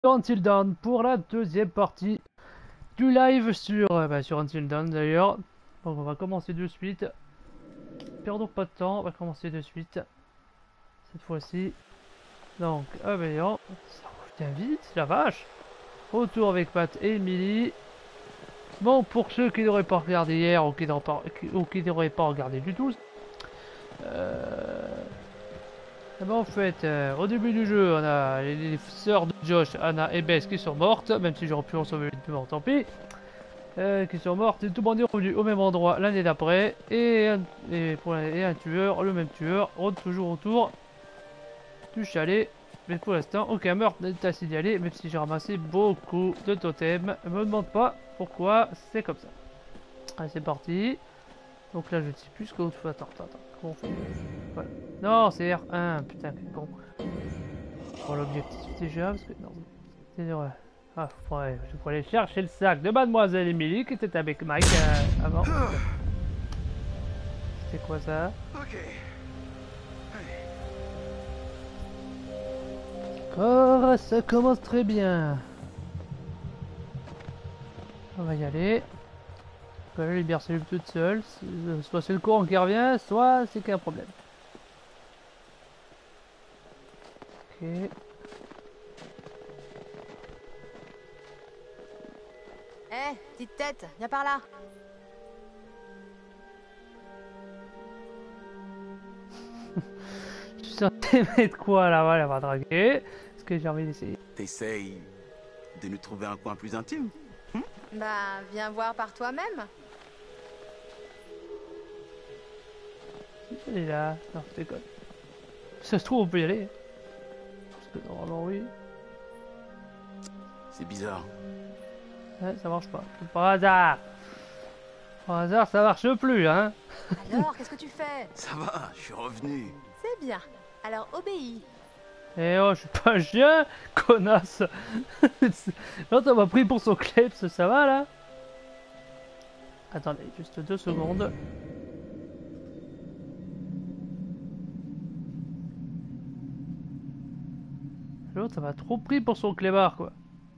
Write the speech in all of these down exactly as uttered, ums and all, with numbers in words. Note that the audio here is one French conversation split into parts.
Until Dawn pour la deuxième partie du live sur, euh, bah, sur Until Dawn d'ailleurs. Donc on va commencer de suite. Perdons pas de temps, on va commencer de suite. Cette fois-ci. Donc, ah ben non, ça revient vite, la vache. Retour avec Pat et Emily. Bon, pour ceux qui n'auraient pas regardé hier ou qui n'auraient pas, ou qui n'auraient pas regardé du tout. Euh... Eh ben, en fait, euh, au début du jeu, on a les, les sœurs de Josh, Anna et Bess qui sont mortes, même si j'aurais pu en sauver une plus morte, tant pis. Euh, qui sont mortes et tout le monde est revenu au même endroit l'année d'après. Et, un- et, pour la- et un tueur, le même tueur, rôde toujours autour du chalet. Mais pour l'instant, aucun meurtre n'est à signaler, même si j'ai ramassé beaucoup de totems. Ne me demande pas pourquoi, c'est comme ça. Allez, c'est parti. Donc là, je ne sais plus ce qu'on fait. Attends, attends, attends. Comment on fait? Voilà. Non, c'est R un. Putain, quel con. Bon, l'objectif déjà, parce que non, c'est vrai. Ah, ouais, je faut aller chercher le sac de Mademoiselle Emily qui était avec Mike euh, avant. C'était quoi ça? Ok. D'accord, ça commence très bien. On va y aller. La lumière s'allume toute seule. Soit c'est le courant qui revient, soit c'est qu'il y a un problème. Ok. Eh, hey, petite tête, viens par là. Je suis censé mettre quoi là? Voilà, elle va draguer. Est-ce que j'ai envie d'essayer? T'essayes de nous trouver un coin plus intime? Hm? Bah, viens voir par toi-même. Elle est là. Non, je déconne. Si ça se trouve, on peut y aller. Parce que normalement, oui. C'est bizarre. Ouais, ça marche pas. Par hasard. Par hasard, ça marche plus, hein. Alors, qu'est-ce que tu fais? Ça va, je suis revenu. C'est bien. Alors, obéis. Eh oh, je suis pas un chien, connasse. Non, t'as m'a pris pour son kleps, ça va là? Attendez, juste deux secondes. L'autre, ça m'a trop pris pour son clébard, quoi.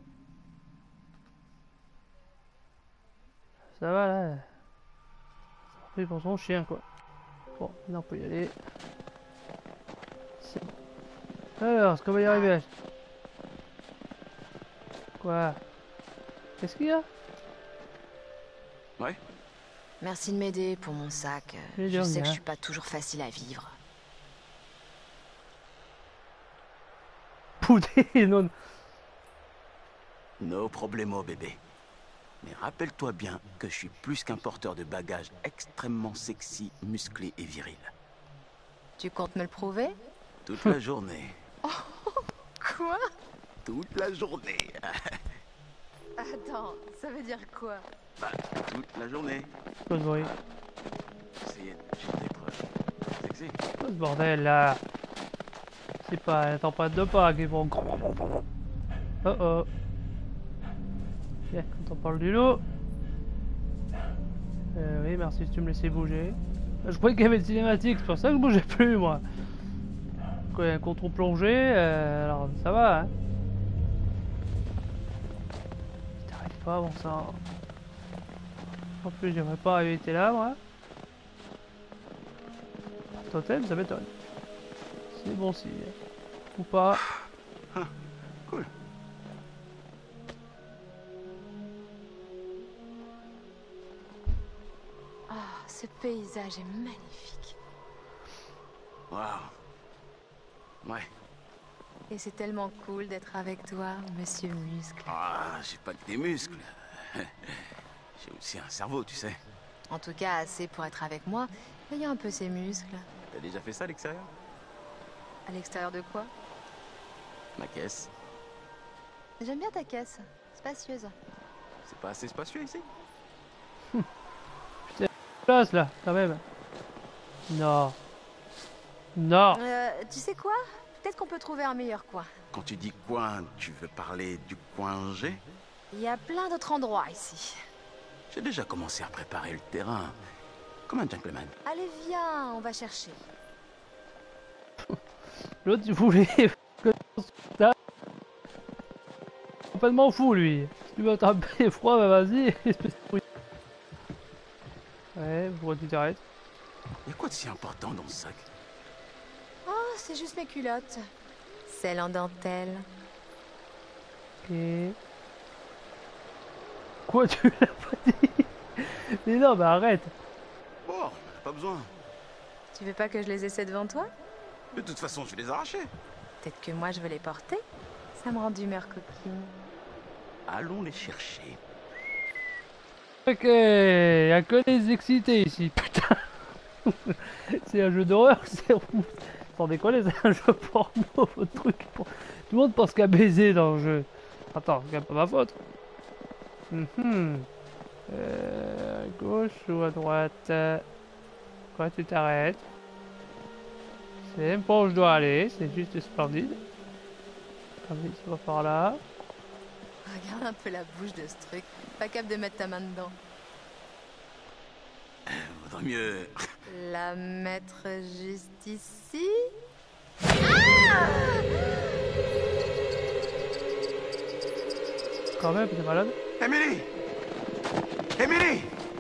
Ça va là? Ça m'a pris pour son chien, quoi. Bon, maintenant on peut y aller. C'est bon. Alors, est-ce qu'on va y arriver? Quoi? Qu'est-ce qu'il y a? Ouais. Merci de m'aider pour mon sac. Mais de Je sais rien. que je suis pas toujours facile à vivre. Poudé, non. No problemo, bébé. Mais rappelle-toi bien que je suis plus qu'un porteur de bagages extrêmement sexy, musclé et viril. Tu comptes me le prouver? Toute la journée. Quoi? Toute la journée. Attends, ça veut dire quoi? Bah, toute la journée. Quoi ce bruit? Essayez d'être sexy. Quoi ce bordel là? C'est pas la tempête de Pâques, ils vont. Oh oh. Tiens, quand on parle du loup. Euh, oui, merci si tu me laissais bouger. Je croyais qu'il y avait une cinématique, c'est pour ça que je bougeais plus moi. Quoi, un contrôle plongé, euh, alors ça va hein. T'arrêtes pas, bon sang. En plus, j'aimerais pas éviter là moi. Totem, ça m'étonne. C'est bon signe. Ou pas. Cool. Ah, ce paysage est magnifique. Waouh. Ouais. Et c'est tellement cool d'être avec toi, monsieur Muscle. Ah, j'ai pas que des muscles. J'ai aussi un cerveau, tu sais. En tout cas, assez pour être avec moi. Ayant un peu ses muscles. T'as déjà fait ça à l'extérieur? À l'extérieur de quoi? Ma caisse. J'aime bien ta caisse. Spacieuse. C'est pas assez spacieux ici? Place là, quand même. Non. Non. Euh, tu sais quoi? Peut-être qu'on peut trouver un meilleur coin. Quand tu dis coin, tu veux parler du coin G? Il y a plein d'autres endroits ici. J'ai déjà commencé à préparer le terrain. Comme un gentleman. Allez, viens, on va chercher. L'autre, tu voulais que ça. complètement fou lui. Si tu veux attraper froid, bah vas-y, espèce de bruit. Ouais, pourquoi tu t'arrêtes? Y'a quoi de si important dans ce sac? Oh, c'est juste mes culottes. Celles en dentelle. Ok. Quoi, tu l'as pas dit? Mais non, bah arrête. Bon, on en a pas besoin. Tu veux pas que je les essaie devant toi? De toute façon, je vais les arracher. Peut-être que moi je veux les porter. Ça me rend d'humeur coquine. Allons les chercher. Ok, y'a que des excités ici, putain. C'est un jeu d'horreur, c'est rouge. Sans déconner, c'est un jeu porno, votre truc. Pour... Tout le monde pense qu'à baiser dans le jeu. Attends, c'est pas ma faute. Mm-hmm. euh, à gauche ou à droite? Quoi, tu t'arrêtes? C'est même pas où je dois aller, c'est juste splendide. Ah oui, tu vas par là. Regarde un peu la bouche de ce truc. Pas capable de mettre ta main dedans. Vaudrait mieux... La mettre juste ici? Quand même, t'es malade? Emily Emily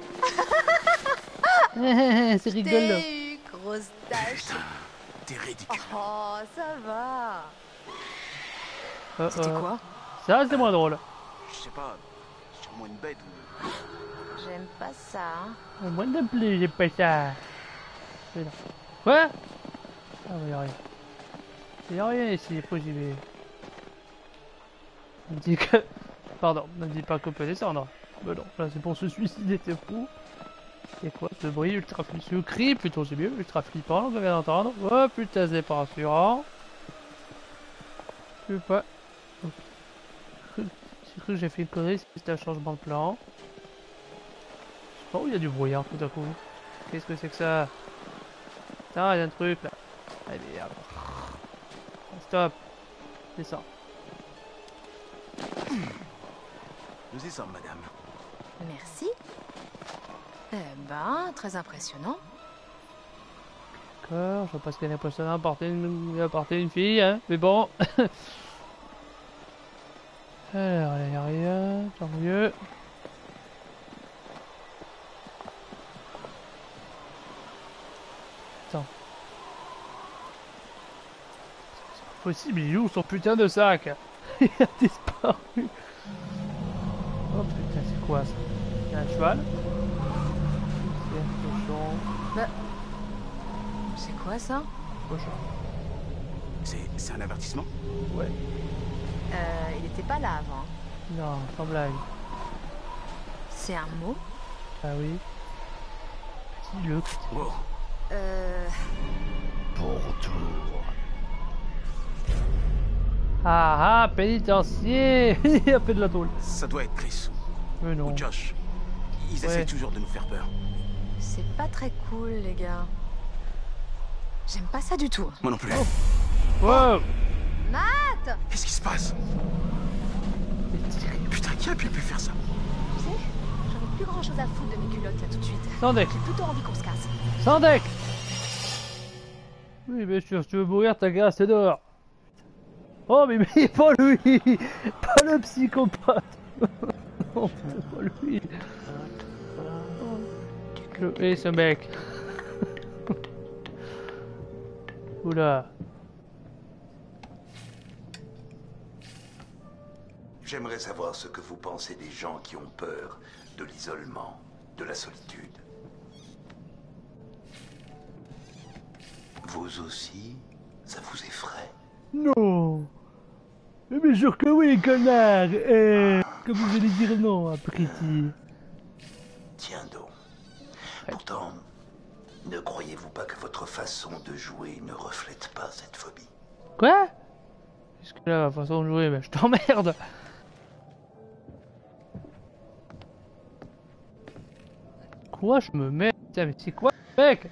C'est rigolo. T'es eu, grosse tâche. Putain, t'es ridicule. Oh, ça va. Euh, C'était euh, quoi? Ça, c'est moins drôle. Je sais pas, sûrement une bête ou... J'aime pas ça. Hein. Moi non plus, j'ai pas ça. Mais non. Quoi? Ah, bah, y'a rien. Y'a rien ici, pourquoi j'y vais? On me dit que... Pardon, ne me dis pas qu'on peut descendre. Bah non, là c'est pour se suicider, t'es fou. C'est quoi ce bruit ultra flippant? Ce cri plutôt, c'est mieux, ultra flippant, on vient d'entendre. Oh putain, c'est pas rassurant. Je sais pas. J'ai cru que j'ai fait une connerie, c'était un changement de plan. Je sais pas où il y a du brouillard tout à coup. Qu'est-ce que c'est que ça? Putain, il y a un truc là. Allez, merde. Stop. C'est ça. Nous y sommes, madame. Merci. Eh ben, très impressionnant. D'accord, je vois pas ce qu'elle est impressionnant à porter une, à porter une fille, hein, mais bon. Alors, il n'y a rien, tant mieux. Attends. C'est pas possible, il est où son putain de sac? Il a disparu. Oh putain, c'est quoi ça? Il y a un cheval? C'est un cochon. Bah... C'est quoi ça? Cochon. C'est c'est un avertissement? Ouais. Euh, il était pas là avant. Non, sans blague. C'est un mot? Ah oui. Petit le. Oh, Euh... pourtour. Ah ah, pénitencier. Il y a fait de la tôle. Ça doit être Chris Mais non. ou Josh. Ils Ouais. essaient toujours de nous faire peur. C'est pas très cool, les gars. J'aime pas ça du tout. Moi non plus. Wow. Matt! Qu'est-ce qui se passe? Putain, qui a pu pu faire ça? Tu sais, j'aurais plus grand chose à foutre de mes culottes là tout de suite. Sandek. J'ai plutôt envie qu'on se casse. Sandek. Oui, bien sûr, si tu veux mourir, ta grâce est dehors. Oh, mais, mais pas lui. Pas le psychopathe. Oh, pas lui. Et ce mec. Oula. J'aimerais savoir ce que vous pensez des gens qui ont peur de l'isolement, de la solitude. Vous aussi, ça vous effraie? Non. Mais bien sûr que oui, connard. Eh, comme vous allez dire non, apprécie. Tiens donc. Pourtant, ne croyez-vous pas que votre façon de jouer ne reflète pas cette phobie? Quoi? Qu'est-ce que là, la façon de jouer, mais je t'emmerde. Quoi, je me mets? Putain, mais c'est quoi, mec?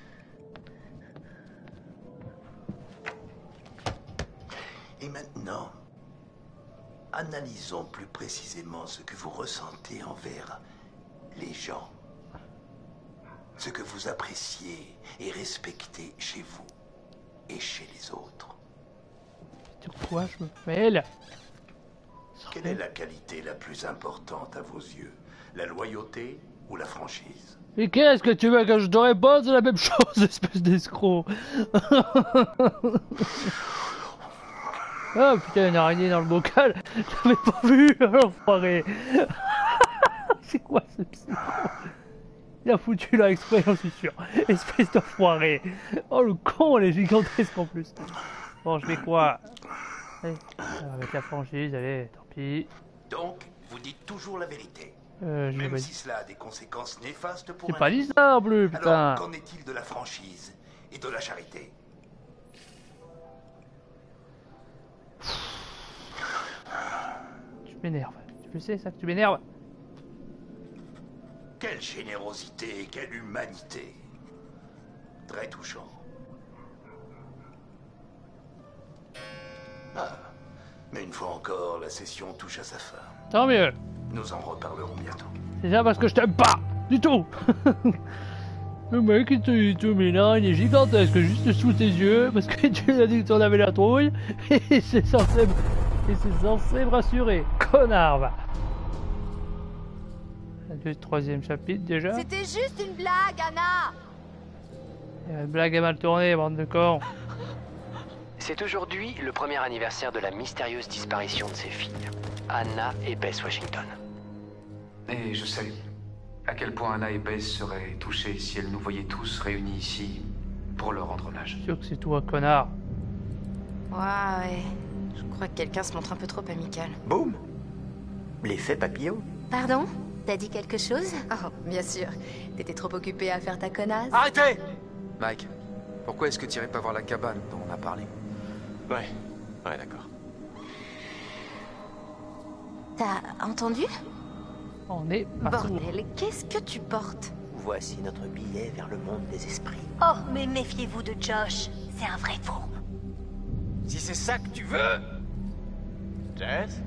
Et maintenant, analysons plus précisément ce que vous ressentez envers les gens. Ce que vous appréciez et respectez chez vous et chez les autres. De quoi je me mêle? Quelle est la qualité la plus importante à vos yeux? La loyauté ou la franchise? Et qu'est-ce que tu veux que je te réponde? C'est la même chose, espèce d'escroc. Oh putain, une araignée dans le bocal. J'avais pas vu, l'enfoiré. C'est quoi ce psycho? Il a foutu là exprès, j'en suis sûr. Espèce d'enfoiré. Oh le con, elle est gigantesque en plus. Bon, je fais quoi? Allez, avec la franchise, allez, tant pis. Donc, vous dites toujours la vérité. Euh, je vais Même pas si cela a des conséquences néfastes pour J'ai un pas ami. dit ça en plus, putain. Alors, qu'en est-il de la franchise et de la charité? Tu m'énerves. Tu le sais ça que tu m'énerves? Quelle générosité, quelle humanité. Très touchant. Ah, mais une fois encore, la session touche à sa fin. Tant mieux. Nous en reparlerons bientôt. C'est ça parce que je t'aime pas du tout. Le mec il te, il te met une araignée gigantesque juste sous tes yeux parce que tu lui as dit que tu en avais la trouille et c'est censé, et c'est censé me rassurer. Connard va. Le troisième chapitre déjà. C'était juste une blague, Anna. La blague a mal tourné, bande de cons. C'est aujourd'hui le premier anniversaire de la mystérieuse disparition de ses filles, Anna et Bess Washington. Et je sais à quel point Anna et Bess seraient touchées si elles nous voyaient tous réunis ici pour leur rendre hommage. Je suis sûr que c'est toi, connard. Ouais, ouais. Je crois que quelqu'un se montre un peu trop amical. Boum! L'effet papillon. Pardon? T'as dit quelque chose? Oh, bien sûr. T'étais trop occupé à faire ta connasse. Arrêtez! Mike, pourquoi est-ce que tu irais pas voir la cabane dont on a parlé? Ouais, ouais, d'accord. T'as entendu? On est pas sourd. Bordel, qu'est-ce que tu portes? Voici notre billet vers le monde des esprits. Oh, mais méfiez-vous de Josh. C'est un vrai fou. Si c'est ça que tu veux... Jess?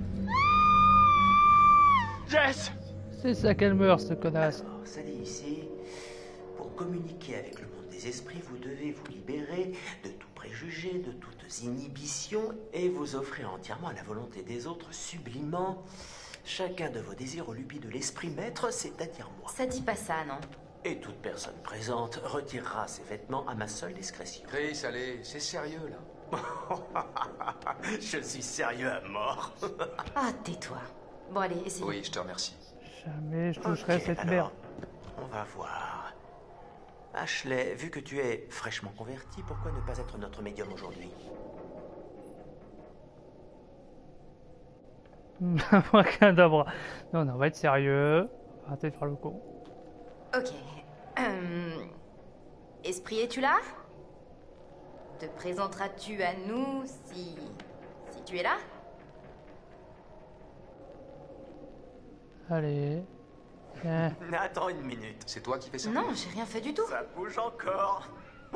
Jess! C'est ça qu'elle meurt, ce connasse. Alors, ça dit ici, pour communiquer avec le monde des esprits, vous devez vous libérer de tout préjugé, de toutes inhibitions, et vous offrir entièrement à la volonté des autres, sublimant chacun de vos désirs aux lubies de l'esprit maître, c'est-à-dire moi. Ça dit pas ça, non? Et toute personne présente retirera ses vêtements à ma seule discrétion. Chris, allez, c'est sérieux là. Je suis sérieux à mort. Ah, tais-toi. Bon, allez, essaye. Oui, je te remercie. Jamais je toucherai Ok, cette alors, merde. on va voir. Ashley, vu que tu es fraîchement converti, pourquoi ne pas être notre médium aujourd'hui? Cadabra. Non, non, on va être sérieux. Arrêtez de faire le con. Ok. Hum, Esprit, es-tu là? Te présenteras-tu à nous si... si tu es là? Allez. Tiens. Attends une minute. C'est toi qui fais ça? Non, j'ai rien fait du tout. Ça bouge encore.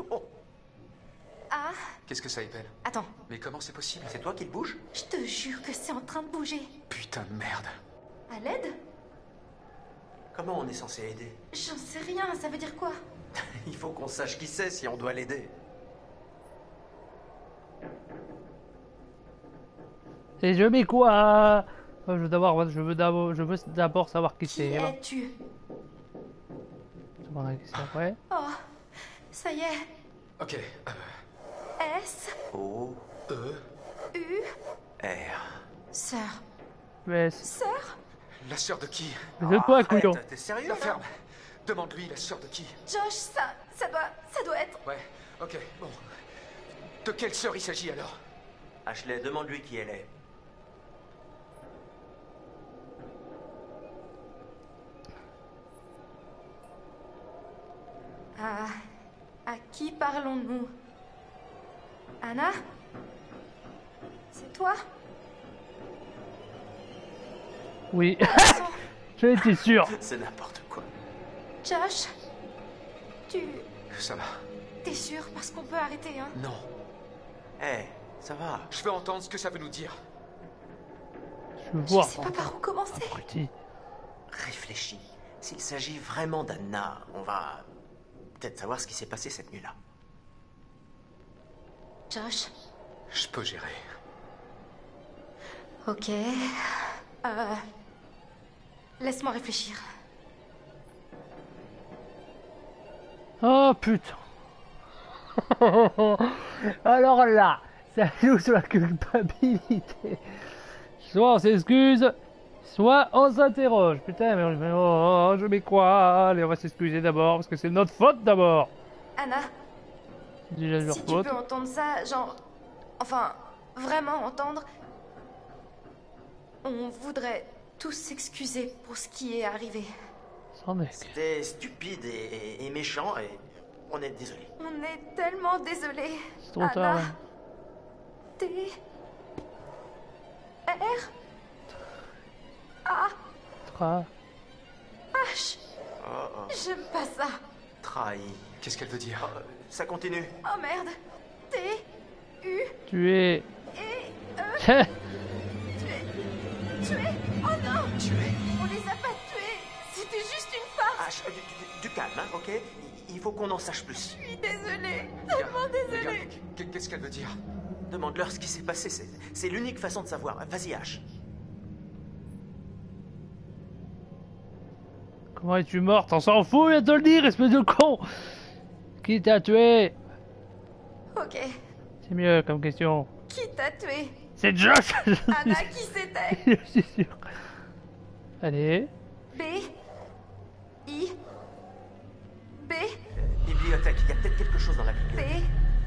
Ah, Qu'est-ce que ça épelle? attends. Mais comment c'est possible? C'est toi qui le bouge? Je te jure que c'est en train de bouger. Putain de merde. À l'aide? Comment on est censé aider? J'en sais rien, ça veut dire quoi? Il faut qu'on sache qui c'est si on doit l'aider. Et je mets quoi? Je veux d'abord, je veux d'abord, je veux d'abord savoir qui Qui c'est. es-tu? Je demanderai qui c'est après. Oh, ça y est. Ok. euh, S, O, E, U, R. sœur. Mais Sœur? la sœur de qui? de toi, couillon. Arrête, t'es sérieux La là? ferme. Demande-lui la sœur de qui? Josh, ça, ça doit, ça doit être... Ouais, ok, bon. De quelle sœur il s'agit alors? Ashley, demande-lui qui elle est. À... à qui parlons-nous? Anna? C'est toi? Oui. J'en étais sûr. C'est n'importe quoi. Josh? Tu... Ça va. t'es sûr? Parce qu'on peut arrêter, hein? Non. Hé, ça va. Je veux entendre ce que ça veut nous dire. Je Je vois. sais pas par où commencer. Petit. Réfléchis. S'il s'agit vraiment d'Anna, on va peut-être savoir ce qui s'est passé cette nuit-là. Josh? Je peux gérer. Ok. Euh... Laisse-moi réfléchir. Oh putain. Alors là, ça joue sur la culpabilité. Soit on s'excuse, soit on s'interroge. Putain, mais mais oh, je mets quoi? Allez, on va s'excuser d'abord, parce que c'est notre faute d'abord. Anna, C'est déjà leur si tu faute. peux entendre ça, genre... Enfin, vraiment entendre... On voudrait tous s'excuser pour ce qui est arrivé. C'en est. C'était stupide et, et- et méchant et on est désolé. On est tellement désolés. C'est trop tard. Anna. T... R... A... Tra. H... Oh, oh. J'aime pas ça. Trahi. Qu'est-ce qu'elle veut dire? Oh, ça continue. Oh merde. T... U... Tu es. Et... E... Tué. Oh non. Tué. On les a pas tués. C'était juste une farce. Ah, du, du- du calme, hein, ok? Il- Il faut qu'on en sache plus. Je suis désolée. Les Tellement gars, désolée. qu- Qu'est-ce qu'elle veut dire? Demande-leur ce qui s'est passé. C'est c'est l'unique façon de savoir. Vas-y, H. Comment es-tu morte? On s'en fout, viens te le dire, espèce de con! Qui t'a tué? Ok. C'est mieux comme question. Qui t'a tué? C'est Josh! Je suis Anna, qui c'était? je suis sûr. Allez. B... I... B... Bibliothèque. Il y a peut-être quelque chose dans la P... bibliothèque.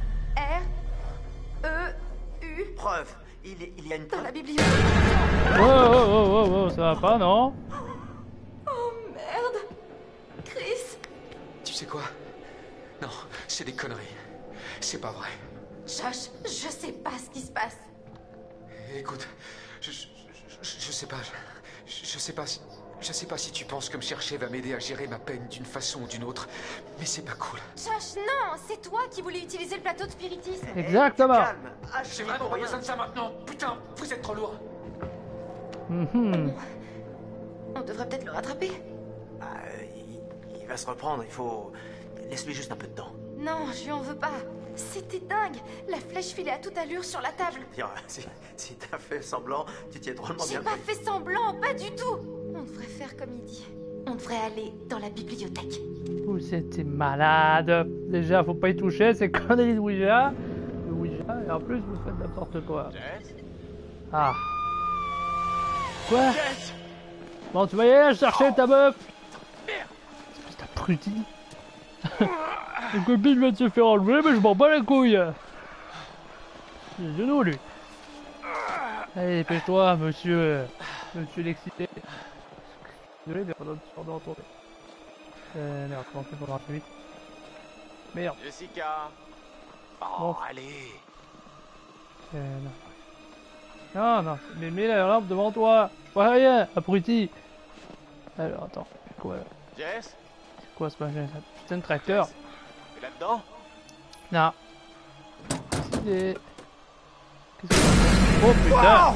R... E... U... Preuve. Il, y- il y a une Dans preuve. la bibliothèque. Oh, oh, oh, oh, oh, ça va pas, non? Oh merde. Chris... Tu sais quoi? Non, c'est des conneries. C'est pas vrai. Josh, je sais pas ce qui se passe. Écoute, je, je, je, je sais pas, je, je sais pas si, je sais pas si tu penses que me chercher va m'aider à gérer ma peine d'une façon ou d'une autre, mais c'est pas cool. Josh, non, c'est toi qui voulais utiliser le plateau de spiritisme. Exactement. Calme. H, J'ai il vraiment faut pas rien. besoin de ça maintenant. Putain, vous êtes trop lourd. Mhm. On devrait peut-être le rattraper. Ah, euh, il, il va se reprendre. Il faut. Laisse-lui juste un peu de temps. Non, je lui en veux pas. C'était dingue. La flèche filait à toute allure sur la table. Tiens, si, si t'as fait semblant, tu t'y es drôlement J'ai bien pas pris. fait semblant, pas du tout. On devrait faire comme il dit. On devrait aller dans la bibliothèque. Vous êtes malade. Déjà, faut pas y toucher, c'est conneries de Ouija. Le Ouija, et en plus, vous faites n'importe quoi. Ah. Quoi? Bon, tu vas y aller chercher ta meuf. Espèce d'abruti. Une copine vient de se faire enlever, mais je m'en bats les couilles. C'est le genou, lui. Allez, dépêche-toi, monsieur. Monsieur l'excité. Désolé, mais on doit retourner. Euh, merde, comment on fait pour le rappeler vite? Merde. Jessica. Oh, Bon. allez. Euh, non. Non, non, mais mets la lampe devant toi. Je vois rien, abruti. Alors, attends, c'est quoi là? Jess, C'est quoi ce machin? Ça putain de tracteur? t'es là-dedans? Non. C'est... Qu'est-ce que c'est? Oh putain!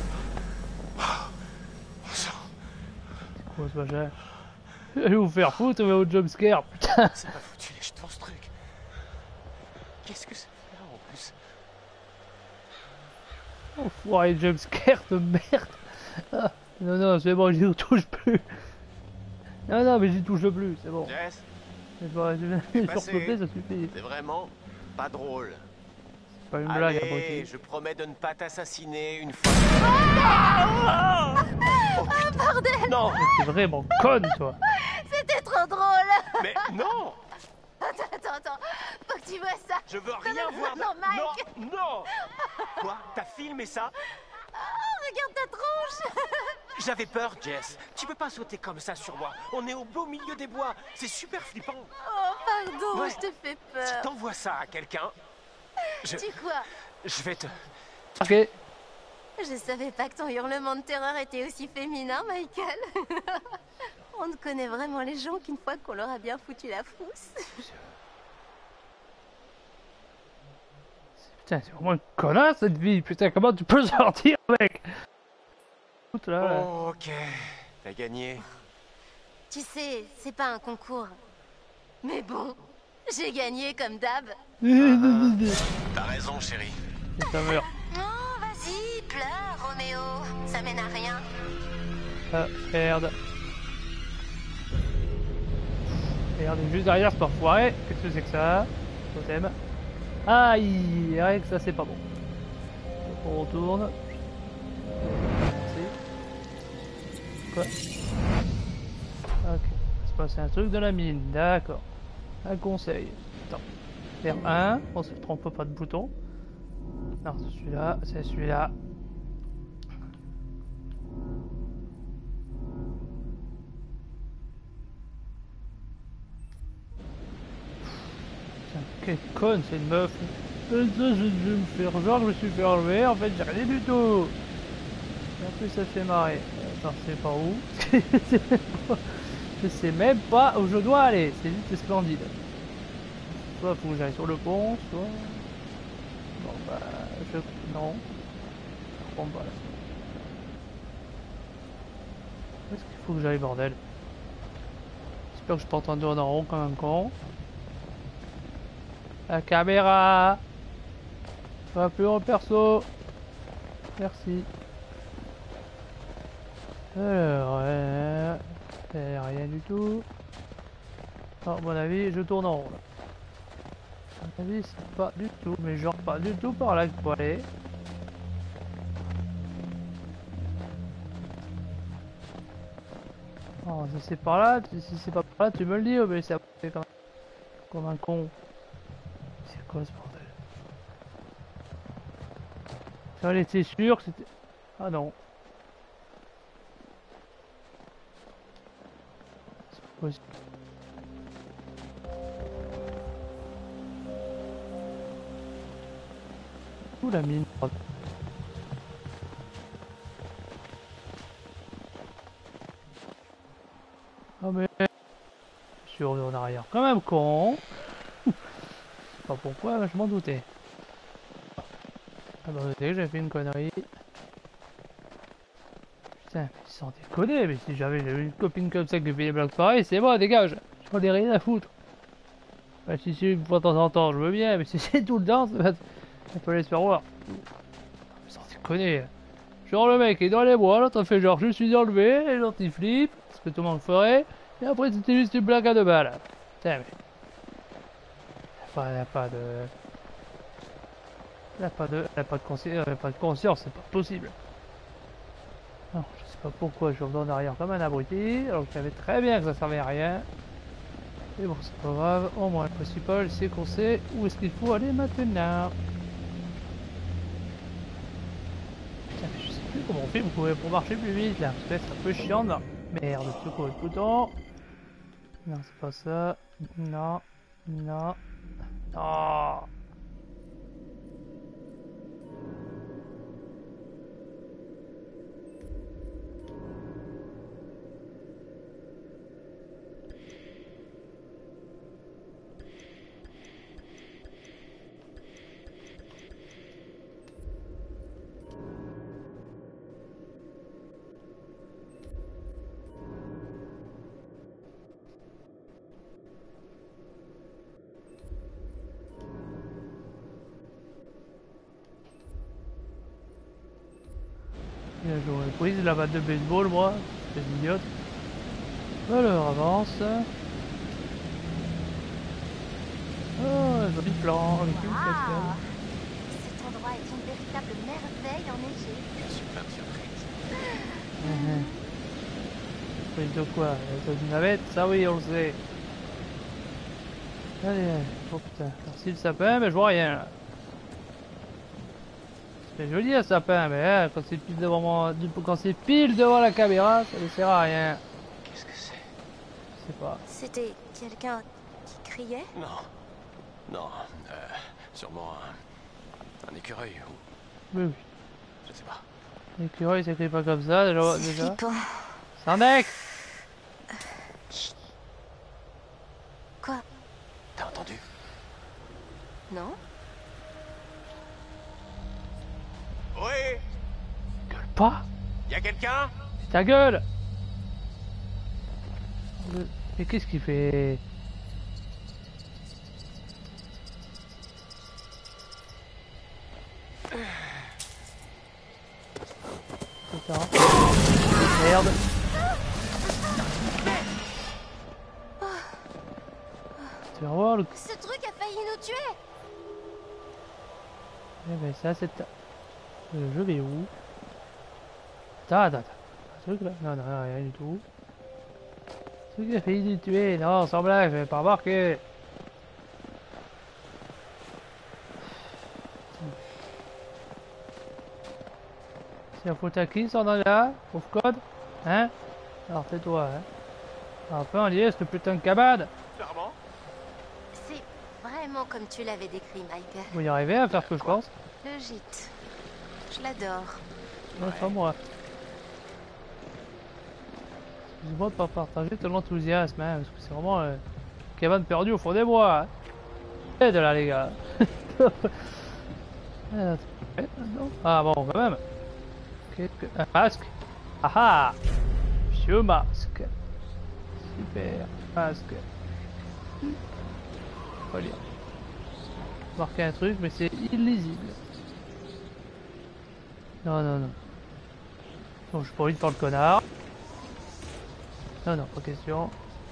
C'est quoi ce machin? Allez vous faire foutre, mais au jumpscare, putain! C'est pas foutu les jetons ce truc. Qu'est-ce que c'est là en plus? Enfoiré de jumpscare de merde! Ah, non, non, c'est bon, j'y touche plus! Non, non, mais j'y touche plus, c'est bon. Jess, C'est pas, C'est sur passé. sauter, ça suffit. c'est vraiment pas drôle. C'est pas une blague, Allez, abruti. je promets de ne pas t'assassiner une fois. Oh putain! Bordel, Non! C'est vraiment conne, toi! c'était trop drôle. Mais non! Attends, attends, attends. Faut que tu vois ça. Je veux rien non, voir! non, Mike. Non! Non! Quoi? T'as filmé ça? Oh, regarde ta tronche. J'avais peur, Jess. Tu peux pas sauter comme ça sur moi. On est au beau milieu des bois. C'est super flippant. Oh, pardon, Ouais. je te fais Si peur. t'envoies ça à quelqu'un, je, Tu quoi? je vais te... Ok. Je savais pas que ton hurlement de terreur était aussi féminin, Michael. On ne connaît vraiment les gens qu'une fois qu'on leur a bien foutu la frousse. Putain, c'est vraiment une connasse cette vie! Putain, comment tu peux sortir, mec? Écoute là. Oh, ok. T'as gagné. Tu sais, c'est pas un concours. Mais bon, j'ai gagné comme d'hab. T'as raison, chérie. Et ça meurt. Non, vas-y, pleure, Roméo. Ça mène à rien. Ah, merde. Merde, il est juste derrière cet enfoiré. Qu'est-ce que c'est que ça? Totem. Aïe, rien que ça c'est pas bon. On retourne. Quoi? Ok. C'est passé un truc de la mine, d'accord. Un conseil. Attends. Faire un, on se trompe pas de bouton. Non, c'est celui-là, c'est celui-là. Putain, quelle conne cette meuf. Euh, ça, je, je me fais genre je me suis fait enlever, en fait j'ai rien du tout. Et en plus ça fait marrer. Attends, c'est pas où. Je sais même pas où je dois aller, c'est juste splendide. Soit faut que j'aille sur le pont, soit... Bon bah... je... non. Je comprends pas là. Où est-ce qu'il faut que j'aille bordel? J'espère que je peux entendre tourner en rond comme un con. La caméra! Pas plus en perso! Merci. Alors... Euh... Euh, rien du tout. Non, à mon avis, je tourne en rond là. À mon avis, c'est pas du tout, mais genre pas du tout par là qu'il faut aller. Oh, si c'est par là, si c'est pas par là, tu me le dis, mais c'est quand même comme un con. C'est quoi ce bordel? J'en étais sûr que c'était... Ah non. Où la mine? Oh mais... Je suis revenu en arrière. Quand même con. Je sais pas pourquoi, mais je m'en doutais. Ah bah vous savez que j'ai fait une connerie. Putain, mais sans déconner, mais si j'avais une copine comme ça qui fait des blagues pareilles, c'est bon, dégage. J'en ai rien à foutre. Bah, si c'est une fois de temps en temps, je veux bien, mais si c'est tout le temps, ça va... Il faut aller se faire voir. Sans déconner. Genre le mec est dans les bois, l'autre fait genre je suis enlevé, et l'autre il flippe, ce que tout le monde ferait, et après c'était juste une blague à deux balles. Putain mais... Y'a pas, y a pas de... Y'a pas de... Y'a pas de conscience, y'a pas de conscience, c'est pas possible. Non, je sais pas pourquoi je reviens en arrière comme un abruti, alors que je savais très bien que ça servait à rien. Mais bon, c'est pas grave, au moins le principal c'est qu'on sait où est-ce qu'il faut aller maintenant. Putain, mais je sais plus comment on fait pour, pour marcher plus vite là, parce que c'est un peu chiant là. Merde, c'est quoi le bouton? Non, c'est pas ça. Non, non, non. J'aurais pris la batte de baseball, moi, c'est idiote. Alors, avance. Oh, joli plan avec une cascade. Cet endroit est une véritable merveille enneigée. Je suis plein de surprises. Surprise de quoi? C'est une navette? Ça oui, on le sait. Allez, oh putain, merci le sapin, mais je vois rien là. C'est joli un sapin, mais hein, quand c'est pile devant moi, quand c'est pile devant la caméra, ça ne sert à rien. Qu'est-ce que c'est? Je sais pas. C'était quelqu'un qui criait? Non. Non. Euh, sûrement un, un écureuil ou... Oui, oui. Je sais pas. L'écureuil s'écrit pas comme ça, déjà. C'est déjà. flippant. Sandek! Chut. Quoi? T'as entendu? Non? Oui. Gueule pas! Y'a quelqu'un? C'est ta gueule! Le- Mais qu'est-ce qu'il fait? Putain. Merde. Oh, le... Ce truc a failli nous tuer. Eh ben ça c'est... Euh, je vais où? Attends, attends, attends. Un truc là? Non, non, rien du tout. Ce truc a failli nous tuer. Non, sans blague, je vais pas remarquer. C'est la faute à qui ça dans là? Pauvre code? Hein? Alors tais-toi, hein? Enfin, lié cette putain de cabane! Clairement. C'est vraiment comme tu l'avais décrit, Mike. Vous y arrivez à faire ce que je pense? Le gîte. Je l'adore. Non, pas moi. Excuse-moi de pas partager ton enthousiasme, hein, parce que c'est vraiment euh, une cabane perdue au fond des bois. Hein. Aide là, les gars. Ah bon, quand même. Qu'est-ce que... Un masque. Ah ah. Monsieur masque. Super. Masque. Pas lire. Marquer un truc, mais c'est illisible. Non, non, non. Donc, je pas envie de faire le connard. Non, non, pas question.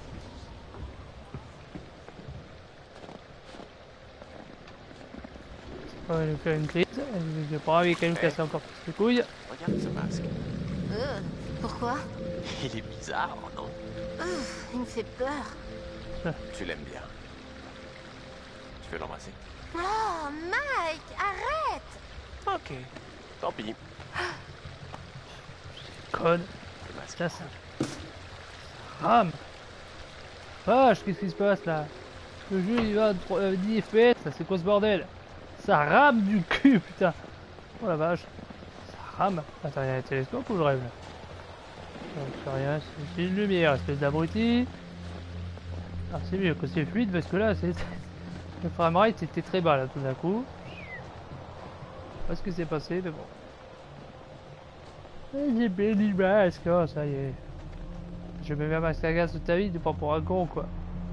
On va nous faire une crise. J'ai pas envie qu'elle nous casse encore plus les couilles. Regarde ce masque. Euh, pourquoi? Il est bizarre, non? Euh, Il me fait peur. Tu l'aimes bien. Tu veux l'embrasser? Oh, Mike, arrête! Ok. Tant pis. Conne. Le masque. Ça, ça. Rame. Vache, qu'est-ce qui se passe là? Le jeu il va à dix F P S, là, c'est quoi ce bordel? Ça rame du cul, putain. Oh la vache. Ça rame. Attends, il y a un télescope ou je rêve là? Non, c'est rien, c'est une lumière, espèce d'abruti. Ah, c'est mieux que c'est fluide parce que là, c'est. Le framerate était très bas là tout d'un coup. Je sais pas ce qui s'est passé, mais bon. J'ai perdu le masque, oh, ça y est. Je me mets un masque à gaz toute ta vie, t'es pas pour un con quoi.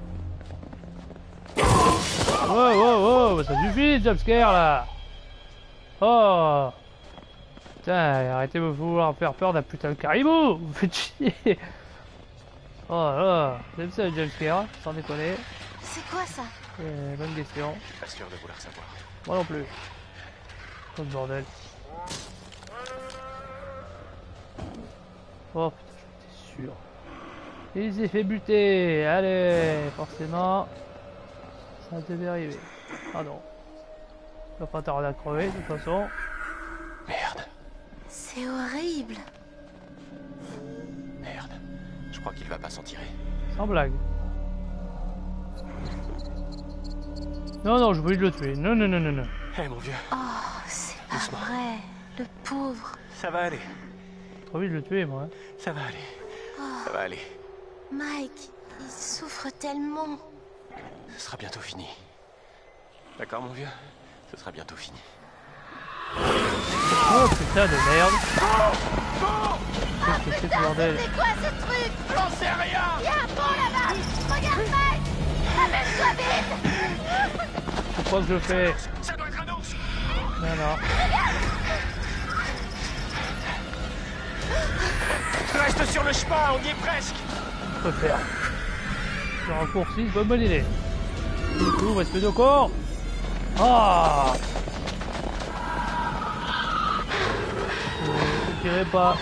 Wow, wow, wow, ça suffit le jumpscare là. Oh. Putain, arrêtez de vouloir faire peur d'un putain de caribou. Vous faites chier. Oh là, j'aime ça le jumpscare, sans déconner. C'est quoi ça? Euh, bonne question. Je suis pas sûr de vouloir savoir. Moi non plus. Oh le bordel. Oh putain, j'étais sûr. Il s'est fait buter. Allez, forcément. Ça devait arriver. Ah non. Il va pas tarder à crever de toute façon. Merde. C'est horrible. Merde. Je crois qu'il va pas s'en tirer. Sans blague. Non, non, je voulais le tuer. Non, non, non, non, non. Eh mon vieux, Oh, c'est pas Doucement. vrai. Le pauvre. ça va aller. Trop envie de le tuer, moi. hein. Ça va aller. Ça va aller. Mike, il souffre tellement. Ce sera bientôt fini. D'accord mon vieux? Ce sera bientôt fini. Oh putain de merde. Qu'est-ce que c'est ce bordel? C'est quoi ce truc? J'en sais rien! Il y a un pont là-bas. Regarde, Mike. Amène-toi vite. Je crois que je fais. Ça doit être un ours! Non, non. Reste sur le chemin, on y est presque! Je peux faire. Je raccourcis, bonne bonne idée. Du coup, espèce de corps. Ah. Je dirais pas.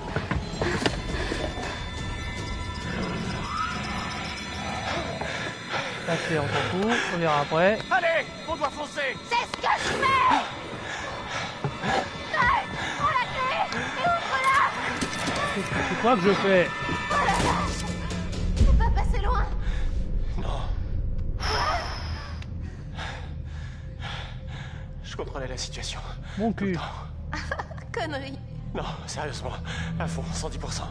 Passez, on s'en fout, on verra après. Allez, on doit foncer! C'est ce que je fais. Mike, prends la clé et ouvre-la. Qu'est-ce que tu crois que je fais? Faut pas passer loin. Non. Je comprenais la situation. Mon cul. Connerie. Non, sérieusement, à fond, cent dix pour cent.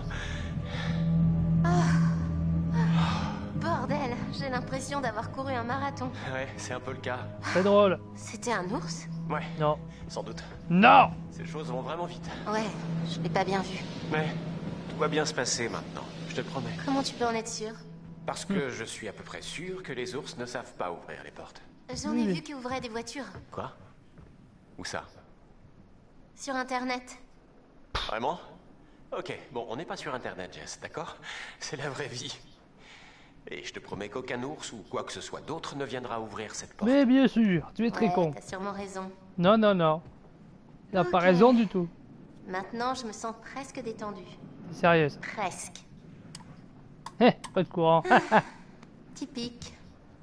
Bordel, j'ai l'impression d'avoir couru un marathon. Ouais, c'est un peu le cas. C'est drôle. C'était un ours? Ouais, Non. sans doute. Non. Ces choses vont vraiment vite. Ouais, je l'ai pas bien vu. Mais tout va bien se passer maintenant, je te le promets. Comment tu peux en être sûr? Parce que je suis à peu près sûr que les ours ne savent pas ouvrir les portes. J'en Oui, ai mais- vu qui ouvraient des voitures. Quoi? Où ça? Sur internet. Vraiment? Ok, bon, on n'est pas sur Internet, Jess, d'accord? C'est la vraie vie. Et je te promets qu'aucun ours ou quoi que ce soit d'autre ne viendra ouvrir cette porte. Mais bien sûr, tu es très Ouais, con. t'as sûrement raison. Non, non, non. Il n'a pas Ok. raison du tout. Maintenant, je me sens presque détendue. C'est sérieuse. Presque. Eh, pas de courant. Typique.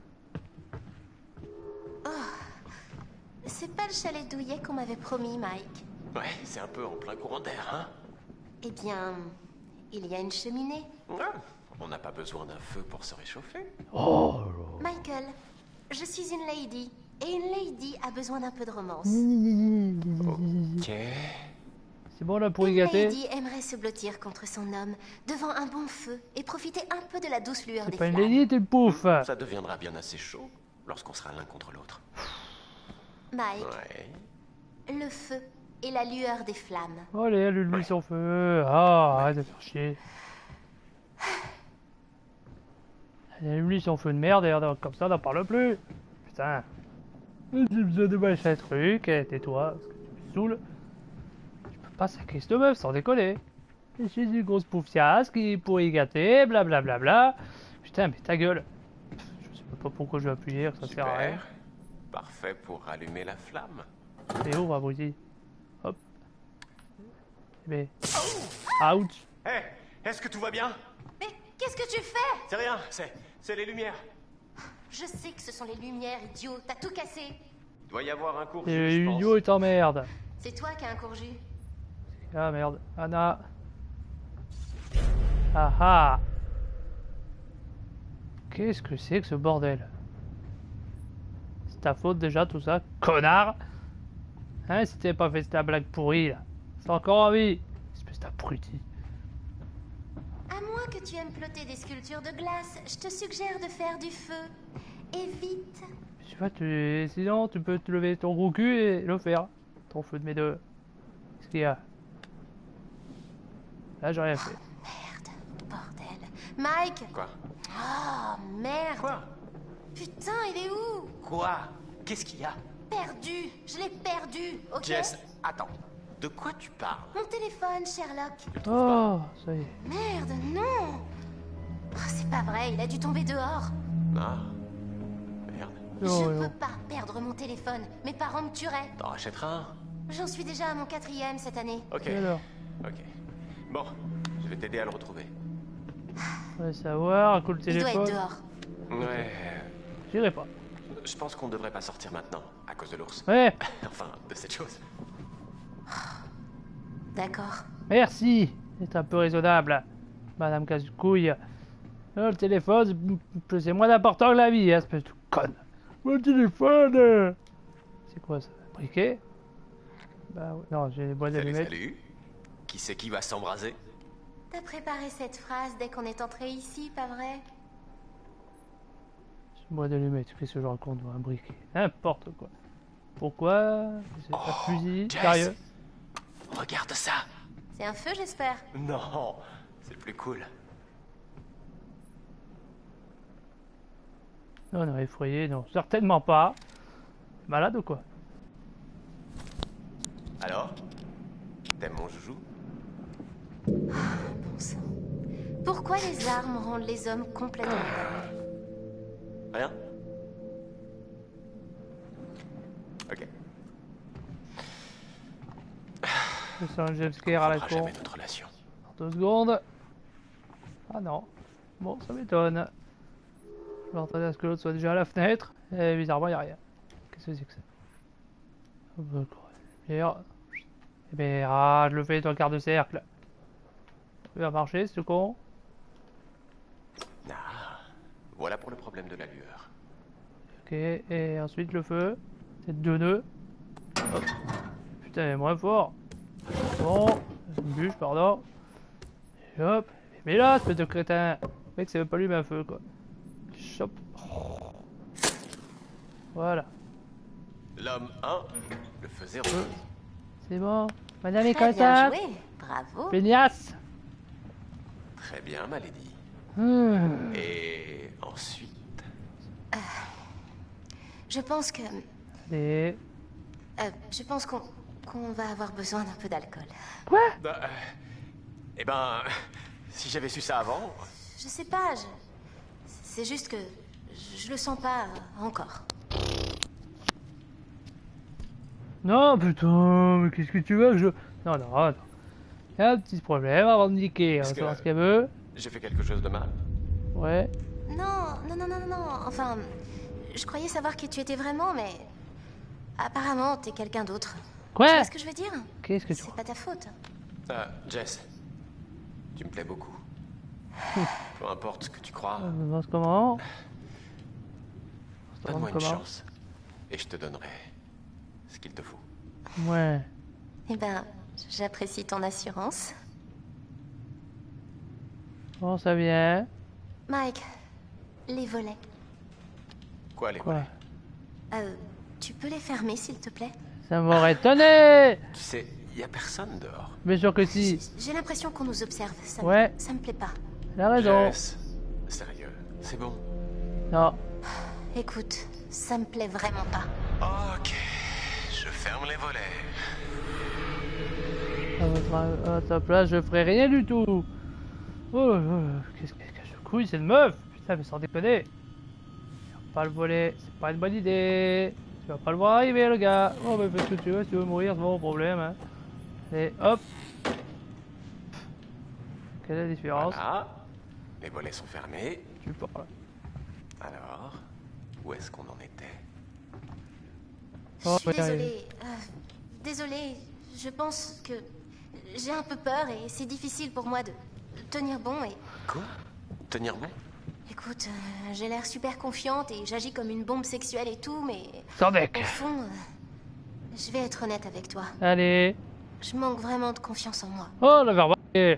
Oh. C'est pas le chalet douillet qu'on m'avait promis, Mike. Ouais, c'est un peu en plein courant d'air, hein? Eh bien, il y a une cheminée. Ouais, on n'a pas besoin d'un feu pour se réchauffer. Oh. Michael, je suis une lady. Et une lady a besoin d'un peu de romance. Ok. C'est bon là pour y Une gâter. lady aimerait se blottir contre son homme devant un bon feu et profiter un peu de la douce lueur C'est des pas une flammes. lady, t'es le pouf. Ça deviendra bien assez chaud lorsqu'on sera l'un contre l'autre. Mike, Ouais. le feu et la lueur des flammes. Oh, allez, allume-lui son feu. Ah, arrête de faire chier. Allez, allume-lui son feu de merde et comme ça, on n'en parle plus. Putain. J'ai besoin de machin truc, eh, tais-toi, parce que tu me saoules. Tu peux pas sacrer cette meuf sans déconner. Je suis une grosse poufiasse qui pourrait y gâter, blablabla. Bla, bla, bla. Putain, mais ta gueule. Je sais pas pourquoi je vais appuyer, ça sert à rien. Super. Parfait pour rallumer la flamme. Et où, abruti? Hop. Mais. Ouch. Hé, est-ce que tout va bien? Mais qu'est-ce que tu fais? C'est rien, c'est c'est les lumières. Je sais que ce sont les lumières, idiot. T'as tout cassé. Doit y avoir un cours. Et je pense. idiot est en merde. C'est toi qui as un courju. Ah merde. Anna. Ah ah. Qu'est-ce que c'est que ce bordel? C'est ta faute déjà tout ça, connard. Hein, si t'avais pas fait ta blague pourrie là. C'est encore en vie. Espèce d'abruti. À moins que tu aimes plotter des sculptures de glace, je te suggère de faire du feu. Et vite. Tu vois, tu... sinon tu peux te lever ton gros cul et le faire. Ton feu de mes deux. Qu'est-ce qu'il y a? Là j'ai rien fait. Merde, bordel. Mike! Quoi? Oh, merde! Quoi? Putain, il est où? Quoi? Qu'est-ce qu'il y a? Perdu! Je l'ai perdu, ok? Jess, attends. De quoi tu parles? Mon téléphone, Sherlock. Oh, ça y est. Merde, non! Oh, c'est pas vrai, il a dû tomber dehors. Ah. Merde. Oh, Je oh. peux pas perdre mon téléphone. Mes parents me tueraient. T'en rachèteras un? J'en suis déjà à mon quatrième cette année. Ok. Et alors? Ok. Bon, je vais t'aider à le retrouver. On va savoir, un coup le Il doit être téléphone. dehors. Ouais. J'irai pas. Je pense qu'on ne devrait pas sortir maintenant, à cause de l'ours. Ouais, Enfin, de cette chose. D'accord. merci. C'est un peu raisonnable. Madame Casse-Couille. Oh, le téléphone, c'est- c'est moins important que la vie, hein, espèce de conne. Mon téléphone euh. C'est quoi ça? Briquet? Bah ouais. Non, j'ai les boîtes Salut, d'allumettes. salut. Qui c'est qui va s'embraser? T'as préparé cette phrase dès qu'on est entré ici, pas vrai? Une boîte d'allumettes, qu'est-ce que je raconte? Un briquet. N'importe quoi. Pourquoi? C'est pas de fusil? Jess. Sérieux? Regarde ça. C'est un feu, j'espère. Non, c'est plus cool. Non, non, effrayé, non, certainement pas. Malade ou quoi? Alors? T'aimes mon joujou? Bon sang. Pourquoi les armes rendent les hommes complètement dingues? Rien? Ok. Je sens un jumpscare à la On fera con. jamais notre relation. Dans deux secondes. Ah non. Bon, ça m'étonne. Je m'attendais à ce que l'autre soit déjà à la fenêtre. Et bizarrement, il n'y a rien. Qu'est-ce que c'est que ça? Oh, bah, quoi. Lumière. Eh ben, ah, je le fais dans le quart de cercle. Il va marcher, ce con. Ah, voilà pour le problème de la lueur. Ok, et ensuite le feu. C'est deux nœuds. Hop. Putain, il est moins fort. Bon, une bûche, pardon. Et hop. Mais là, espèce de crétin. Le mec, c'est même pas lui un feu, quoi. Chop. Voilà. L'homme un, le feu zéro. C'est bon. Madame est Très comme bien ça. joué. Bravo. Péniasse. Très bien, ma lady. Hmm. Et ensuite... Je pense que... Et... euh, je pense qu'on qu'on va avoir besoin d'un peu d'alcool. Quoi? Bah, euh, eh ben, si j'avais su ça avant... Je sais pas, je... C'est juste que je le sens pas euh, encore. Non, putain, mais qu'est-ce que tu veux que je... Non, non, non. Il y a un petit problème avant de niquer. On va Est-ce savoir que- ce qu'elle veut. J'ai fait quelque chose de mal? Ouais. Non, non, non, non, non, non. Enfin, je croyais savoir qui tu étais vraiment, mais apparemment t'es quelqu'un d'autre. Tu Quoi? vois ce que je veux dire? Qu'est-ce que tu... C'est pas ta faute. Ah, Jess. Tu me plais beaucoup. Peu importe ce que tu crois, On se demande comment? On se donne-moi demande une comment? chance. Et je te donnerai ce qu'il te faut. Ouais. Eh ben, j'apprécie ton assurance. Bon, ça vient. Mike, les volets. Quoi, les Quoi? volets? Euh, tu peux les fermer, s'il te plaît? Ça m'aurait étonné. Tu sais, y a personne dehors. Bien sûr que si. J'ai l'impression qu'on nous observe. Ça, me- Ouais. ça me plaît pas. Elle a raison. Jess, sérieux, c'est bon. Non. Écoute, ça me plaît vraiment pas. Ok, je ferme les volets. À, votre, à ta place, je ferai rien du tout. Oh là là, qu'est-ce qu'elle cache le couille, cette meuf? Putain, mais sans déconner. Tu vas pas le voler, c'est pas une bonne idée. Tu vas pas le voir arriver, le gars. Oh, bah fais ce que tu veux, si tu veux mourir, c'est pas mon problème. Hein. Et hop. Quelle est la différence? Voilà, les volets sont fermés. Tu parles. Alors, où est-ce qu'on en était? Oh, je suis bah, désolée. Euh, désolée, je pense que j'ai un peu peur et c'est difficile pour moi de tenir bon et... Quoi? Tenir bon? Écoute, euh, j'ai l'air super confiante et j'agis comme une bombe sexuelle et tout, mais... Sans deck. Au fond, euh, je vais être honnête avec toi. Allez. Je manque vraiment de confiance en moi. Oh, la verbale.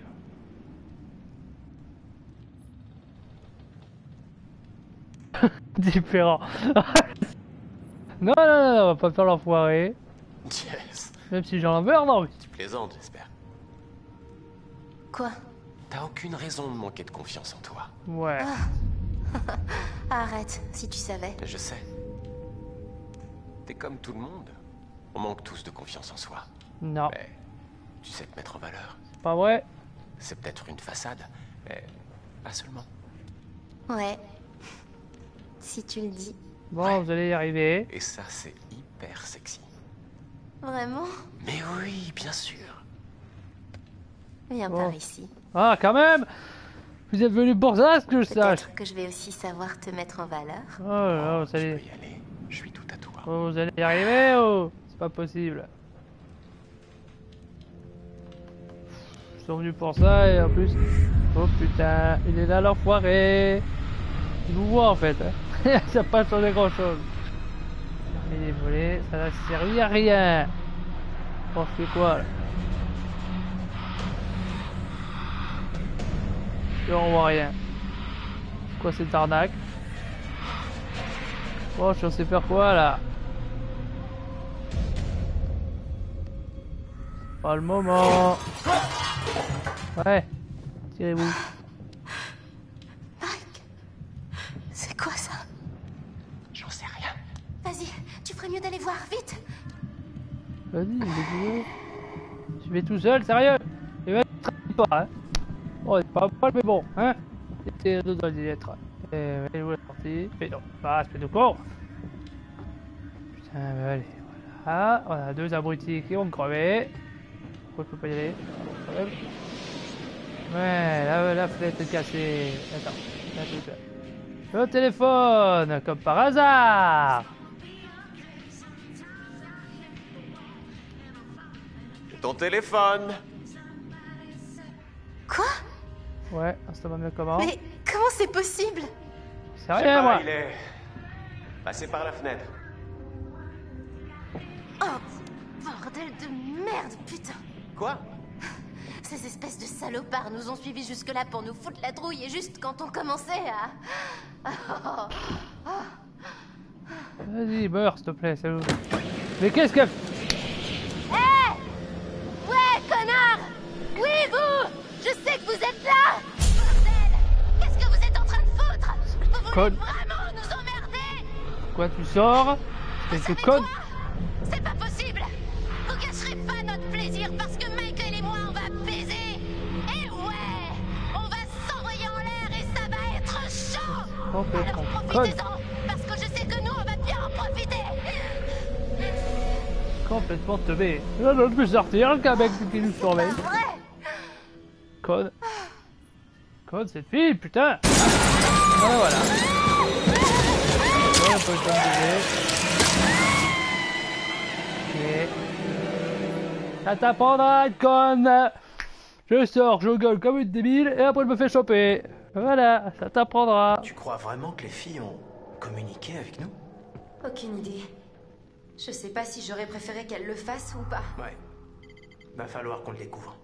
Différent. Non, non, non, on va pas faire l'enfoiré. Jess, Même si j'en ai peur, non. Mais... tu plaisantes, j'espère. Quoi? T'as aucune raison de manquer de confiance en toi. Ouais. Arrête, si tu savais. Je sais. T'es comme tout le monde. On manque tous de confiance en soi. Non, Mais tu sais te mettre en valeur. pas vrai. C'est peut-être une façade, mais pas seulement. Ouais. Si tu le dis. Bon, vous allez y arriver. Et ça, c'est hyper sexy. Vraiment? Mais oui, bien sûr. Viens Bon. par ici. Ah, quand même. Vous êtes venu pour ça, ce que je sache. Peut-être que je vais aussi savoir te mettre en valeur. Oh là là, vous Je allez... peux y aller. Je suis tout à toi. Oh, vous allez y arriver, oh. C'est pas possible. Ils sont venus pour ça et en plus... Oh putain, il est là l'enfoiré. Il nous voit en fait. Hein. Ça n'a pas changé grand chose. Il est volé, ça n'a servi à rien. On fait quoi là? Et on voit rien. C'est quoi cette arnaque? Oh, je sais faire quoi là? Pas le moment. Ouais. Tirez-vous. Mike! C'est quoi ça? J'en sais rien. Vas-y, tu ferais mieux d'aller voir, vite! Vas-y, je vais Je vais tout seul, sérieux? Et même, pas, hein? Oh, c'est pas mal, mais bon, hein? C'était deux doigts d'y être. Et elle est où la sortie? Mais non, pas, espèce de con! Putain, mais allez, voilà. On a deux abrutis qui vont crever. Pourquoi je peux pas y aller? Quand même. Ouais, la, la fenêtre est cassée. Attends, là, tout ça. Le téléphone, comme par hasard! Ton téléphone. Quoi? Ouais, ça va mieux comment? Mais comment c'est possible? C'est Je sais rien, pas, moi! il est passé par la fenêtre. Oh, bordel de merde, putain! Quoi? Ces espèces de salopards nous ont suivis jusque-là pour nous foutre la trouille et juste quand on commençait à... Oh, Vas-y, meurs, s'il te plaît, c'est où? Mais qu'est-ce que... Hé! Ouais, connard! Oui, vous! Je sais que vous êtes là! Bordel! Qu'est-ce que vous êtes en train de foutre? Vous voulez Conne. vraiment nous emmerder? Quoi, tu sors? Vous Espèce de savez conne! quoi? C'est pas possible! Vous gâcherez pas notre plaisir parce que Michael et moi on va baiser! Et ouais! On va s'envoyer en l'air et ça va être chaud! Complètement Alors conne. profitez-en, parce que je sais que nous, on va bien en profiter. Complètement teubé. Là, on peut sortir, un mec qui nous surveille. Pas vrai. Code. Code, cette fille, putain. Voilà, voilà. Ouais, un peu de temps de Ok. Ça t'apprendra, conne. Je sors, je gueule comme une débile, et après je me fais choper. Voilà, ça t'apprendra. Tu crois vraiment que les filles ont communiqué avec nous? Aucune idée. Je sais pas si j'aurais préféré qu'elles le fassent ou pas. Ouais. Va falloir qu'on le découvre.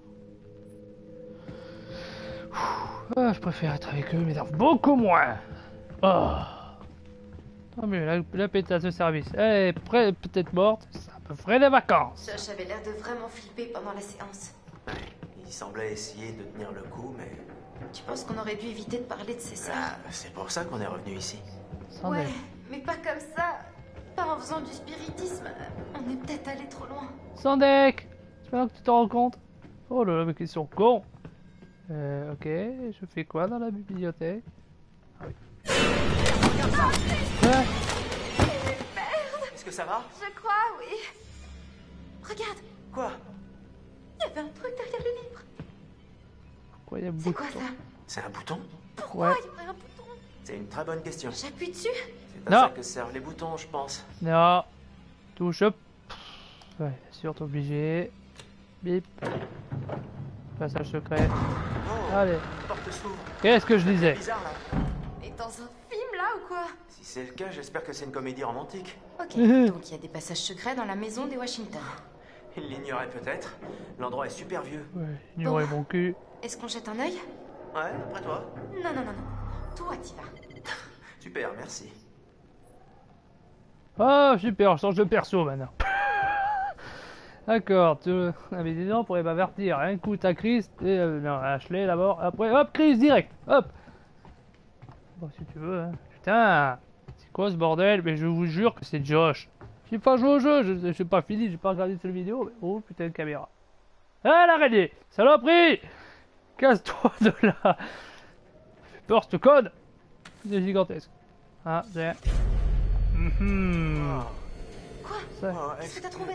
Ah, je préfère être avec eux, mais beaucoup moins. Oh. Tant mieux, la, la pétasse de service. Elle est près- peut-être morte, ça me ferait des vacances. Josh avait l'air de vraiment flipper pendant la séance. Ouais. Il semblait essayer de tenir le coup, mais... Tu penses qu'on aurait dû éviter de parler de ses sœurs? Ah, c'est pour ça qu'on est revenu ici. Sans Ouais, deck. mais pas comme ça. Pas en faisant du spiritisme. On est peut-être allé trop loin. Sans deck. C'est maintenant que tu t'en rends compte. Oh là là, mais question con. Euh, ok, je fais quoi dans la bibliothèque? Ah oui. Ouais. Est-ce que ça va? Je crois, oui. Regarde, Quoi? il y avait un truc derrière le livre. Pourquoi il y a C'est beaucoup quoi de temps? ça? C'est un bouton? Pourquoi Ouais. il y aurait un bouton? C'est une très bonne question. J'appuie dessus? C'est à Non. ça que servent les boutons, je pense. Non. Touche up. Ouais, bien sûr, t'es obligé. Bip. Passage secret. Oh, Allez. la porte s'ouvre. Qu'est-ce que je disais? Bizarre, là. Mais dans un film, là, ou quoi? Si c'est le cas, j'espère que c'est une comédie romantique. Ok, Mhm. donc il y a des passages secrets dans la maison des Washington. Il l'ignorait peut-être. L'endroit est super vieux. Ouais, ignorer Bon. mon cul. Est-ce qu'on jette un œil? Ouais, après toi. Non, non, non, non. Toi, t'y vas. Super, merci. Oh, super, je change de perso maintenant. D'accord, tu... Ah, mais dis donc, pour m'avertir. Un coup, t'as Chris, et euh, non, Ashley d'abord. Après, hop, Chris, direct. Hop. Bon, si tu veux, hein. Putain, c'est quoi ce bordel? Mais je vous jure que c'est Josh. J'ai pas joué au jeu, je je suis pas fini, j'ai pas regardé cette vidéo. Mais... Oh putain de caméra. Ah l'araignée, saloperie! Casse-toi de là! Fais peur ce code! C'est gigantesque. Ah, j'ai. Mhm. Quoi? Ça- Oh, Qu'est-ce que t'as trouvé?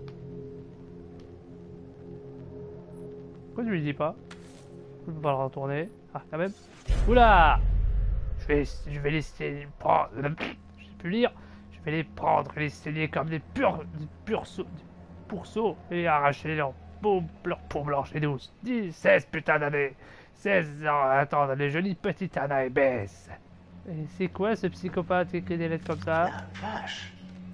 Pourquoi tu lui dis pas? Je peux pas le retourner. Ah, quand même. Oula! Je vais, je vais laisser prendre. Je sais plus lire. Je vais les prendre et les saigner comme des purs, des purs des pourceaux et arracher leur peau, leur peau blanche et douce. dix, seize putain d'années. seize ans à attendre les jolies petites Anna et Bess. Et c'est quoi ce psychopathe qui écrit des lettres comme ça? La vache.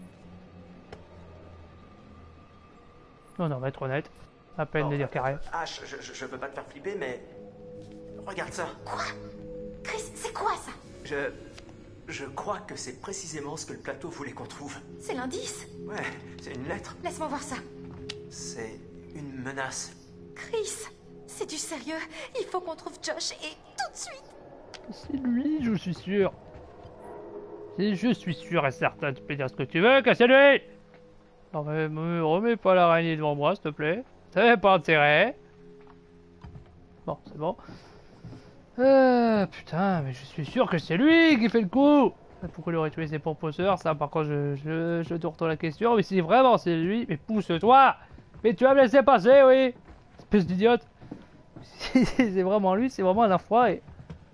Non, non, on va être honnête. À peine de dire carré. H, je, je, je veux pas te faire flipper, mais... Regarde ça. Quoi? Chris, c'est quoi ça? Je... Je crois que c'est précisément ce que le plateau voulait qu'on trouve. C'est l'indice? Ouais, c'est une lettre. Laisse-moi voir ça. C'est une menace. Chris, c'est du sérieux. Il faut qu'on trouve Josh et tout de suite. C'est lui, je suis sûr. Si je suis sûr et certain, tu peux dire ce que tu veux, que c'est lui. Non mais me remets pas l'araignée devant moi, s'il te plaît. Ça n'avait pas intérêt. Bon, c'est bon. Euh, putain, mais je suis sûr que c'est lui qui fait le coup. Pourquoi il aurait tué ses propres sœurs? Ça, par contre, je, je, je te retourne la question. Mais si vraiment c'est lui, mais pousse-toi. Mais tu vas me laisser passer, oui. Espèce d'idiote. Si c'est vraiment lui, c'est vraiment un enfoiré.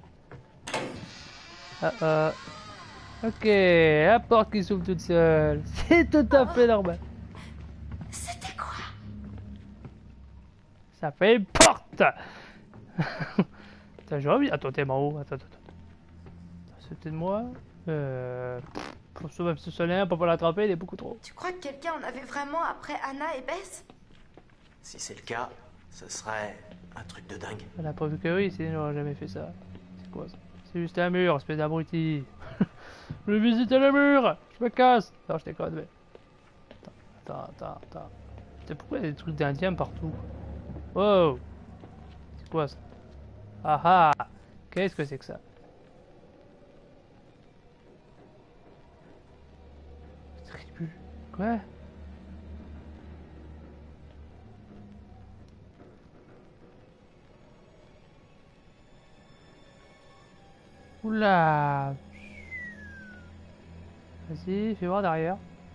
Ah, ah. Ok, la porte qui s'ouvre toute seule. C'est tout à fait normal. C'était quoi? Ça fait une porte. Attends, j'aurais envie. Attends, t'es en haut. Attends, attends, attends. C'était de moi. Euh. Pour sauver ce soleil, pour pas l'attraper, il est beaucoup trop. Tu crois que quelqu'un en avait vraiment après Anna et Bess? Si c'est le cas, ce serait un truc de dingue. La preuve que oui, sinon j'aurais jamais fait ça. C'est quoi ça? C'est juste un mur, espèce d'abruti. Je vais visiter le mur. Je me casse. Non, je déconne, mais. Attends, attends, attends. Putain, pourquoi il y a des trucs d'indiens partout? Wow. C'est quoi ça? Ah ah. Qu'est-ce que c'est que ça? Tribu. Quoi? Oula. Vas-y, fais voir derrière.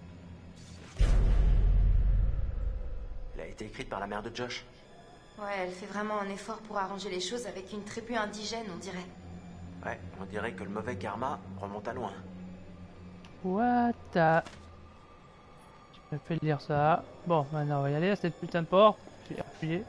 Elle a été écrite par la mère de Josh. Ouais, elle fait vraiment un effort pour arranger les choses avec une tribu indigène, on dirait. Ouais, on dirait que le mauvais karma remonte à loin. What the... Je me fais lire ça. Bon, maintenant on va y aller à cette putain de porte. J'ai appuyé.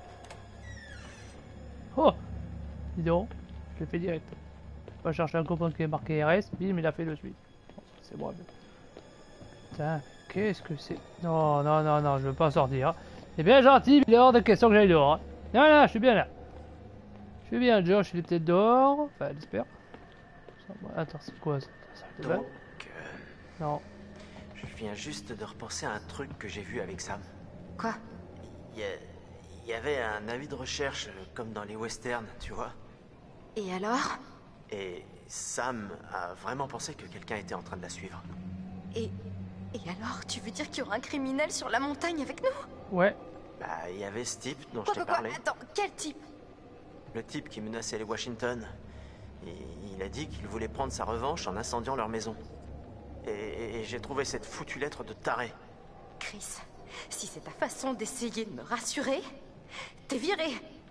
Oh, dis donc, je l'ai fait direct. On va chercher un copain qui est marqué R S, bim, il a fait de suite. C'est bon. Putain, qu'est-ce que c'est? Non, non, non, non, je veux pas sortir. C'est bien gentil, mais il est hors de question que j'aille dehors. Non, non, je suis bien là. Je suis bien, Josh, il est peut-être dehors. Enfin, j'espère. Attends, c'est quoi ça? Donc, euh, non. Je viens juste de repenser à un truc que j'ai vu avec Sam. Quoi? Il y, a... il y avait un avis de recherche, comme dans les westerns, tu vois. Et alors? Et Sam a vraiment pensé que quelqu'un était en train de la suivre. Et... Et alors, tu veux dire qu'il y aura un criminel sur la montagne avec nous? Ouais. Bah, il y avait ce type dont Quoi, je t'ai quoi, parlé. quoi? Attends, quel type? Le type qui menaçait les Washington. Et il a dit qu'il voulait prendre sa revanche en incendiant leur maison. Et, et- et j'ai trouvé cette foutue lettre de taré. Chris, si c'est ta façon d'essayer de me rassurer, t'es viré.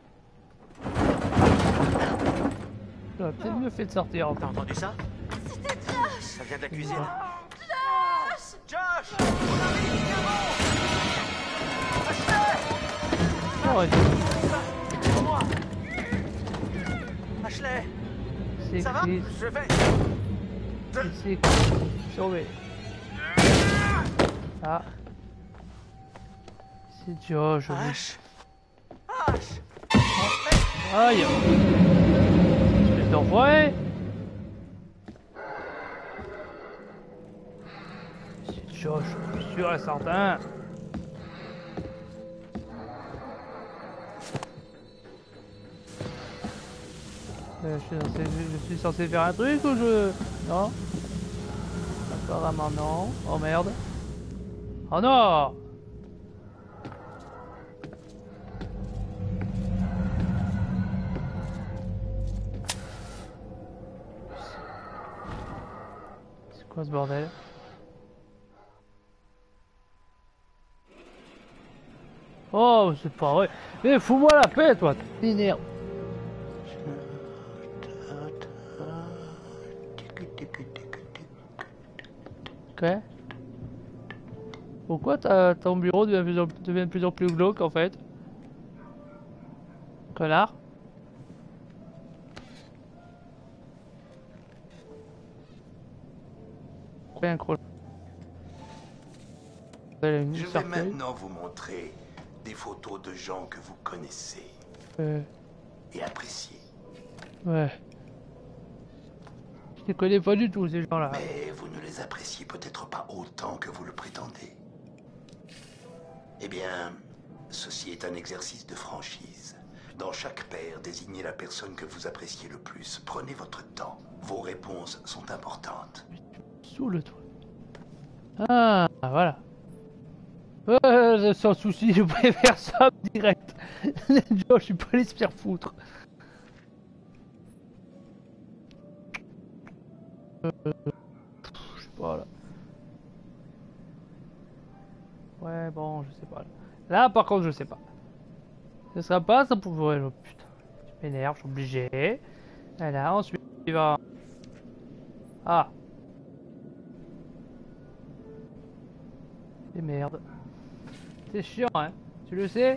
J'aurais peut-être mieux fait de sortir en fait. T'as entendu ça? C'était Josh! Ça vient de la cuisine. Josh! Josh! Ouais, Ashley! c'est Ça va? Chris. Je vais... C'est Chris. Sauvé. Ah. C'est Josh. oui. Ash! Ash! Aïe. Je vais t'envoyer. C'est Josh, je suis sûr et certain. Euh, je, suis censé, je suis censé faire un truc ou je... Non? Apparemment non. Oh merde. Oh non! C'est quoi ce bordel? Oh, c'est pas vrai. Mais fous-moi la paix, toi, t'énerves. Ok. Pourquoi ta- ton bureau devient de plus en, devient de plus en plus glauque en fait? Connard. Ouais, incroyable. Je vais maintenant vous montrer des photos de gens que vous connaissez Euh, et appréciez. ouais. Je les connais pas du tout ces gens-là. Mais vous ne les appréciez peut-être pas autant que vous le prétendez. Eh bien, ceci est un exercice de franchise. Dans chaque paire, désignez la personne que vous appréciez le plus. Prenez votre temps. Vos réponses sont importantes. Sous le toit. Ah, voilà. Euh, sans souci, je préfère ça direct. Joe, je suis pas allé se faire foutre. Euh, je sais pas là. Ouais, bon, je sais pas. Là, par contre, je sais pas. Ce sera pas ça pour vous. Oh, putain, je m'énerve, je suis obligé. Voilà, ensuite, il va. Ah. Et merde. C'est chiant, hein. Tu le sais?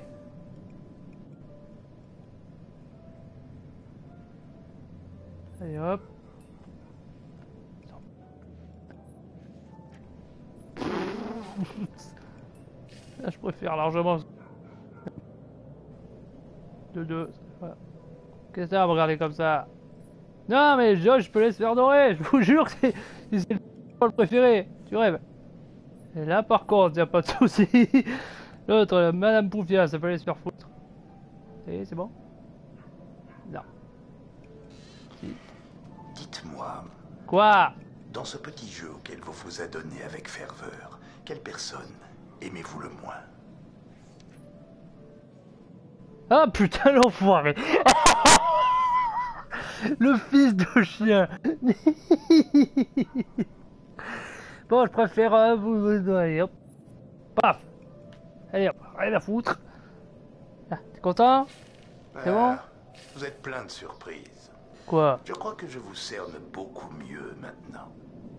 Allez hop. Là, je préfère largement. De deux. Voilà. Qu'est-ce que ça, regarder comme ça? Non, mais Josh, je peux laisser faire dorer. Je vous jure que c'est c'est le préféré. Tu rêves. Et là, par contre, y a pas de souci. L'autre, la Madame Poufia, ça peut aller se faire foutre. Ça y est, c'est bon? Non. Si. Dites-moi, Quoi? dans ce petit jeu auquel vous vous adonnez avec ferveur, quelle personne aimez-vous le moins? Ah putain, l'enfoiré. Le fils de chien. Bon, je préfère euh, vous, vous, allez hop. Paf. Allez hop, rien à foutre. Ah, t'es content? C'est bon? Ah, vous êtes plein de surprises. Quoi? Je crois que je vous cerne beaucoup mieux maintenant.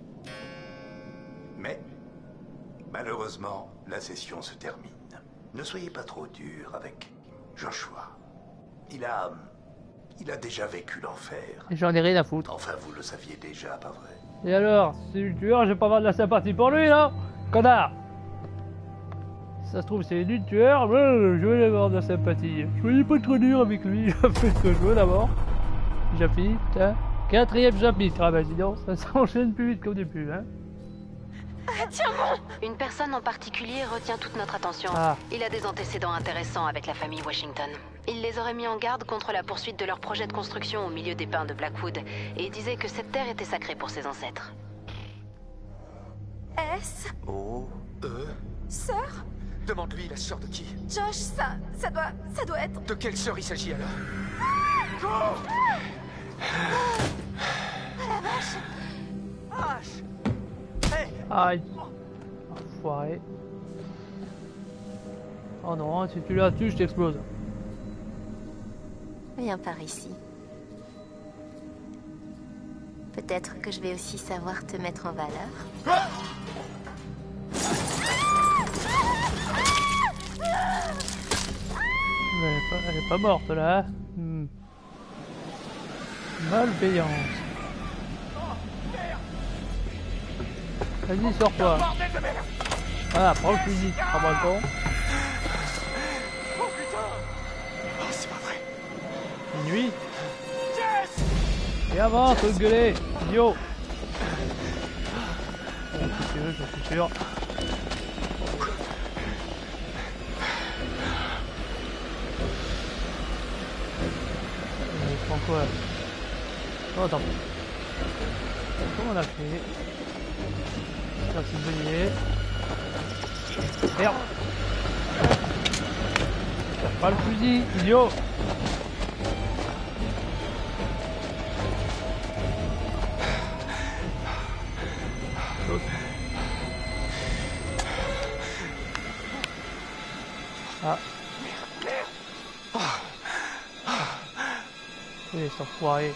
Mais, malheureusement, la session se termine. Ne soyez pas trop dur avec Joshua. Il a... Il a déjà vécu l'enfer. J'en ai rien à foutre. Enfin, vous le saviez déjà, pas vrai? Et alors, c'est le tueur, je vais pas avoir de la sympathie pour lui, là? Connard! Si ça se trouve, c'est lui le tueur, je vais avoir de la sympathie. Soyez pas trop dur avec lui, je fais ce que je veux d'abord. Chapitre, hein. Quatrième chapitre, ah bah dis donc, ça s'enchaîne plus vite qu'au début, hein. Tiens bon. Une personne en particulier retient toute notre attention. Ah. Il a des antécédents intéressants avec la famille Washington. Il les aurait mis en garde contre la poursuite de leur projet de construction au milieu des pins de Blackwood et disait que cette terre était sacrée pour ses ancêtres. S. Oh. Euh Sœur? Demande-lui la sœur de qui? Josh, ça... ça doit... ça doit être... De quelle sœur il s'agit alors? Ah la vache. Aïe. Enfoiré. Oh non, si tu la tues, je t'explose. Viens par ici. Peut-être que je vais aussi savoir te mettre en valeur. Elle est pas, elle est pas morte là. Hmm. Malveillance. Vas-y, sors-toi. Voilà, prends le fusil, prends-moi le temps. Oh putain! Oh, c'est pas vrai! Une nuit. Et avance, au gueuler, idiot. Bon, si tu veux, je suis sûr. Je prends quoi? Oh, attends. Comment on a fait? Ça, c'est une bonne idée. Merde! Tire pas le fusil, idiot! Saute. Ah. Oui, c'est enfoiré.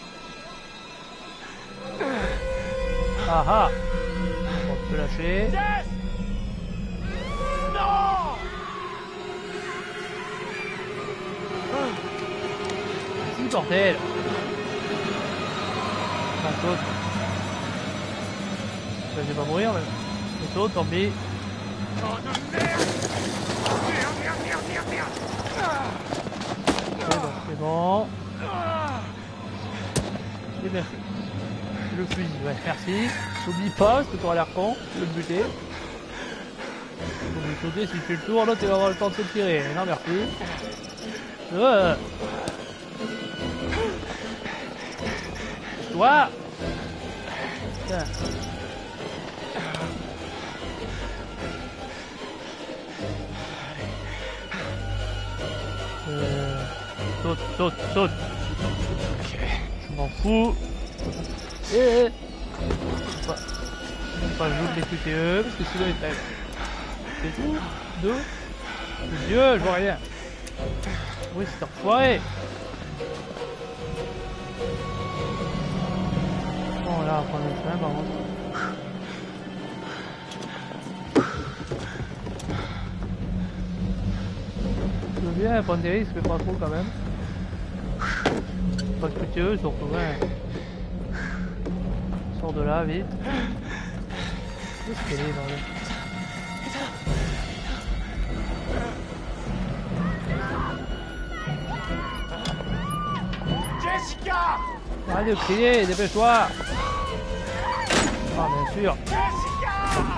Ah ah! On peut lâcher. Non! Si, bordel! Ah, saute. Je vais pas mourir, mais. Je saute, tant pis. C'est bon. J'ai bien fait. Le fusil, ouais, merci. N'oublie pas, parce que t'auras l'air con, je vais le buter. Faut lui sauter si tu fais le tour, l'autre il va avoir le temps de se tirer. Non, merci. Ouais. Toi. Tiens. Euh... Saute, saute, saute. Ok. Je m'en fous. Eh eh. Faut pas, faut pas jouer les Q T E parce que sinon il t'aide. C'est tout. Deux. Dieu, je vois rien. Oui, c'est enfoiré. Bon, là, on va prendre le chemin par contre. Je veux bien prendre des risques, mais pas trop quand même. Pas de Q T E surtout, ouais. Sors de là, vite. Qu'est-ce qu'elle est, bordel? Jessica! Arrête de crier, dépêche-toi! Ah, bien sûr! Jessica!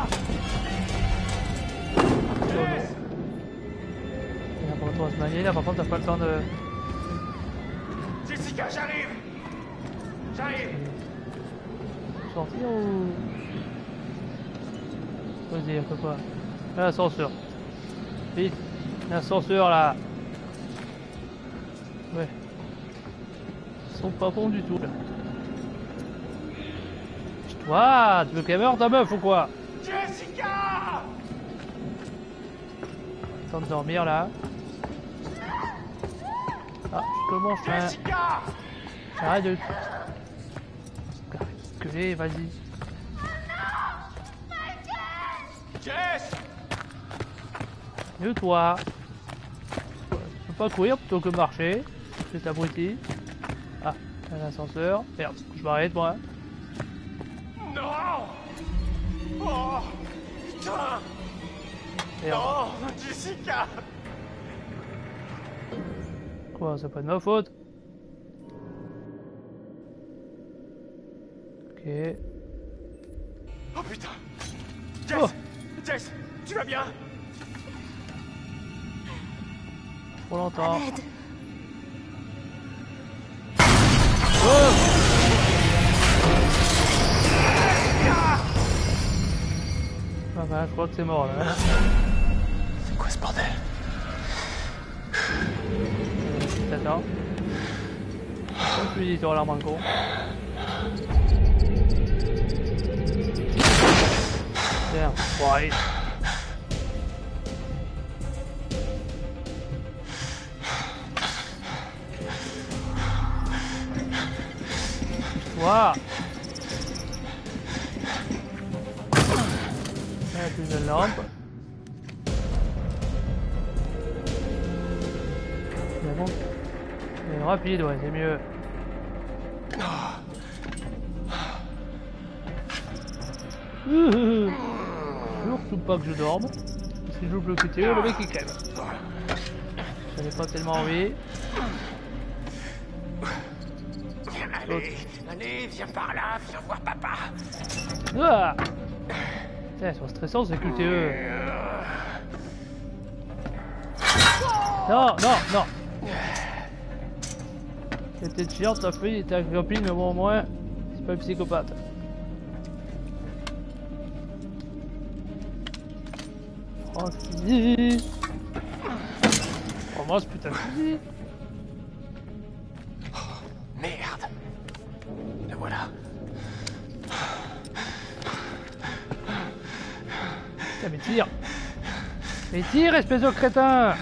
Il y a pas trop à se manier là, par contre, t'as pas le temps de. Jessica, j'arrive! J'arrive! Sortir ou. Vas-y, un peu quoi? L'ascenseur. Vite! L'ascenseur là! Ouais. Ils sont pas bons du tout là. Toi, tu veux qu'elle meure ta meuf ou quoi? Jessica! Temps de dormir là. Ah, je te mange un. Jessica! Arrête de. Gueuler, vas-y. Jess! Et toi? Tu peux pas courir plutôt que marcher? C'est abruti. Ah, un ascenseur. Merde, je m'arrête moi. Non! Oh! Putain! Merde. Non! Jessica! Quoi, c'est pas de ma faute? Ok. Oh putain! Jess! Oh. Jess! Tu vas bien? Trop longtemps. Ahmed. Oh! Ah bah, je crois que c'est mort là. C'est quoi ce bordel? T'attends. Comme tu dis, tu auras l'air moins con. Tiens, bon allez. Toi. La deuxième lampe. Mais bon. C'est rapide, ouais, c'est mieux. Surtout pas que je dorme. Si je loupe le Q T E, le mec il crève. J'en ai pas tellement envie. Allez, allez, viens par là, viens voir papa. Ah Putain, ils sont stressants ces Q T E. Non, non, non. C'était chiant, ta fille et ta copine, mais bon, au moins, c'est pas un psychopathe. Oh, si. Oh, moi, ce putain de fusil. Merde. Le voilà. Putain, mais tire. Mais tire, espèce de crétin.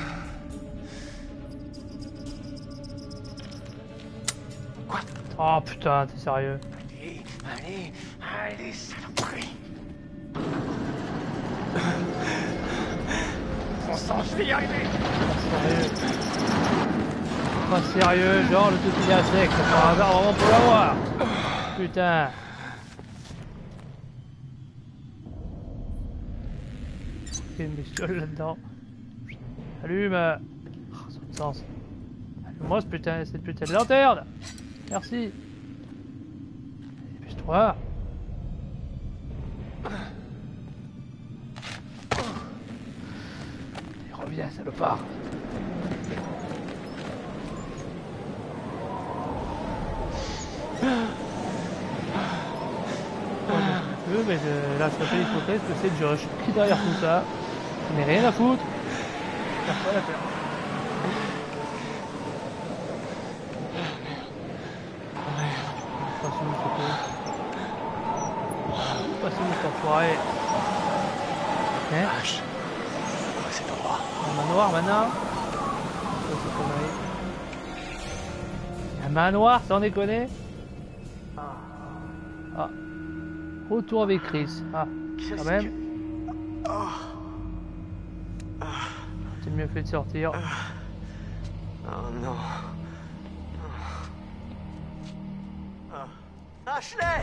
Quoi? Oh putain, t'es sérieux? Allez, allez, allez, saloperie. Bon sang, je vais y arriver. Sérieux? Pas sérieux, genre le truc il est à sec, ça par hasard vraiment pour l'avoir. Putain. Il y a une bestiole là-dedans. Allume. Oh, ça a de sens. Allume-moi ce putain, cette putain de lanterne. Merci. Dépêche-toi. Et reviens, salopard. Peu, mais je, là, je fais l'hypothèse que c'est Josh qui est derrière tout ça. Je n'ai rien à foutre. Je pas la peur. Pas sous le photo. Pas sous le enfoiré. Hein? Vache. Ouais, cet endroit. Un manoir maintenant. Ça, c'est connerie. Un manoir, sans déconner. Ah. Retour avec Chris. Ah, quand même. C'est mieux fait de sortir. Oh non. Ashley!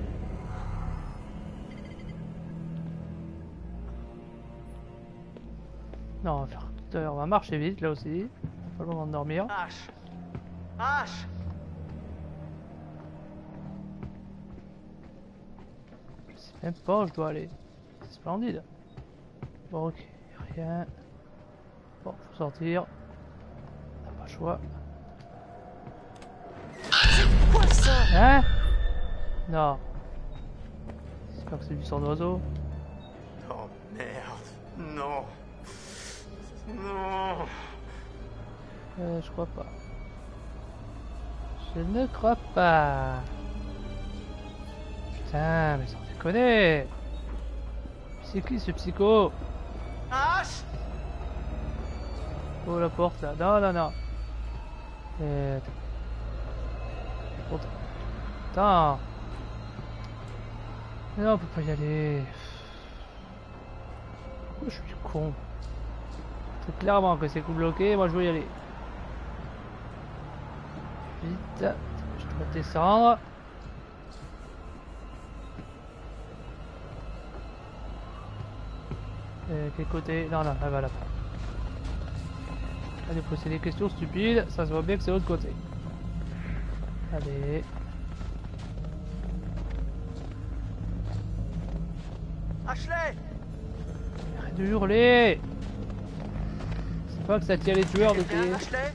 Non, on va faire. On va marcher vite là aussi. Pas le moment de dormir. Ash! Ash! Je sais même pas où je dois aller. C'est splendide. Bon, ok, rien. Bon, faut sortir. On n'a pas le choix. Quoi ça? Hein? Non. J'espère que c'est du sang d'oiseau. Oh merde. Non. Non. Euh, je crois pas. Je ne crois pas. Putain, mais sans déconner. C'est qui ce psycho? Ash! Oh la porte là, non non non. Et... Attends. Non, on peut pas y aller. Oh, je suis con. C'est clairement que c'est coup bloqué, moi je veux y aller. Vite, je dois descendre. Euh, quel côté? Non, non, elle va là. Allez, poser des questions stupides, ça se voit bien que c'est l'autre côté. Allez. Ashley! Arrête de hurler! C'est pas que ça tire les tueurs de tes... Ashley?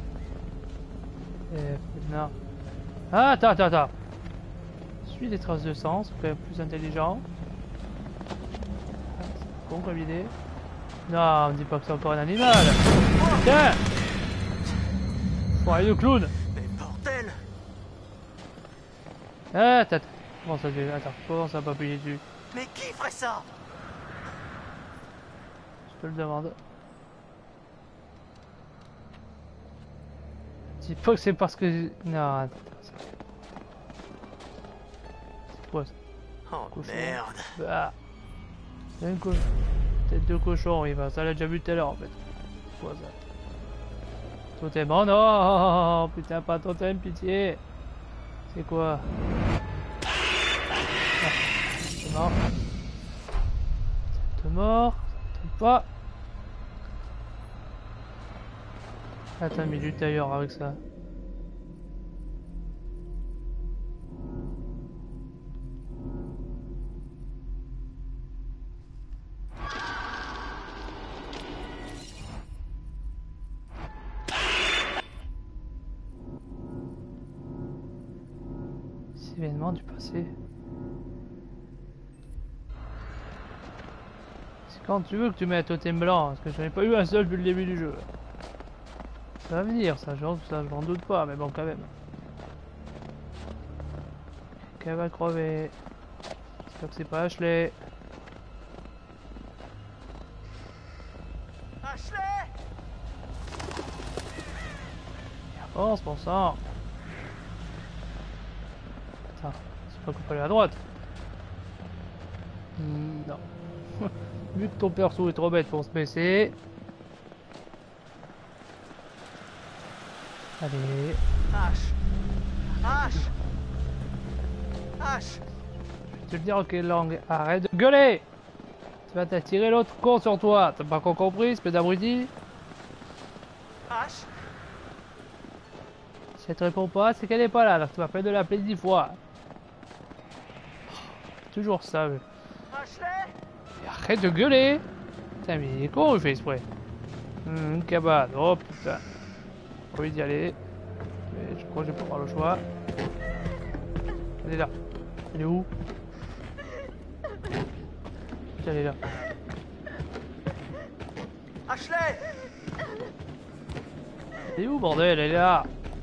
Euh, non. Ah, attends, attends, attends. Suis les traces de sang, c'est quand même plus intelligent. Ah, c'est con comme idée. Non, on me dit pas que c'est encore un animal. Putain! Foiré de clown! Mais bordel! Ah, attends, attends. Comment ça se fait? Attends, comment ça va pas appuyer dessus? Mais qui ferait ça? Je te le demande. Dis pas que c'est parce que... Non, attends. C'est quoi ça? Oh Cochon. merde! Bah. C'est un cochon. Tête de cochon, il va. Ça l'a déjà vu tout à l'heure en fait. C'est quoi ça? Totem, oh non! Putain, pas totem, pitié! C'est quoi? Ah, c'est mort. C'est mort. C'est pas. Attends, mais du tailleur avec ça. Événement du passé. C'est quand tu veux que tu mets un totem blanc, parce que j'en ai pas eu un seul depuis le début du jeu. Ça va venir, ça, genre, ça, je m'en doute pas, mais bon, quand même. Qu'elle va crever. J'espère que c'est pas Ashley. Ashley! Avance, bon sang. Attends, c'est pas qu'on peut aller à droite. Hmm, non. Vu que ton perso est trop bête pour se baisser. Allez. Ash! Ash! Ash! Je vais te le dire en quelle langue. Arrête de gueuler! Tu vas t'attirer l'autre con sur toi. T'as pas encore compris, espèce d'abruti? Ash! Si elle te répond pas, c'est qu'elle est pas là. Alors tu vas faire de l'appeler dix fois. Toujours ça. Mais... Ashley! Et arrête de gueuler! Putain, mais il est con, il fait exprès. Hum, une cabane. Oh putain. J'ai envie d'y aller. Mais je crois que je vais pas avoir le choix. Elle est là. Elle est où? Putain, elle est là. Ashley! Elle est où, bordel? Elle est là.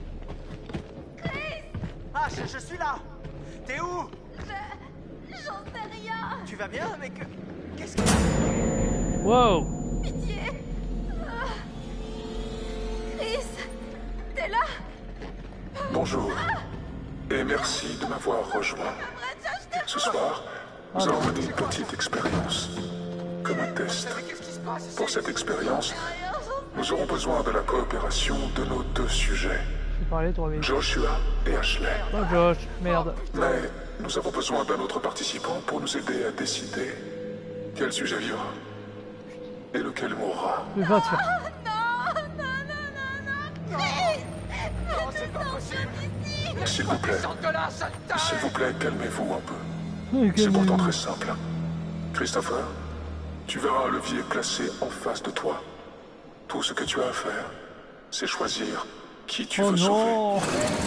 Ash, je suis là! T'es où? Je... J'en sais rien. Tu vas bien, mais que... Qu'est-ce que... Wow! Pitié. Ah. Chris, t'es là? Bonjour, et merci de m'avoir rejoint. Ce soir, nous allons mener une petite expérience, comme un test. Pour cette expérience, nous aurons besoin de la coopération de nos deux sujets, Je vais parler, toi, mais... Joshua et Ashley. Oh, Josh, merde. Mais nous avons besoin d'un autre participant pour nous aider à décider quel sujet vivra et lequel mourra. Mais va te faire. Non, non, non, non, non, Chris! Non, c'est pas possible! S'il vous plaît, Sors de là, saleté! s'il vous plaît, calmez-vous un peu. Oui, C'est calme-toi. pourtant très simple. Christopher, tu verras un levier placé en face de toi. Tout ce que tu as à faire, c'est choisir qui tu Oh veux sauver. non!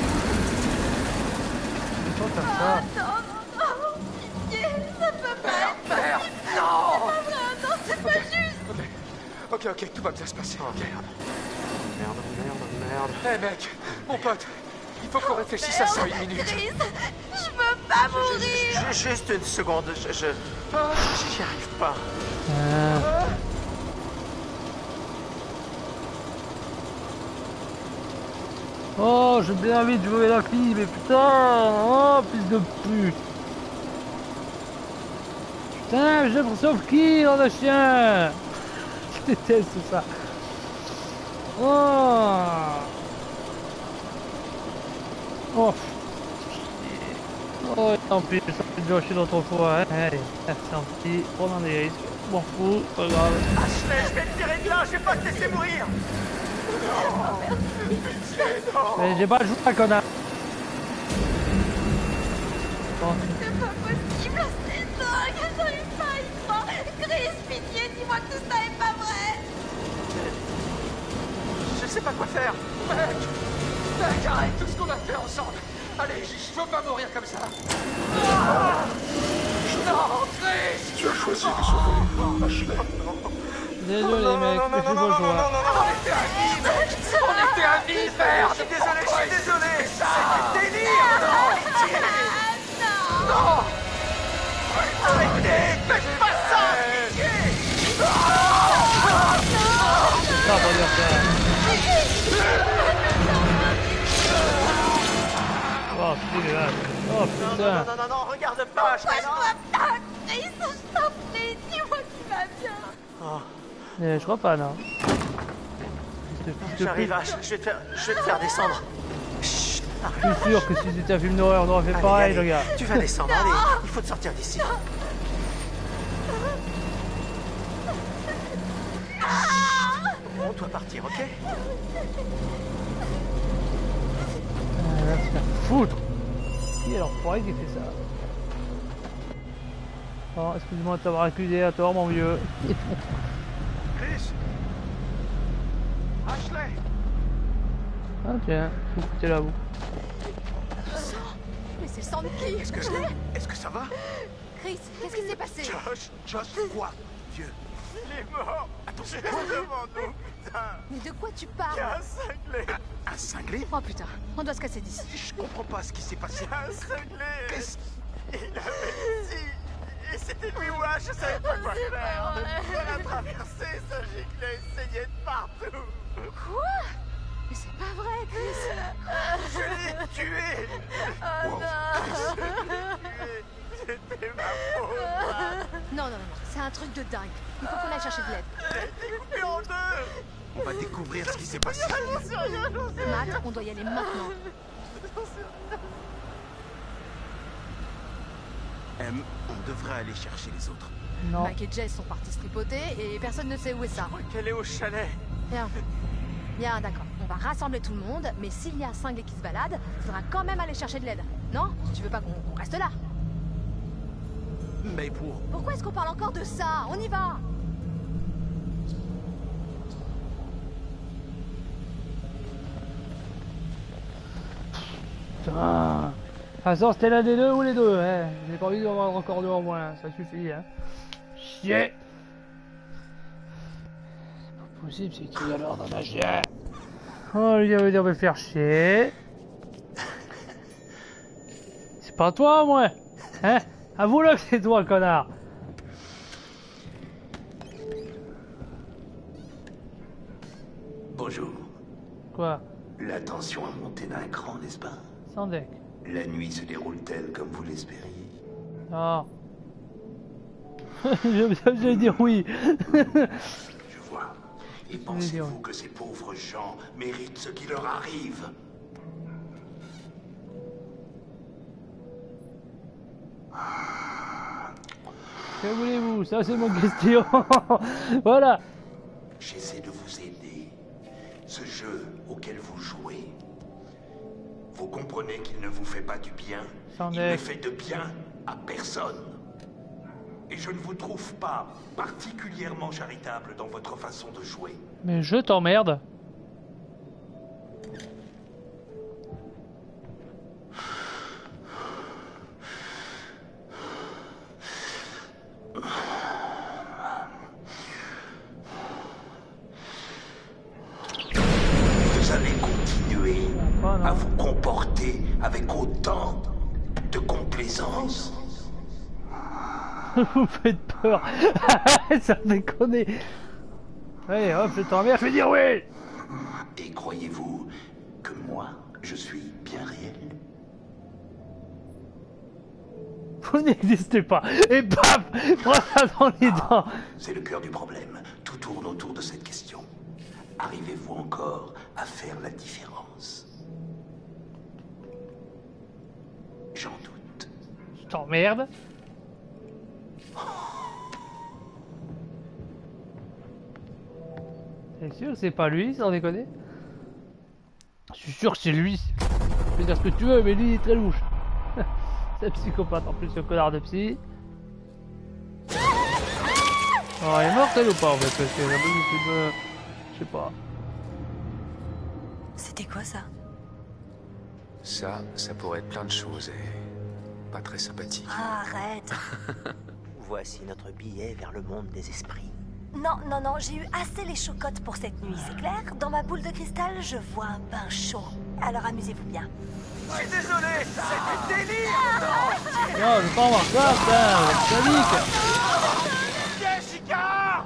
Pourquoi faire ça? Non, non, pitié, ça peut pas être Merde! possible. Non! C'est pas vrai, non, c'est pas juste. Ok, ok, tout va bien se passer. Ok. Merde, merde, merde. Hé mec, mon pote, il faut qu'on réfléchisse à ça une minute. Chris, je veux pas mourir. Juste une seconde, je... je... J'y arrive pas. Euh... Oh, j'ai bien envie de jouer la fille, mais putain! Oh, fils de pute! Putain, j'ai pour sauve qui dans le chien? Je déteste ça. Oh! Oh! Oh, tant pis, ça fait déjà chier d'autres fois, hein. Allez, tant pis, on en est risques. M'en fous, pas grave. Ashley, je vais te tirer de là, je vais pas te laisser mourir! Mais j'ai pas le choix, connard! Bon. C'est pas possible, c'est dingue, j'arrive pas à y croire. Chris, pitié, dis-moi que tout ça est pas vrai. Je sais pas quoi faire. Mec, mec, arrête tout ce qu'on a fait ensemble. Allez, je, je veux pas mourir comme ça. Ah non, Chris! Tu as choisi de sauver Ashley. Désolé, mec, je suis pas choix. On était amis, mec! On était amis, merde! Je suis désolé, je suis désolé! C'est du délire! Non. Non! Arrêtez! Faites pas ça! Pitié! Ah, pas dire ça. Oh, c'est dégueulasse. Oh, Non, putain. non, non, non, non, regarde pas, Ashley, Pourquoi je non! dois pas, Chris? Je t'en prie, dis-moi qu'il va bien. Oh, Eh, je crois pas, non. j'arrive, Ash, je vais te faire, je vais te faire descendre. Chut, Je suis sûr que si c'était un film d'horreur, on aurait fait allez, pareil, allez, le gars. tu vas descendre, allez, il faut te sortir d'ici. On doit partir, ok? Ah, va se faire foutre. Qui est l'enfoiré qui fait ça? Oh, excuse-moi de t'avoir accusé à tort, mon vieux. Chris! Ashley! Ah tiens, vous foutez là, vous. Mais c'est le sang de qui? Est-ce que... Est-ce que ça va? Chris, qu'est-ce qui s'est passé? Josh, Josh, quoi? Dieu. Il est mort. Attention, devant nous, putain. Mais de quoi tu Il y a parles? un cinglé. Un, un cinglé? Oh putain, on doit se casser d'ici. Je comprends pas ce qui s'est passé. Un cinglé. Qu'est-ce... Il avait ici. Et c'était lui ou un, je savais pas quoi faire. On a traversé ce gilet, saignait de partout. Quoi? Mais c'est pas vrai, Chris. Je l'ai tué. Oh Wow, Chris, je l'ai tué. C'était ma faute. Non, non, non, non, c'est un truc de dingue. Il faut qu'on aille chercher de l'aide. Elle a été coupée en deux. On va découvrir ce qui s'est passé. J'en sais rien, j'en sais rien. Matt, on doit y aller maintenant. M, on devrait aller chercher les autres. Non. Mac et Jess sont partis se tripoter et personne ne sait où est ça. Je crois qu'elle est au chalet. Bien. Bien, d'accord. On va rassembler tout le monde, mais s'il y a un cinglé qui se balade, il faudra quand même aller chercher de l'aide. Non? Tu veux pas qu'on qu'on reste là? Mais pour... Pourquoi est-ce qu'on parle encore de ça? On y va! Putain. De toute façon, c'était l'un des deux ou les deux, hein. J'ai pas envie d'en avoir encore deux en moins, ça suffit, hein. Chier. C'est pas possible, c'est qui alors dans la chienne? Oh, il veut dire me faire chier. C'est pas toi, moi. Hein? Avoue-le que c'est toi, connard. Bonjour. Quoi? La tension a monté d'un cran, n'est-ce pas? Sans deck. La nuit se déroule-t-elle comme vous l'espériez? Oh. je vais dire oui. Je vois. Et pensez-vous que ces pauvres gens méritent ce qui leur arrive? Que voulez-vous? Ça, c'est mon question. Voilà. J'essaie de vous aider. Ce jeu auquel vous jouez, vous comprenez qu'il ne vous fait pas du bien? Sans Il deck. ne fait de bien à personne. Et je ne vous trouve pas particulièrement charitable dans votre façon de jouer. Mais je t'emmerde. Vous allez continuer Ah, non. à vous comporter avec autant de complaisance. Vous faites peur. Ça déconne. Allez hop, je t'emmerde, je vais dire oui. Et croyez-vous que moi, je suis bien réel? Vous n'existez pas. Et paf, prends ça dans les dents. C'est le cœur du problème. Tout tourne autour de cette question. Arrivez-vous encore à faire la différence? J'en doute. Je t'emmerde. T'es sûr que c'est pas lui, sans déconner? Je suis sûr que c'est lui. Tu peux dire ce que tu veux, mais lui il est très louche. C'est un psychopathe en plus, ce connard de psy. Oh, elle est morte elle ou pas en fait? Parce que la bonne me... Je sais pas. C'était quoi ça? Ça, ça pourrait être plein de choses et pas très sympathique. Ah, arrête. Voici notre billet vers le monde des esprits. Non, non, non, j'ai eu assez les chocottes pour cette nuit, c'est clair? Dans ma boule de cristal, je vois un bain chaud. Alors amusez-vous bien. Je suis désolé, c'était délire. Non, je veux pas avoir ça, putain, panique. Jessica!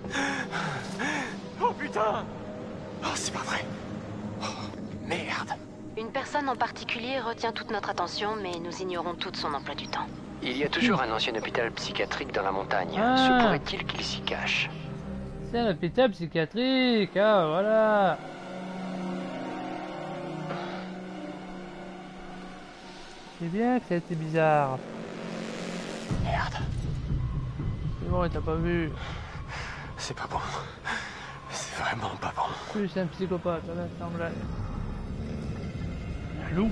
Oh putain! Oh, c'est pas vrai. Oh, merde. Une personne en particulier retient toute notre attention, mais nous ignorons tout de son emploi du temps. Il y a toujours un ancien hôpital psychiatrique dans la montagne. Ah. Se pourrait-il qu'il s'y cache? C'est un hôpital psychiatrique, ah voilà. C'est bien que ça a été bizarre. Merde. C'est bon, il t'a pas vu. C'est pas bon. C'est vraiment pas bon. Plus c'est un psychopathe, voilà, ça semble. Un loup.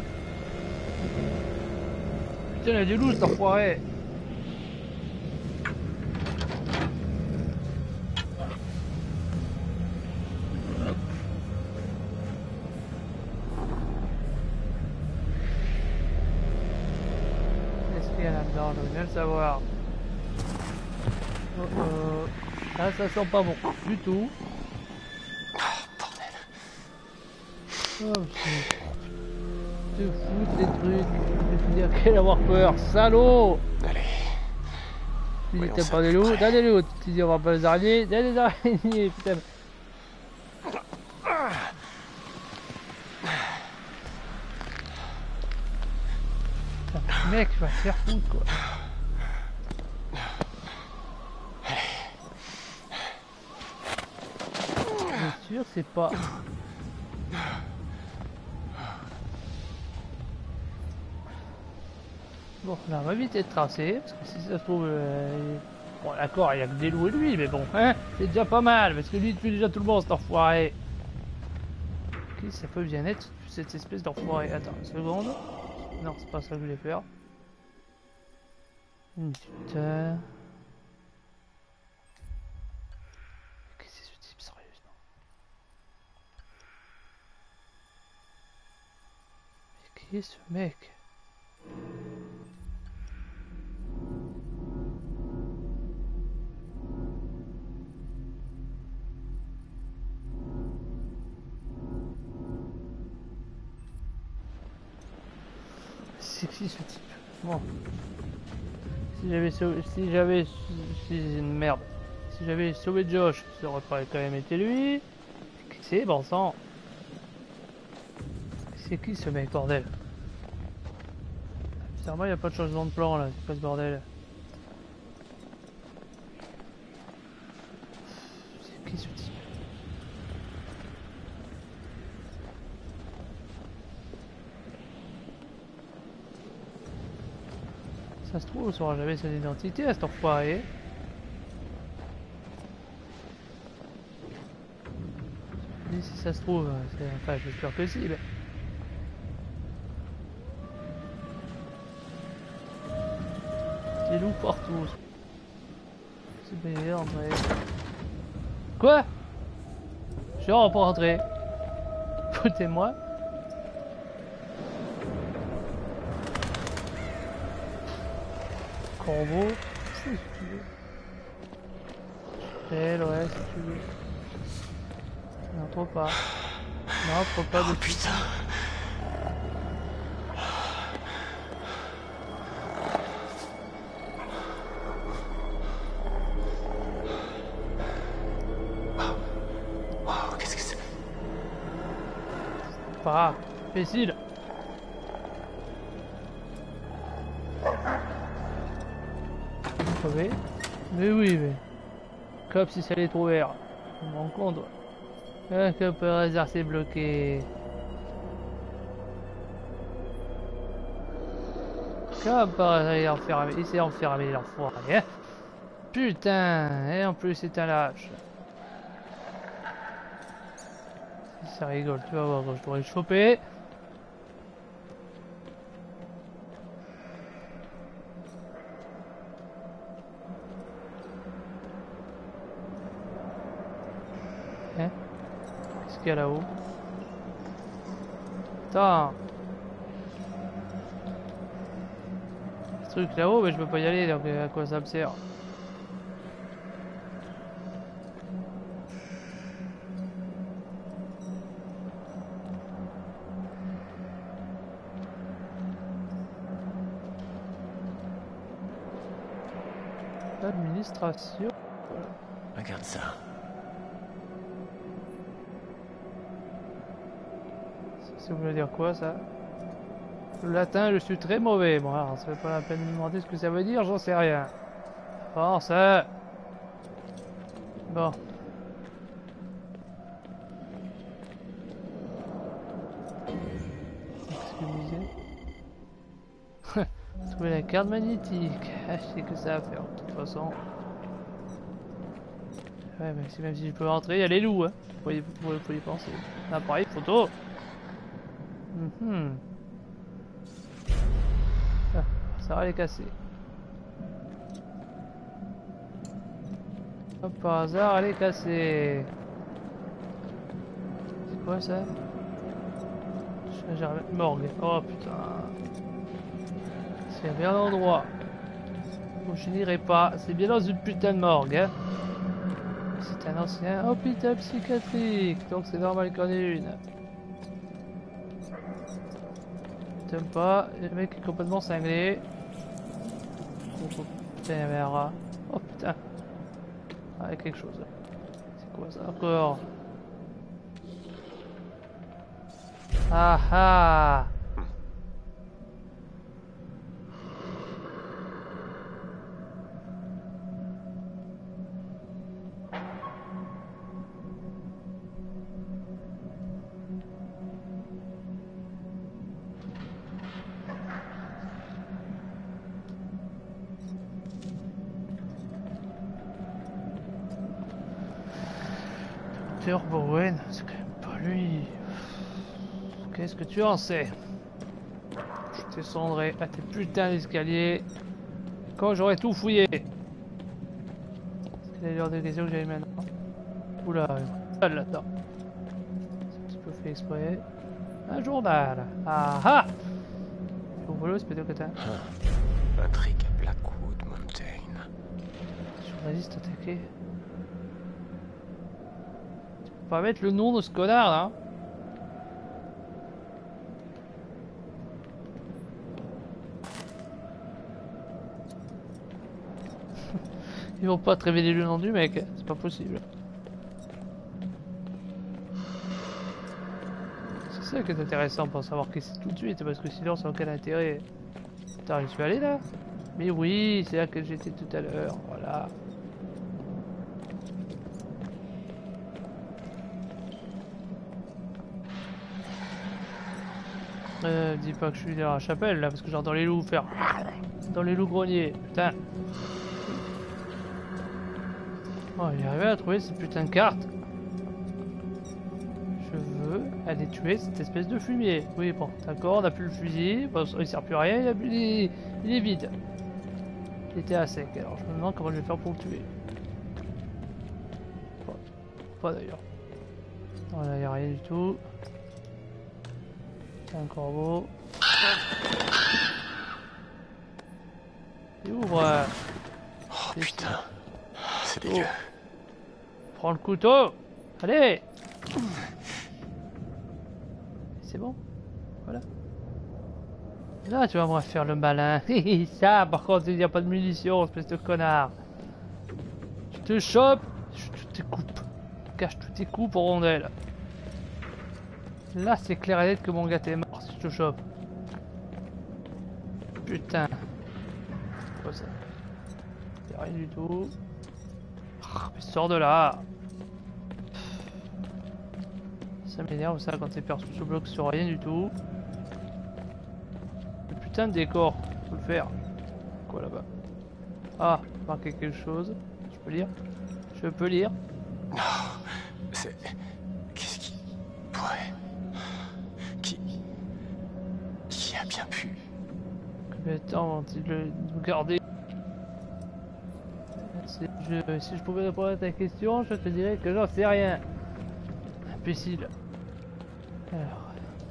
Putain, il a des loups, cet enfoiré. Qu'est-ce qu'il y a là-dedans? Je veux bien le savoir. Oh oh. Ah, ça sent pas bon du tout. Oh, putain. Te foutre des trucs, je veux dire quel avoir peur, salaud! Allez. Tu dis t'aimes pas des loups, t'as des loups, tu dis on va pas les araignées, t'as des araignées, putain. Putain, mec, va te faire foutre quoi. C'est sûr que c'est pas... Bon, là, on va vite être tracé, parce que si ça se trouve... Euh... Bon, d'accord, il y a que des loups et lui, mais bon, hein, c'est déjà pas mal, parce que lui, il tue déjà tout le monde, cet enfoiré. Ok, ça peut bien être cette espèce d'enfoiré. Attends, une seconde. Non, c'est pas ça que je voulais faire. Putain... Qu'est-ce que c'est ce type, sérieusement? Mais qui est ce mec? C'est qui ce type? Bon. Si j'avais sauvé... Si j'avais... Si une merde. Si j'avais sauvé Josh, ça aurait pas quand même été lui. C'est bon sang. C'est qui ce mec, bordel? Bizarrement, il n'y a pas de changement de plan là. C'est quoi ce bordel? C'est qui ce type? Ça se trouve, on saura jamais son identité à cet enfoiré. Et si ça se trouve, enfin j'espère que si, mais... Des loups partout. C'est bien, André. Quoi? Je suis pas rentré. Foutez-moi. Corbeau. Si tu veux. Elle, ouais, si tu veux. Non, trop pas. Non, trop pas de... Oh putain. pas grave. Imbécile. Crevé. Mais oui, mais... Comme si ça allait être ouvert. Je me rends compte. Ah, que par hasard c'est bloqué. Comme par hasard il est enfermé. Il s'est enfermé l'enfoiré. Hein. Putain. Et en plus c'est un lâche. Ça rigole, tu vas voir quand je devrais le choper. Hein? Qu'est-ce qu'il y a là-haut? Attends. Ce truc là-haut, mais je peux pas y aller, donc à quoi ça me sert? Administration. Regarde ça. Ça veut dire quoi ça? Le latin, je suis très mauvais. Bon, alors ça fait pas la peine de me demander ce que ça veut dire, j'en sais rien. Force. Bon. Qu'est-ce que je disais? Trouver la carte magnétique. Ah, je sais que ça va faire de toute façon. Ouais, mais si, même si je peux rentrer, il y a les loups. Hein. Faut, y, faut, faut y penser. Appareil photo. Mm-hmm. Ah, ça va les casser. Hop, par hasard, elle est cassée. C'est quoi ça? Morgue. Oh putain. C'est bien l'endroit où je n'irai pas. C'est bien dans une putain de morgue. Hein. C'est un ancien hôpital psychiatrique. Donc c'est normal qu'il y en ait une. T'aimes pas. Le mec est complètement cinglé. Oh, oh, putain, il y avait un rat. Oh putain. Ah, il y a quelque chose. C'est quoi ça encore? Ah ah. Bowen, c'est quand même pas lui. Qu'est-ce que tu en sais? Je descendrai à tes putains d'escaliers quand j'aurai tout fouillé. C'est l'heure de questions que j'avais maintenant. Oula, il y a là-dedans. C'est un petit peu fait exprès. Un journal. Ah ah! Au boulot, c'est peut-être que t'as. Intrigue à Blackwood Mountain. Journaliste attaqué. On va mettre le nom de ce connard là. Ils vont pas te révéler le nom du mec, c'est pas possible. C'est ça qui est intéressant pour savoir qui c'est tout de suite, parce que sinon ça n'a aucun intérêt. Putain, je suis allé là? Mais oui, c'est là que j'étais tout à l'heure, voilà. Euh, dis pas que je suis dans la chapelle là parce que j'entends les loups faire dans les loups greniers, putain. Oh, il est arrivé à trouver cette putain de carte. Je veux aller tuer cette espèce de fumier. Oui, bon, d'accord, on a plus le fusil, bon, il sert plus à rien, il, a, il, est, il est vide. Il était à sec, alors je me demande comment je vais faire pour le tuer. Bon, pas d'ailleurs. Non, là, il n'y a rien du tout. Un corbeau. Et ouvre. Oh putain. C'est oh. dégueu. Prends le couteau. Allez. C'est bon. Voilà. Là tu vas me faire le malin. Ça par contre il n'y a pas de munitions, espèce de connard. Je te chope. Je te coupe. Cache tous tes coups pour rondelle. Là, c'est clair et net que mon gars t'es mort si je te chope. Putain. C'est quoi ça? Y'a rien du tout. Oh, mais sors de là. Ça m'énerve ça quand t'es perçu sous bloc sur rien du tout. Le putain de décor, faut le faire. Quoi là-bas? Ah, marquer quelque chose. Je peux lire? Je peux lire? Non, c'est... Qu'est-ce qui... pourrait... Qui... Qui a bien pu... Combien de temps vont-ils nous garder? Si je, si je pouvais répondre à ta question, je te dirais que j'en sais rien. Imbécile. Alors...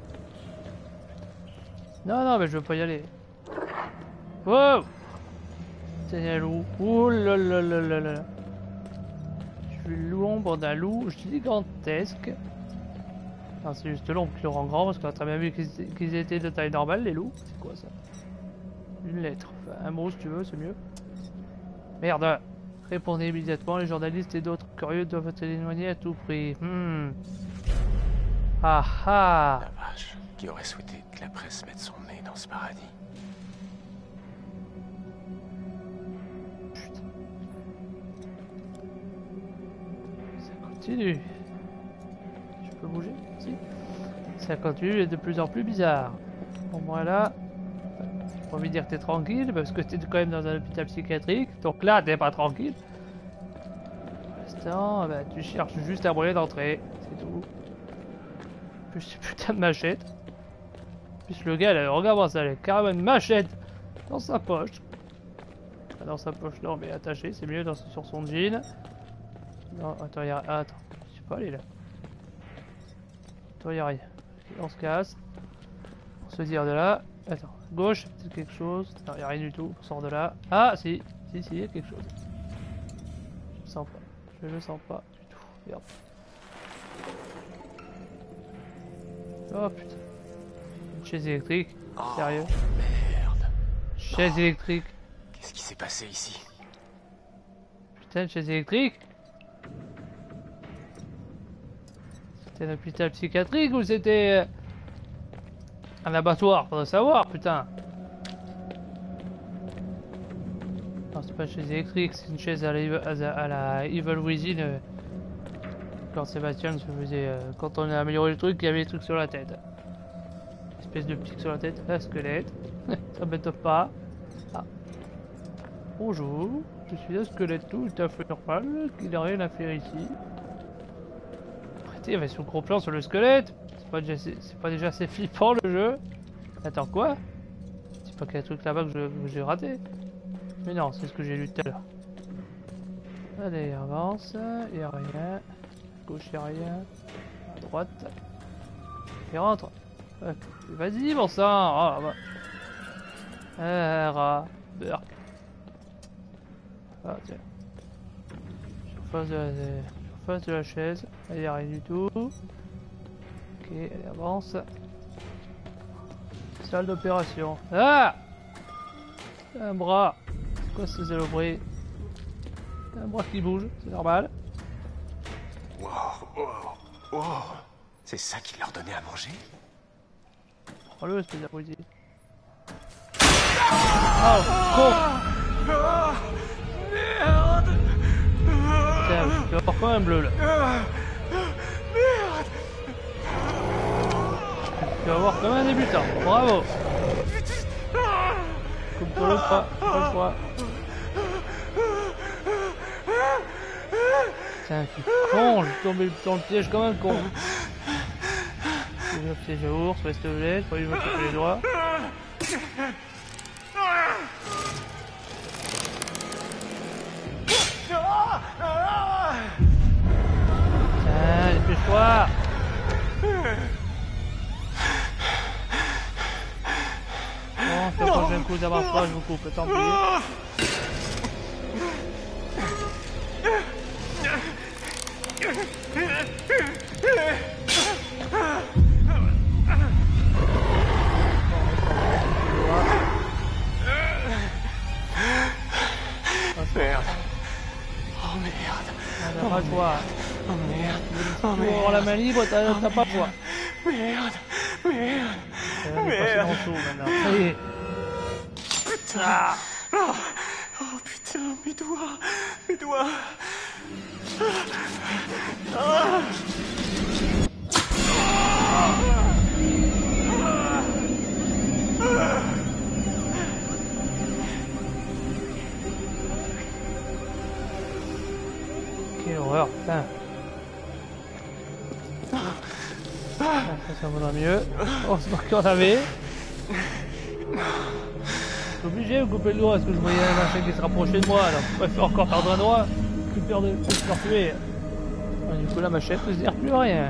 Non, non, mais je veux pas y aller. Wow! C'est un loup. Ouh là là là là là. Je suis l'ombre d'un loup gigantesque. Non, c'est juste l'ombre qui le rend grand parce qu'on a très bien vu qu'ils qu'ils étaient de taille normale, les loups. C'est quoi ça? Une lettre. Enfin, un mot si tu veux, c'est mieux. Merde! Répondez immédiatement, les journalistes et d'autres curieux doivent être éloignés à tout prix. Hmm. Ah ah! La vache, qui aurait souhaité que la presse mette son nez dans ce paradis? Putain. Ça continue. Je peux bouger? Si. Ça continue et de plus en plus bizarre. Bon, moi là, j'ai pas envie de dire que t'es tranquille parce que t'es quand même dans un hôpital psychiatrique. Donc là, t'es pas tranquille. Pour l'instant, bah, tu cherches juste un moyen d'entrer. C'est tout. Plus ce putain de machette. Plus le gars, là, regarde-moi ça, il a carrément une machette dans sa poche. Pas dans sa poche, non, mais attaché, c'est mieux dans, sur son jean. Non, attends, il y a... Ah, attends, je sais pas aller là. Attends, il y a rien. On se casse. On se dire de là. Attends, gauche, c'est quelque chose. Non, il y a rien du tout. On sort de là. Ah, si, si, si, il y a quelque chose. Je le sens pas. Je le sens pas du tout. Merde. Oh putain. Une chaise électrique. Sérieux? Oh, merde. Chaise oh. électrique. Qu'est-ce qui s'est passé ici? Putain, une chaise électrique? C'était un hôpital psychiatrique ou c'était un abattoir? Faudrait savoir, putain. Non, c'est pas une chaise électrique, c'est une chaise à la, à la, à la Evil Within. Euh, quand Sébastien se faisait. Euh, quand on a amélioré le truc, il y avait des trucs sur la tête. Espèce de pic sur la tête. Un squelette. Ça m'étonne pas. Ah. Bonjour, je suis un squelette tout à fait normal, qui n'a rien à faire ici. Arrêtez, il y avait son gros plan sur le squelette. C'est pas, déjà, c'est pas déjà assez flippant le jeu. Attends, quoi? C'est pas qu'il y a un truc là-bas que j'ai raté. Mais non, c'est ce que j'ai lu tout à l'heure. Allez, avance. Il n'y a rien. Gauche, il n'y a rien. À droite. Et rentre. Okay. Vas-y, bon sang. Oh, bah. Ah, rat. Burk. Ah, tiens. Surface de la, surface de la chaise. Il n'y a rien du tout. Ok, allez, avance. Salle d'opération. Ah! Un bras. C'est quoi ces saloperies? Un bras qui bouge, c'est normal. Wow, wow, wow. C'est ça qu'il leur donnait à manger? Prends-le, espèce d'abruti. Oh, con! Merde! Tiens, je vais avoir quand même bleu là. Merde! Tu vas voir comme un débutant. Bravo! Coupe-toi le pas, pas le choix. Putain, tu con, je suis tombé dans le piège comme un con. Le piège à ours, reste le je crois qu'il va couper les doigts. Tiens, dépêche-toi! Bon, si le prochain coup ça marche pas, je vous coupe, tant pis. Merde. Oh merde. T'as pas le choix. Oh merde. Oh Pour merde. avoir la main libre, t'as pas le choix. Merde. Merde. Euh, on est passé dans le saut maintenant. Ça y est. Putain. Ah. Oh. Oh putain, mes doigts. Mes doigts. Ah. Ah. Quelle horreur, putain. Ah, ça, ça vaudra mieux. Oh, c'est pas qu'on avait. C'est obligé de couper le doigt parce que je voyais un machin qui se rapprochait de moi. Alors, je préfère encore perdre un doigt que de perdre, que de se faire tuer. Ah, du coup, la machette ne se sert plus à rien.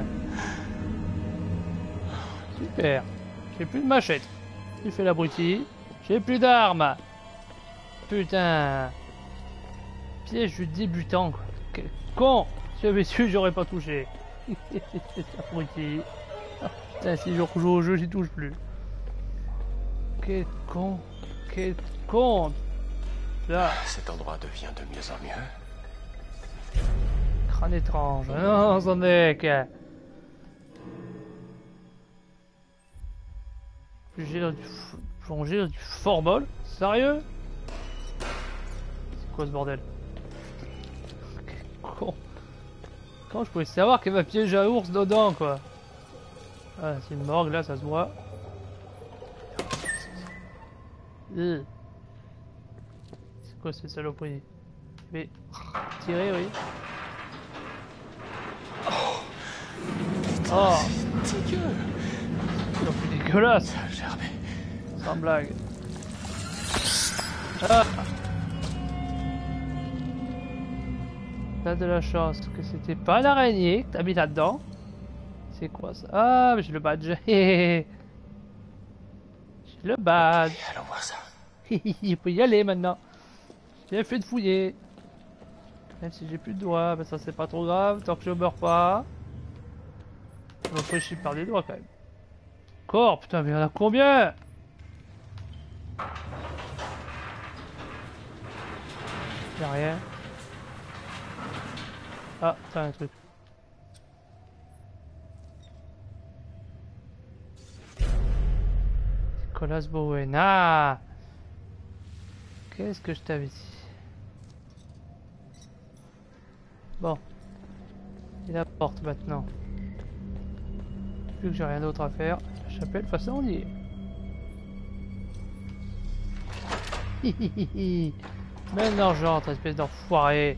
Super. J'ai plus de machette. Tu fais l'abruti. J'ai plus d'armes. Putain. Piège du débutant, quoi. Quel con. Si j'avais su, j'aurais pas touché. Abruti. Oh, putain, si je rejoue au jeu, j'y touche plus. Quel con. Quel con. Là. Cet endroit devient de mieux en mieux. Crâne étrange. Non, son mec. Plonger dans du, f... plonger dans du formol. Sérieux? C'est quoi ce bordel? Quel con. Comment je pouvais savoir qu'elle va piéger un ours dedans, quoi? Ah, c'est une morgue, là, ça se voit. Euh. C'est quoi ces saloperies? Mais... tirer, oui. Oh! C'est dégueu! C'est dégueulasse! Sans blague. Ah! T'as de la chance que c'était pas l'araignée que t'as mis là-dedans. C'est quoi ça? Ah, mais j'ai le badge. J'ai le badge. Okay, allons voir ça. Il peut y aller maintenant. J'ai fait de fouiller. Même si j'ai plus de doigts, mais ça c'est pas trop grave tant que je meurs pas. On va je par des doigts quand même. Corps, putain, mais il y en a combien? Y'a rien. Ah, t'as un truc. Nicolas Bowen. Ah! Qu'est-ce que je t'avais dit? Bon. Et la porte maintenant. Vu que j'ai rien d'autre à faire, la chapelle face à on y est. Hihihi. Maintenant j'entre, espèce d'enfoiré.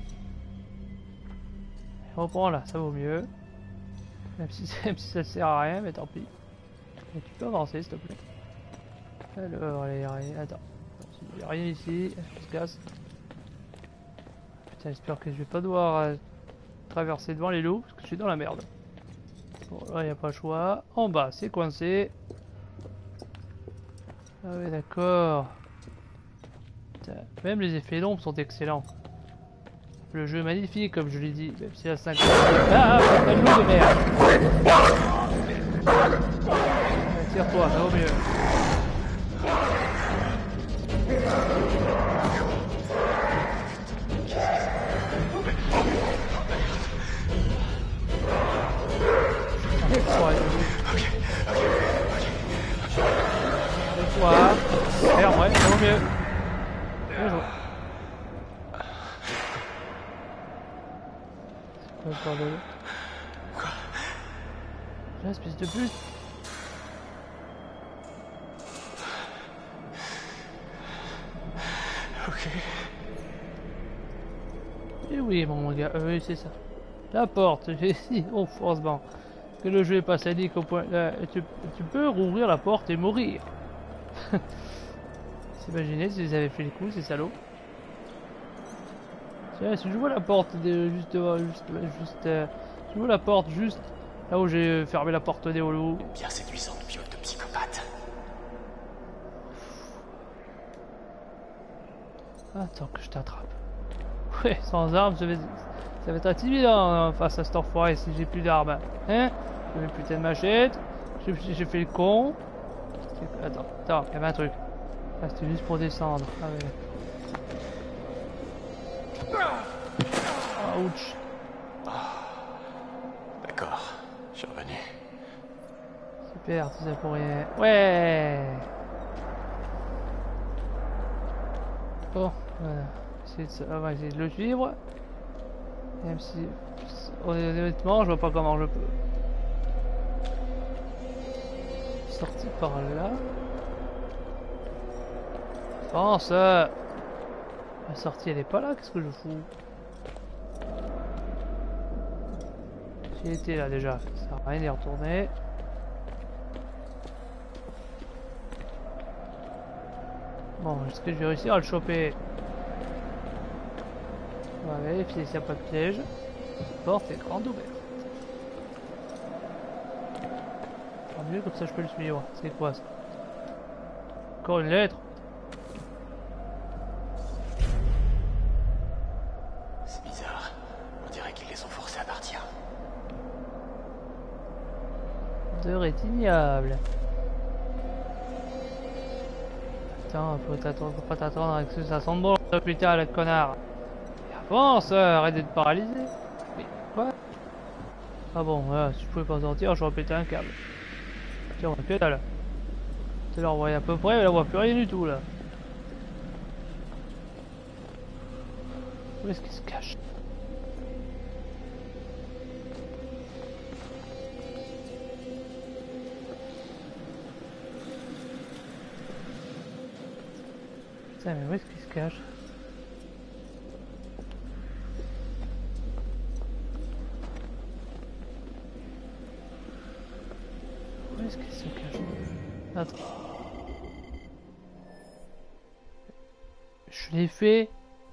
Reprends là, ça vaut mieux. Même si, même si ça sert à rien, mais tant pis. Et tu peux avancer s'il te plaît. Alors, allez, allez, attends. Il n'y a rien ici, je se casse. Putain, j'espère que je vais pas devoir euh, traverser devant les loups, parce que je suis dans la merde. Bon, là, il n'y a pas le choix. En bas, c'est coincé. Ah ouais, d'accord. Même les effets d'ombre sont excellents. Le jeu est magnifique, comme je l'ai dit, même si à cinq... Ah, ah, pas de loup de merde. Tire-toi, ça vaut mieux. Toi, merde, ouais, ça vaut mieux. Bien joué. C'est quoi ce bordel? Quoi? J'ai espèce de but. Ok. Et oui, mon gars, euh, oui, c'est ça. La porte, j'ai dit, oh, forcément. Que le jeu est pas sadique au point. Là, tu, tu peux rouvrir la porte et mourir. Imaginez si ils avaient fait les coups, ces salauds. Tiens, si je vois la porte de, juste devant, juste, juste, euh, si je vois la porte juste là où j'ai fermé la porte des holos. Bien séduisante piole de psychopathe. Attends que je t'attrape. Ouais, sans armes, ça va, ça va être intimidant face à cet enfoiré si j'ai plus d'armes. Hein? J'ai une putain de machette. J'ai fait le con. Attends, attends, il y avait un truc. Ah, c'était juste pour descendre. Ah ouais. Ouch. D'accord, je suis revenu. Super, tout ça pour rien. Ouais. Bon, voilà. On va essayer de le suivre. Même si, honnêtement, je vois pas comment je peux. Sorti par là. Pense. La sortie, elle est pas là. Qu'est-ce que je fous? J'y étais là déjà. Ça sert à rien d'y retourner. Bon, est-ce que je vais réussir à le choper? On va vérifier s'il n'y a pas de piège. La porte est grande ouverte. Tant mieux, comme ça je peux le suivre. C'est quoi ça? Encore une lettre? C'est bizarre. On dirait qu'ils les ont forcés à partir. D'heure est ignoble. Attends, faut t'attendre, faut pas t'attendre avec ce ça sent bon, putain, le connard. Avance, arrête d'être paralysé. Mais quoi? Ah bon, voilà, si je pouvais pas sortir, j'aurais pété un câble. Tiens, on va que dalle. Tu la revois à peu près, mais là on voit plus rien du tout là. Où est-ce qu'il se cache? Putain, mais où est-ce qu'il se cache? Où est-ce qu'il se cache? Attends. Je l'ai fait.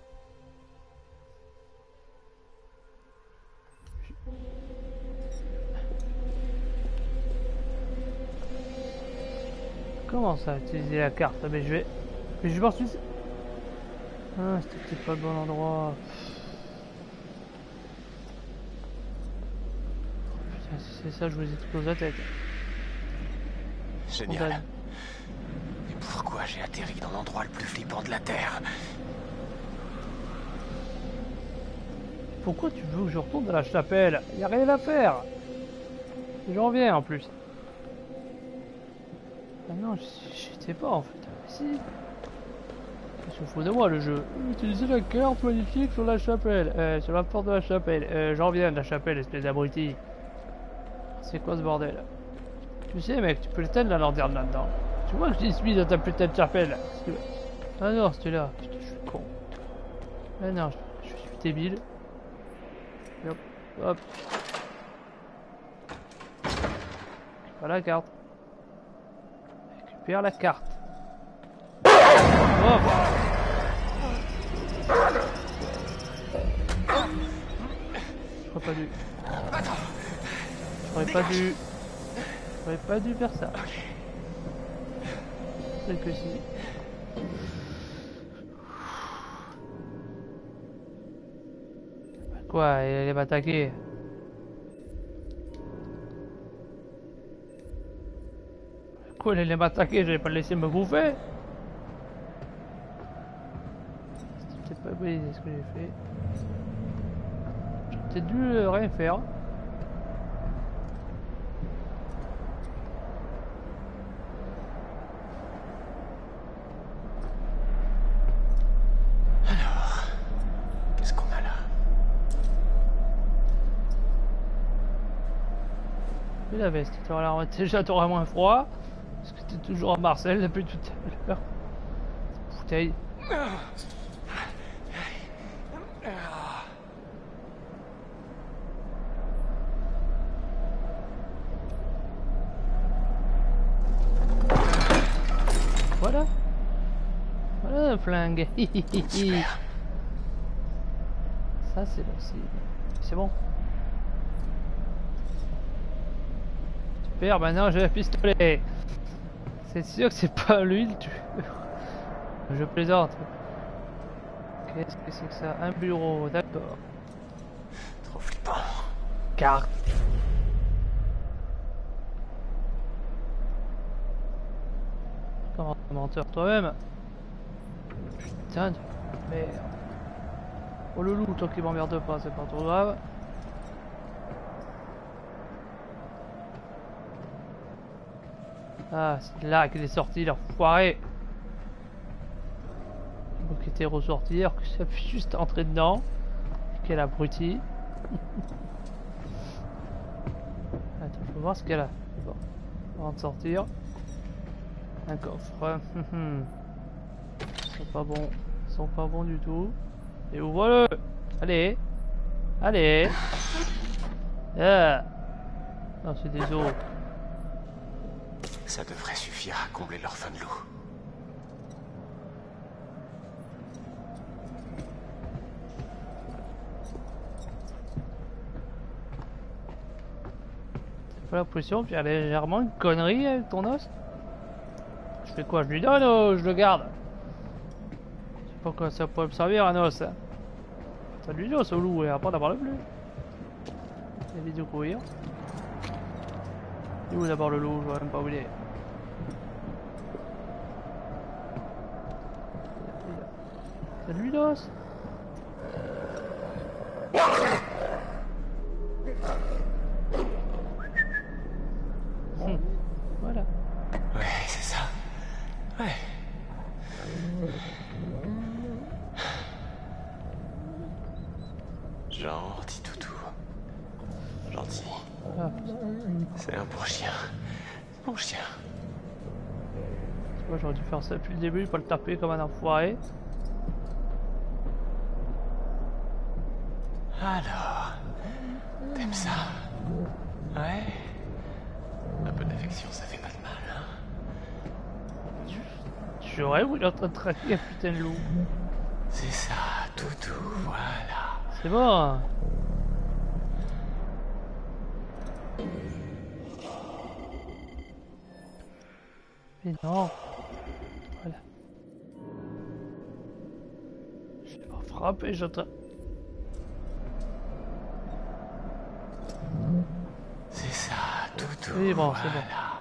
Comment ça, utiliser la carte? Ah, mais je vais... Mais je pense que... Ah, c'était peut-être pas le bon endroit. Putain, si c'est ça, je vous explose la tête. Génial. Mais pourquoi j'ai atterri dans l'endroit le plus flippant de la Terre? Pourquoi tu veux que je retourne dans la chapelle? Y a rien à faire. J'en viens en plus. Ah non, j'étais pas en fait. Si. Il se fout de moi le jeu. Utilisez la carte magnifique sur la chapelle. Euh, sur la porte de la chapelle. Euh, j'en viens de la chapelle, espèce d'abruti. C'est quoi ce bordel? Tu sais mec, tu peux l'éteindre la lanterne là-dedans. Tu vois que j'y suis dans ta putain de chapelle. Ah non, c'était là. Putain, je suis con. Ah non, je, je suis débile. Hop, hop. Pas la carte. Récupère la carte. Hop. J'aurais pas dû. J'aurais pas dû. J'aurais pas dû faire ça. C'est que si. Quoi, elle va m'attaquer? Quoi, elle allait m'attaquer? J'allais pas le laisser me bouffer? C'était pas bon ce que j'ai fait. J'ai peut-être dû euh, rien faire. La veste, déjà t'auras moins froid parce que t'es toujours à Marseille depuis tout à l'heure. Bouteille. Voilà. Voilà un flingue. Ça c'est bon, c'est bon. Super, maintenant j'ai un pistolet. C'est sûr que c'est pas lui le tueur. Je plaisante. Qu'est-ce que c'est que ça? Un bureau, d'accord. Trop flippant. Carte. Comment menteur toi-même? Putain de merde. Oh le loup, toi qui m'emmerde pas, c'est pas trop grave. Ah, c'est là qu'il est sorti, l'enfoiré. Donc il était ressortir, que ça puisse juste entrer dedans. Quel abruti. Attends, je peux voir ce qu'elle a. Bon. Avant de sortir. Un coffre. Ils sont pas bons. Ils sont pas bons du tout. Et ouvre-le. Allez. Allez. Ah. Non, c'est des os. Ça devrait suffire à combler leur faim de l'eau. C'est pas la position, puis elle a légèrement une connerie avec ton os. Je fais quoi? Je lui donne ou je le garde? Je sais pas quoi ça pourrait me servir un os. Hein. Ça lui donne au loup et après d'abord le plus. Il évite de courir. Et où d'abord le loup? Je vois même pas où il est. C'est lui l'os. Hum. Voilà. Ouais, c'est ça. Ouais. Gentil toutou. Gentil. Ah. C'est un bon chien. Bon chien. Moi j'aurais dû faire ça depuis le début, pas le taper comme un enfoiré. Alors, t'aimes ça? Ouais. Un peu d'affection, ça fait pas de mal, hein? J'aurais où il est en train de traquer un putain de loup. C'est ça, toutou, voilà. C'est bon. Mais non. Voilà. Je vais pas frapper, j'entends. C'est ça, toutou. Oui, bon, voilà. c'est bon.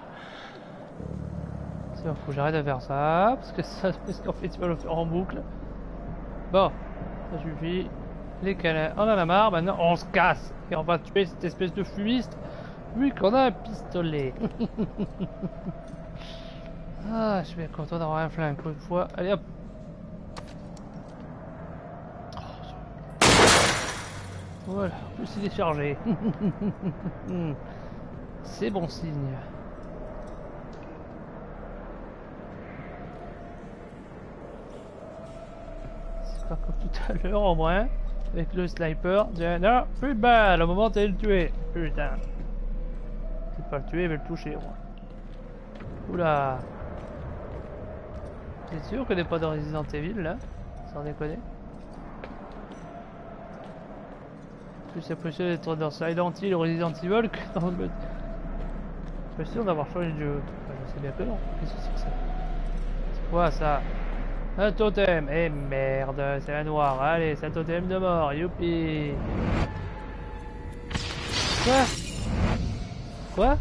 C'est bon, faut que j'arrête de faire ça. Parce que ça, parce qu'en fait, tu vas le faire en boucle. Bon, ça suffit. Les câlins, on en a marre. Maintenant, on se casse. Et on va tuer cette espèce de fumiste. Vu qu'on a un pistolet. Ah, je suis bien content d'avoir un flingue pour une fois. Allez hop. Voilà, en plus il est chargé. C'est bon signe. C'est pas comme tout à l'heure au moins. Avec le sniper. Tiens, non, plus de balles au moment où t'allais le tuer. Putain. C'est pas le tuer, mais le toucher au moins. Oula. T'es sûr qu'il n'y a pas de Resident Evil là? Sans déconner. Plus c'est possible d'être dans Silent Hill ou Resident Evil que dans le... Je suis sûr d'avoir changé de jeu. Enfin, je sais bien que non. Qu'est-ce que c'est que ça? C'est quoi ça? Un totem. Eh merde, c'est un noir. Allez, c'est un totem de mort. Youpi. Quoi? Quoi?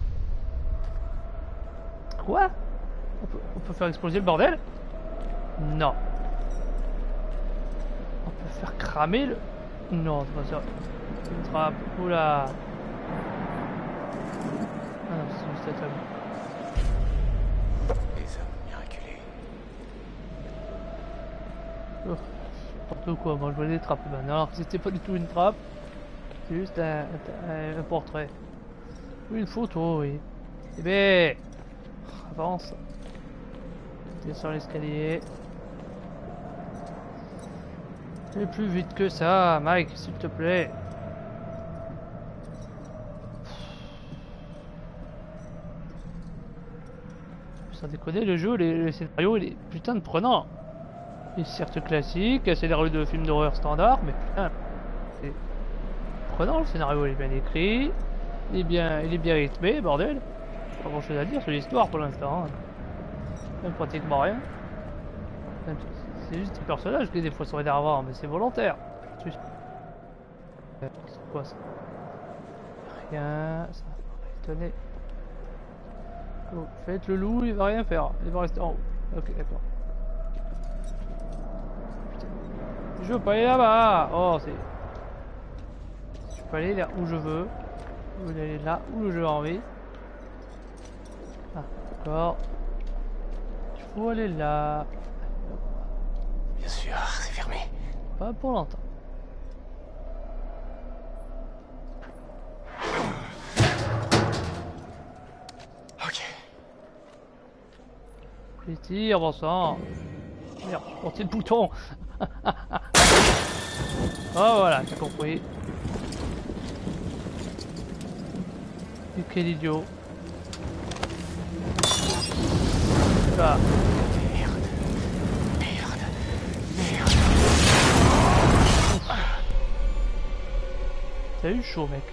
Quoi? On peut, on peut faire exploser le bordel? Non. On peut faire cramer le... Non, c'est pas ça. C'est une trappe. Oula. Ah non, c'est juste un table. Les hommes miraculés. Oh, n'importe quoi, moi je vois des trappes maintenant. Alors que c'était pas du tout une trappe. C'est juste un, un, un portrait. Oui, une photo, oui. Eh ben... Avance. Descends l'escalier. Et plus vite que ça, Mike, s'il te plaît. Sans déconner, le jeu, les, les scénarios, il est putain de prenant. Il est certes classique, c'est scénario de film d'horreur standard, mais putain, c'est prenant, le scénario il est bien écrit, il est bien, il est bien rythmé, bordel. Pas grand chose à dire sur l'histoire pour l'instant. Hein. Même pratiquement rien. C'est juste des personnages qui des fois sont énervants, mais c'est volontaire. C'est quoi ça? Rien, ça va étonner. Oh, faites le loup, il va rien faire, il va rester en haut. Ok, d'accord. Je veux pas aller là-bas. Oh, c'est... Je peux aller là où je veux. Je veux aller là où j'ai envie. Ah, D'accord. Il faut aller là. Bien sûr, c'est fermé. Pas pour longtemps. Ok. Les tirs, bon sang. Merde, j'ai porté le bouton. Oh voilà, t'as compris. Et quel idiot. Là. Merde. Merde. Merde. T'as eu chaud, mec.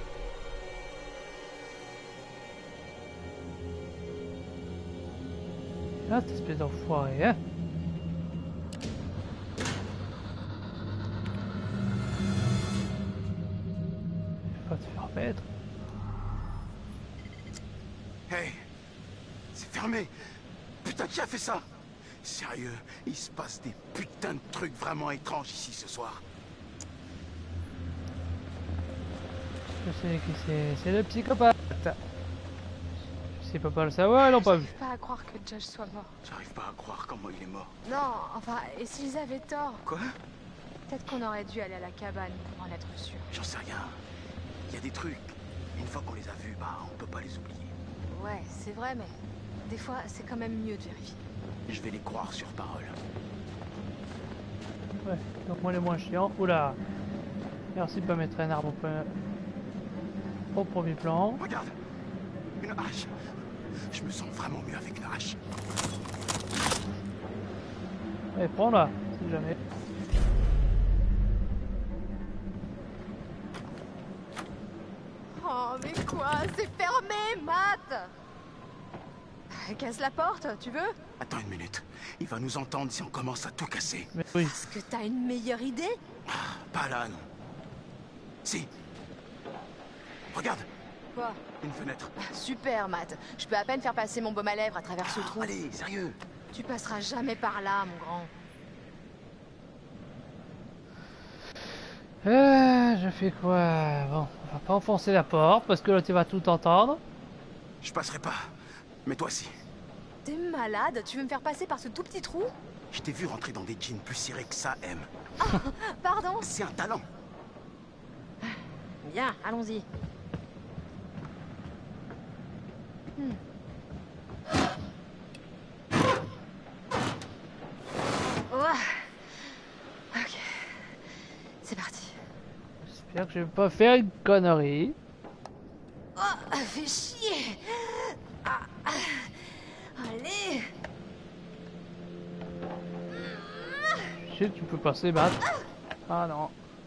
Là, cette espèce d'enfoiré, hein. Faut te faire mettre. Hey, c'est fermé. Putain, qui a fait ça? Sérieux, il se passe des putains de trucs vraiment étranges ici ce soir. Je sais qui c'est, c'est le psychopathe. Je sais pas pas le savoir, ils l'ont pas vu. J'arrive pas à croire que Josh soit mort. J'arrive pas à croire comment il est mort. Non, enfin, et s'ils avaient tort? Quoi? Peut-être qu'on aurait dû aller à la cabane pour en être sûr. J'en sais rien. Il y a des trucs. Une fois qu'on les a vus, bah on peut pas les oublier. Ouais, c'est vrai, mais des fois, c'est quand même mieux de vérifier. Je vais les croire sur parole. Ouais, donc moi les moins chiants. Oula. Merci de pas mettre un arbre au, pre... au premier plan. Regarde, une hache. Je me sens vraiment mieux avec une hache. Allez, prends-la, si jamais. Oh, mais quoi? C'est fermé, Matt! Casse la porte, tu veux? Attends une minute. Il va nous entendre si on commence à tout casser. Mais oui. Est-ce que t'as une meilleure idée? Pas là, non. Si. Regarde. Quoi? Une fenêtre. Super, Matt. Je peux à peine faire passer mon baume à lèvres à travers ce trou. Allez, sérieux. Tu passeras jamais par là, mon grand. Euh, je fais quoi? Bon, on va pas enfoncer la porte parce que là tu vas tout entendre. Je passerai pas. Mais toi si. T'es malade? Tu veux me faire passer par ce tout petit trou? Je t'ai vu rentrer dans des jeans plus cirés que ça, M. Oh, pardon? C'est un talent. Bien, allons-y. Hmm. Oh. Ok. C'est parti. J'espère que je vais pas faire une connerie. Oh, fais chier. Ah, ah. Allez. Je sais que tu peux passer, Matt. Ah non.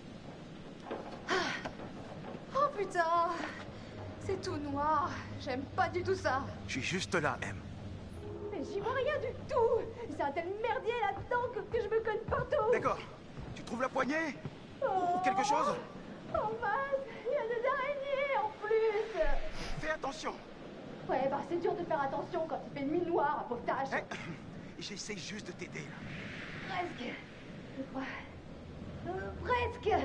Oh putain. C'est tout noir. J'aime pas du tout ça. Je suis juste là, M. Mais j'y vois rien du tout. C'est un tel merdier là-dedans que, que je me cogne partout. D'accord. Tu trouves la poignée? Oh. Ou quelque chose? Oh mince, il y a des araignées en plus. Fais attention. Ouais, bah c'est dur de faire attention quand il fait nuit noire à Potage. Hey, j'essaie juste de t'aider. Presque. Je crois. Euh, presque.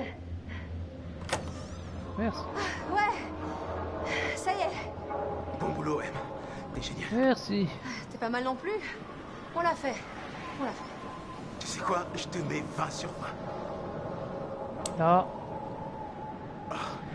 Merci. Ouais. Ça y est. Bon boulot, M. T'es génial. Merci. T'es pas mal non plus. On l'a fait. On l'a fait. Tu sais quoi? Je te mets vingt sur vingt. Là. Oh.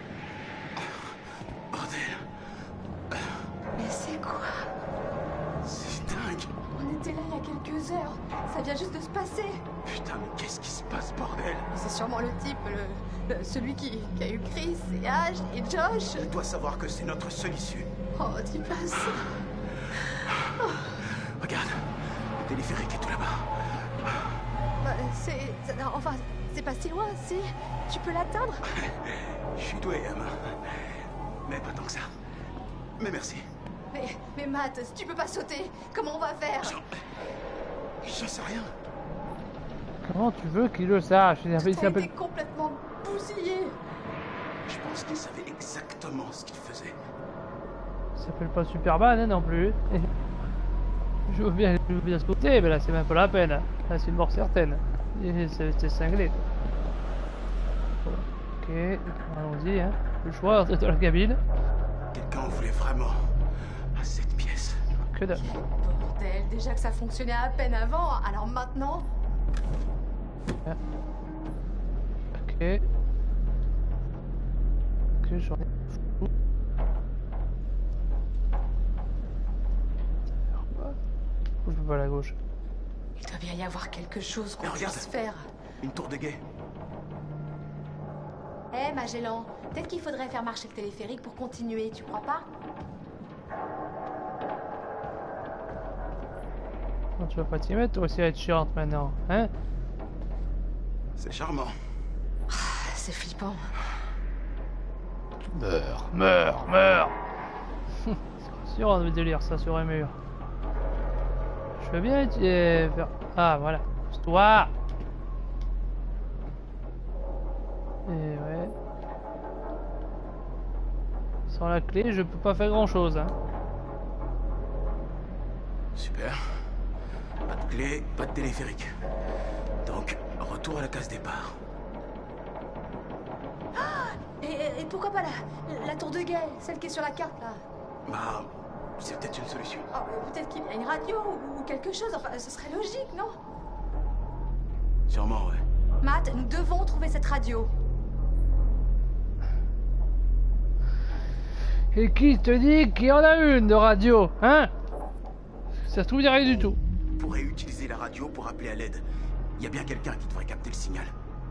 Bordel. Mais c'est quoi? C'est dingue. On était là il y a quelques heures. Ça vient juste de se passer. Putain, mais qu'est-ce qui se passe, bordel? C'est sûrement le type, le, le- celui qui, qui a eu Chris et Ash et Josh. Tu dois savoir que c'est notre seule issue. Oh, dis pas ça. Oh. Regarde, le téléphérique est tout là-bas. Bah, c'est... c'est- Enfin, c'est pas si loin, si. Tu peux l'atteindre? Je suis doué, M. Mais pas tant que ça. Mais merci. Mais, mais Matt, si tu peux pas sauter, comment on va faire? J'en sais rien. Comment tu veux qu'il le sache? Il T'as s'appelle... été complètement bousillé. Je pense qu'il savait exactement ce qu'il faisait. Il s'appelle pas Superman hein, non plus. Et... Je veux bien, je veux bien se côté, mais là c'est même pas la peine. Là c'est une mort certaine. Et C'est c'est cinglé. Ok, allons-y. Hein. Le choix, c'est dans la cabine. Quelqu'un en voulait vraiment à cette pièce. Que dalle. Bordel, déjà que ça fonctionnait à peine avant, alors maintenant... Ah. Ok. Ok, j'en ai fou. Je peux pas à la gauche. Il doit bien y avoir quelque chose qu'on Mais regarde. puisse faire. Une tour de guet. Hé, hey, Magellan, peut-être qu'il faudrait faire marcher le téléphérique pour continuer, tu crois pas? Non, tu vas pas t'y mettre, toi aussi à être chiante maintenant, hein? C'est charmant. C'est flippant. Meurs, meurs, meurs. C'est sûr, on veut délire ça sur un mur. Je veux bien être... euh, faire... Ah, voilà. C'est toi. Et ouais. Sans la clé, je peux pas faire grand chose, hein. Super. Pas de clé, pas de téléphérique. Donc, retour à la case départ. Et, et pourquoi pas la, la tour de guet, celle qui est sur la carte, là? Bah, c'est peut-être une solution. Oh, peut-être qu'il y a une radio ou, ou quelque chose, enfin, ce serait logique, non? Sûrement, ouais. Matt, nous devons trouver cette radio. Et qui te dit qu'il y en a une de radio, hein? Ça se trouve, il n'y a rien du tout. On pourrait utiliser la radio pour appeler à l'aide. Il y a bien quelqu'un qui devrait capter le signal.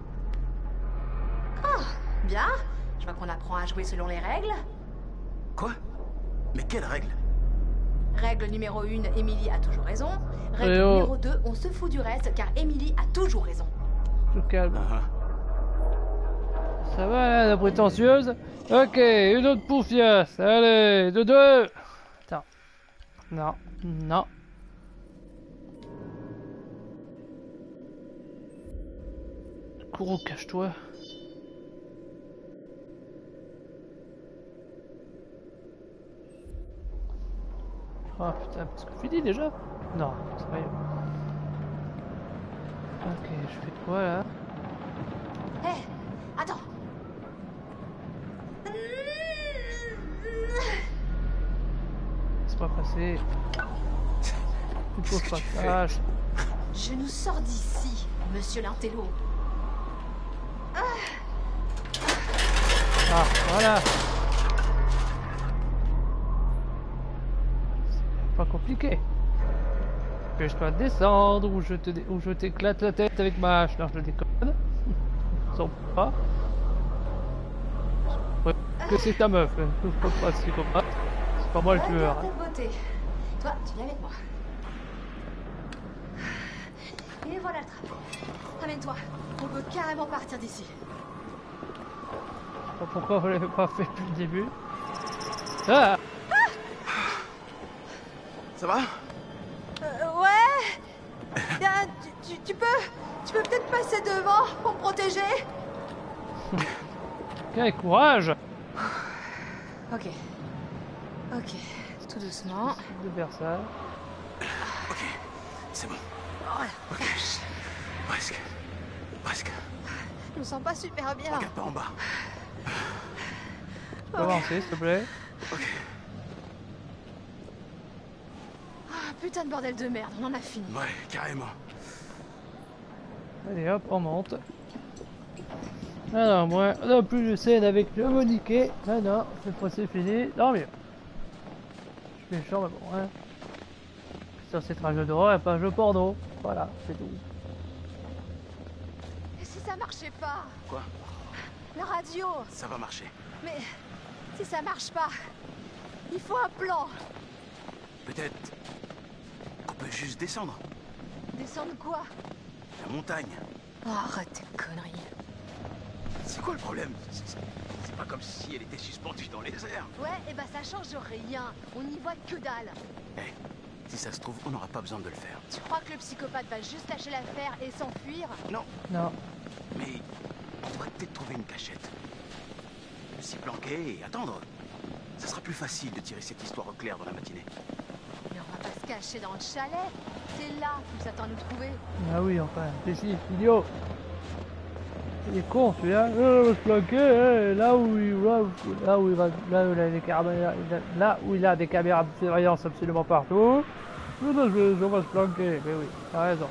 Ah, bien. Je vois qu'on apprend à jouer selon les règles. Quoi? Mais quelle règle? Règle numéro une, Emily a toujours raison. Règle Eh oh. numéro deux, on se fout du reste car Emily a toujours raison. Je calme. Uh-huh. Ça va, la prétentieuse? Ok, une autre poufiasse. Allez, de deux. Attends. Non, non. Kourou, cache-toi. Oh putain, parce que fini déjà? Non, sérieux. Ok, je fais quoi là? Hé, hey, attends. C'est pas passé. Une pause passage. Je nous sors d'ici, monsieur l'intello. Ah, voilà. C'est pas compliqué. Que je dois descendre ou je te dé... ou je t'éclate la tête avec ma hache. Non, je déconne. Sans pas. Que c'est ta meuf. Je peux pas psychopathe. C'est pas moi le tueur. Regarde ta beauté. Toi, tu viens avec moi. Et voilà le trappe. Amène-toi. On peut carrément partir d'ici. Je sais pas pourquoi vous l'avez pas fait depuis le début. Ah, Ça va? Euh, ouais. Bien, tu, tu, tu peux, tu peux peut-être passer devant pour me protéger. quel courage Ok. Ok. Tout doucement. de faire ça. Ok, c'est bon. Voilà. Ok. Presque. Presque. Je me sens pas super bien. Regarde pas en bas. Tu peux avancer, s'il te plaît? Ok. Ah, putain de bordel de merde, on en a fini. Ouais, carrément. Allez hop, on monte. Alors moi, on n'a plus de scène avec le Moniquet. Non, non, cette fois c'est fini. Non mais... Je suis méchant, mais bon, hein. Sur c'est un jeu d'horreur et pas un jeu porno. Voilà, c'est tout. Et si ça marchait pas? Quoi? La radio. Ça va marcher. Mais si ça marche pas, il faut un plan. Peut-être qu'on peut juste descendre. Descendre quoi? La montagne. Oh, arrête tes conneries. C'est quoi le problème? C'est c'est pas comme si elle était suspendue dans les airs. Ouais, et bah ça change rien. On n'y voit que dalle. Eh, si ça se trouve, on n'aura pas besoin de le faire. Tu crois que le psychopathe va juste lâcher l'affaire et s'enfuir? Non, Non. mais on devrait peut-être trouver une cachette. S'y planquer et attendre. Ça sera plus facile de tirer cette histoire au clair dans la matinée. Mais on va pas se cacher dans le chalet. C'est là qu'il s'attend à nous trouver. Ah oui, enfin, t'es si, idiot. Il est con celui-là. Euh, on va se planquer, hein, là où il, là, où, là où il va, là où il a des caméras, là où il a des caméras de surveillance absolument partout. On va se planquer. Mais oui, t'as raison.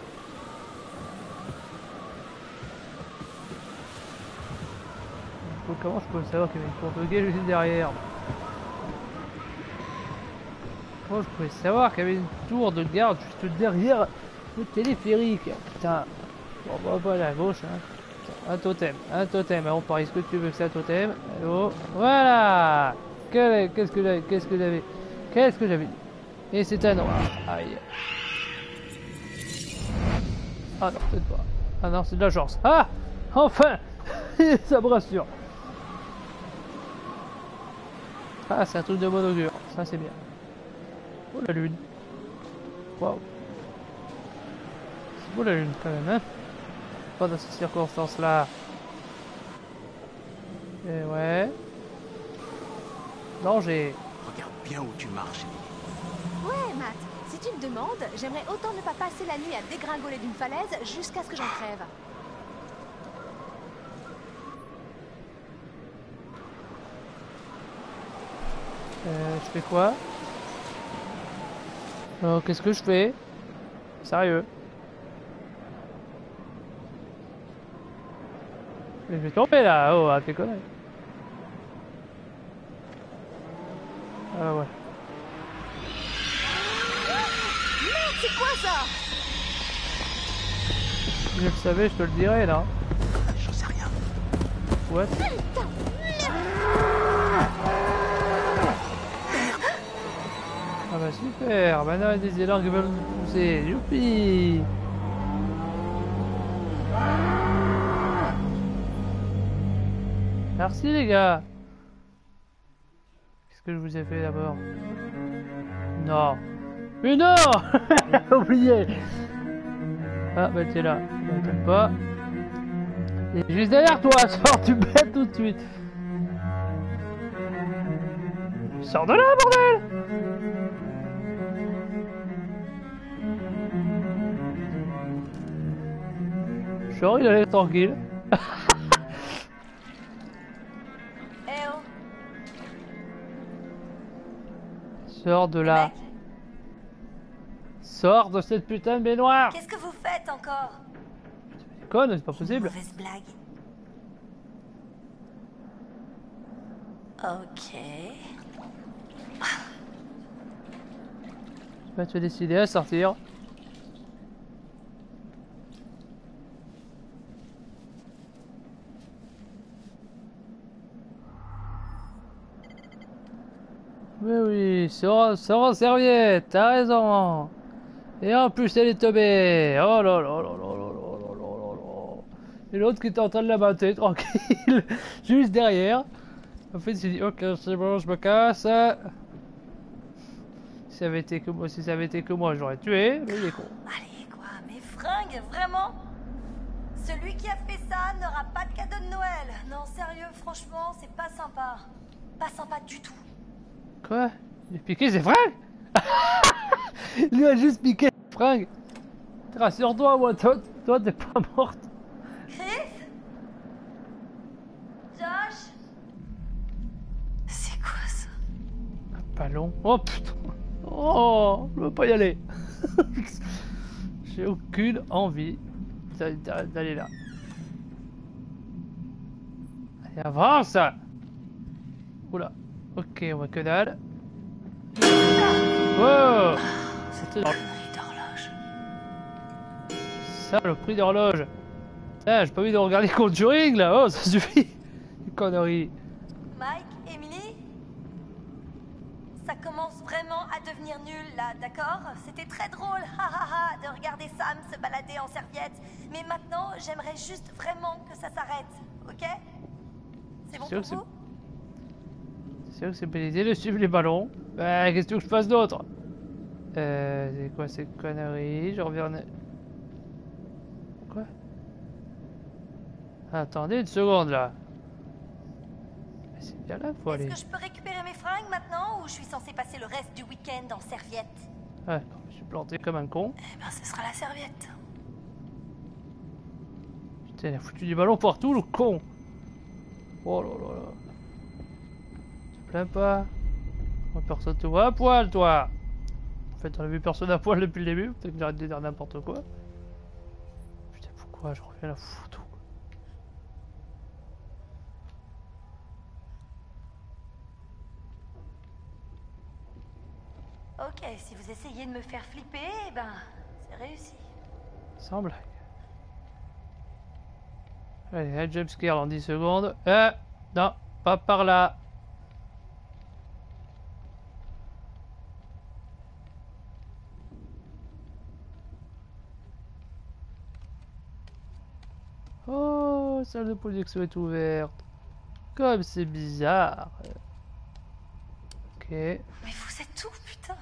Comment je peux savoir qu'il y avait une tour de guet juste derrière? Comment je pouvais savoir qu'il y avait une tour de garde juste derrière le téléphérique? Putain. Bon, bah, voilà, à gauche. Hein. Un totem, un totem. On parie ce que tu veux que c'est un totem. Allô. Voilà. Qu'est-ce que j'avais Qu'est-ce que j'avais Qu'est-ce que j'avais dit? Et c'est un noir. Aïe. Ah non, peut-être pas. Ah non, c'est de la chance. Ah, enfin. Ça me rassure. Ah, c'est un truc de bon augure. Ça, c'est bien. Oh, la lune. Waouh. C'est beau la lune, quand même, hein. Pas dans ces circonstances-là. Et ouais. Danger. Regarde bien où tu marches. Ouais, Matt. Si tu me demandes, j'aimerais autant ne pas passer la nuit à dégringoler d'une falaise jusqu'à ce que j'en crève. Euh, je fais quoi? Oh, qu'est-ce que je fais? Sérieux? Je vais tomber là, oh, t'es connu. Ah ouais. Merde, c'est quoi ça? Si je le savais, je te le dirais là. J'en sais rien. What? Putain, Ah bah super, maintenant il y a des élans qui veulent nous pousser, youpi! Merci les gars! Qu'est-ce que je vous ai fait d'abord? Non! Mais non! J'ai oublié! Ah bah t'es là, t'attends pas. Il est juste derrière toi, sors du bête tout de suite! Sors de là, bordel! Genre il allait tranquille. Eh oh. Sors de là. Sors de cette putain de baignoire. Qu'est-ce que vous faites encore? Conne, c'est pas possible. Mauvaise blague. Ok. Tu vas te décider à sortir. Mais oui, sors, sors en serviette, t'as raison. Et en plus elle est tombée. Oh là là là là là là là là là. Et l'autre qui était en train de la battre, tranquille, juste derrière. En fait, il s'est dit, ok, c'est bon, je me casse. Si ça avait été que moi, si ça avait été que moi, j'aurais tué. Mais il est con. Allez, quoi, mes fringues, vraiment? Celui qui a fait ça n'aura pas de cadeau de Noël. Non, sérieux, franchement, c'est pas sympa. Pas sympa du tout. Quoi? Il a piqué ses fringues? Il lui a juste piqué ses fringues. Rassure-toi, moi, toi, toi, t'es pas morte. Chris? Josh? C'est quoi ça? Un ballon? Oh putain! Oh, je veux pas y aller. J'ai aucune envie d'aller là. Allez, avance! Oula. Ok, on voit que dalle. Wow! C'était dans d'horloge. Ça, le prix d'horloge. Ah, j'ai pas envie de regarder Conjuring là. Oh, ça suffit. Une connerie. Mike, Emily? Ça commence vraiment à devenir nul là, d'accord? C'était très drôle, ha ha ha, de regarder Sam se balader en serviette. Mais maintenant, j'aimerais juste vraiment que ça s'arrête, ok? C'est bon pour vous? C'est sûr que c'est bonne idée de suivre les ballons. Bah, qu'est-ce que tu veux que je fasse d'autre? Euh, c'est quoi cette connerie? Je reviens... Quoi? Attendez une seconde là. C'est bien là qu'il faut aller. Est-ce que je peux récupérer mes fringues maintenant ou je suis censée passer le reste du week-end en serviette? Ah, je suis planté comme un con. Eh ben, ce sera la serviette. Putain, il a foutu du ballon partout, le con. Oh là là là. Tu te plains pas? Personne te voit à poil, toi. En fait, on a vu personne à poil depuis le début. Peut-être que j'arrête de dire n'importe quoi. Putain, pourquoi je reviens à la photo? Ok, si vous essayez de me faire flipper, eh ben, c'est réussi. Sans blague. Allez, un jumpscare en dix secondes. Euh, non, pas par là. Oh, salle de projection est ouverte. Comme c'est bizarre. Ok. Mais vous êtes où, putain?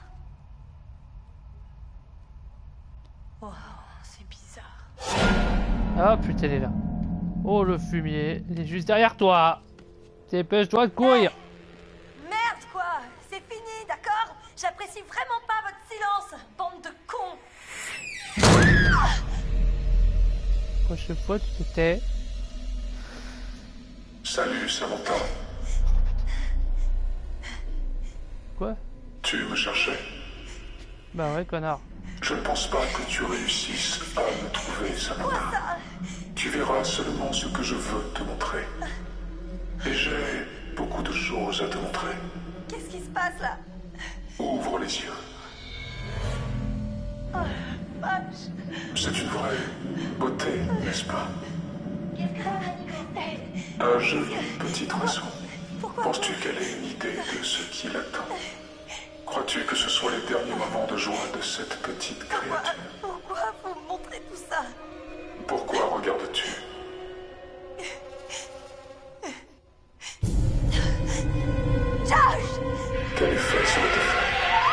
Wow, c'est bizarre. Ah putain, elle est là. Oh, le fumier, il est juste derrière toi. Dépêche-toi de courir. Hey, merde, quoi. C'est fini, d'accord? J'apprécie vraiment pas votre silence, bande de cons. Prochaine fois, tu te tais. Salut, Samantha. Quoi? Tu me cherchais? Bah ouais, connard. Je ne pense pas que tu réussisses à me trouver, Samantha. Tu verras seulement ce que je veux te montrer. Et j'ai beaucoup de choses à te montrer. Qu'est-ce qui se passe là? Ouvre les yeux. Oh, vache. C'est une vraie beauté, n'est-ce pas? Qu'est-ce que ça manifeste? Un joli petit oiseau. Penses-tu qu'elle ait une idée de ce qui l'attend? Crois-tu que ce soit les derniers moments de joie de cette petite créature? Pourquoi vous me montrez tout ça? Pourquoi regardes-tu? Josh! Quel effet cela te fait?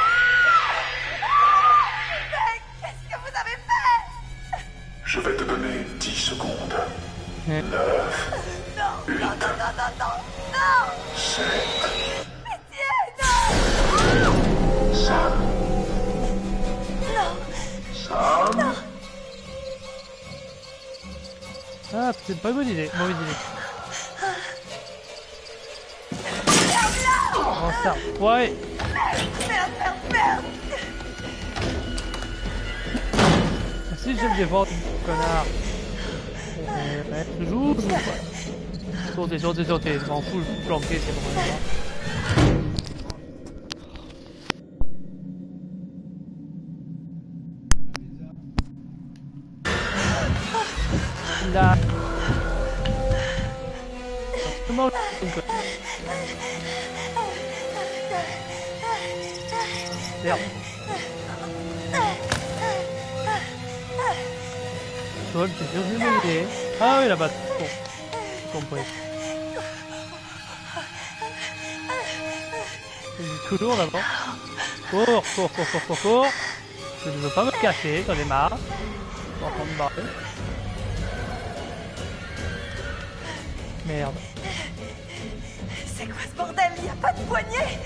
Mais qu'est-ce que vous avez fait? Je vais te donner dix secondes. neuf, Non, huit, non, non, non, non, non, non! sept, Pitié, non! Sam, Non! Sam. Non! Ah, c'est pas une bonne idée. Mauvaise idée. Oh, ça. Ouais. Merde, merde, merde! Si je me défends, connard. Euh, ouais, je joue, je joue pas. Sautez, sautez, sautez. Je m'en fous, je suis planqué, c'est bon. Là. Comment je... Merde. Sol, c'est sûr que j'ai bonne idée. Ah oui, là-bas. Bon. J'ai compris. C'est toujours là-bas. Cours, cours, cours, cours, cours, cours. Je ne veux pas me cacher, j'en ai marre. Je suis en train de me barrer. Merde. C'est quoi ce bordel? Il n'y a pas de poignée?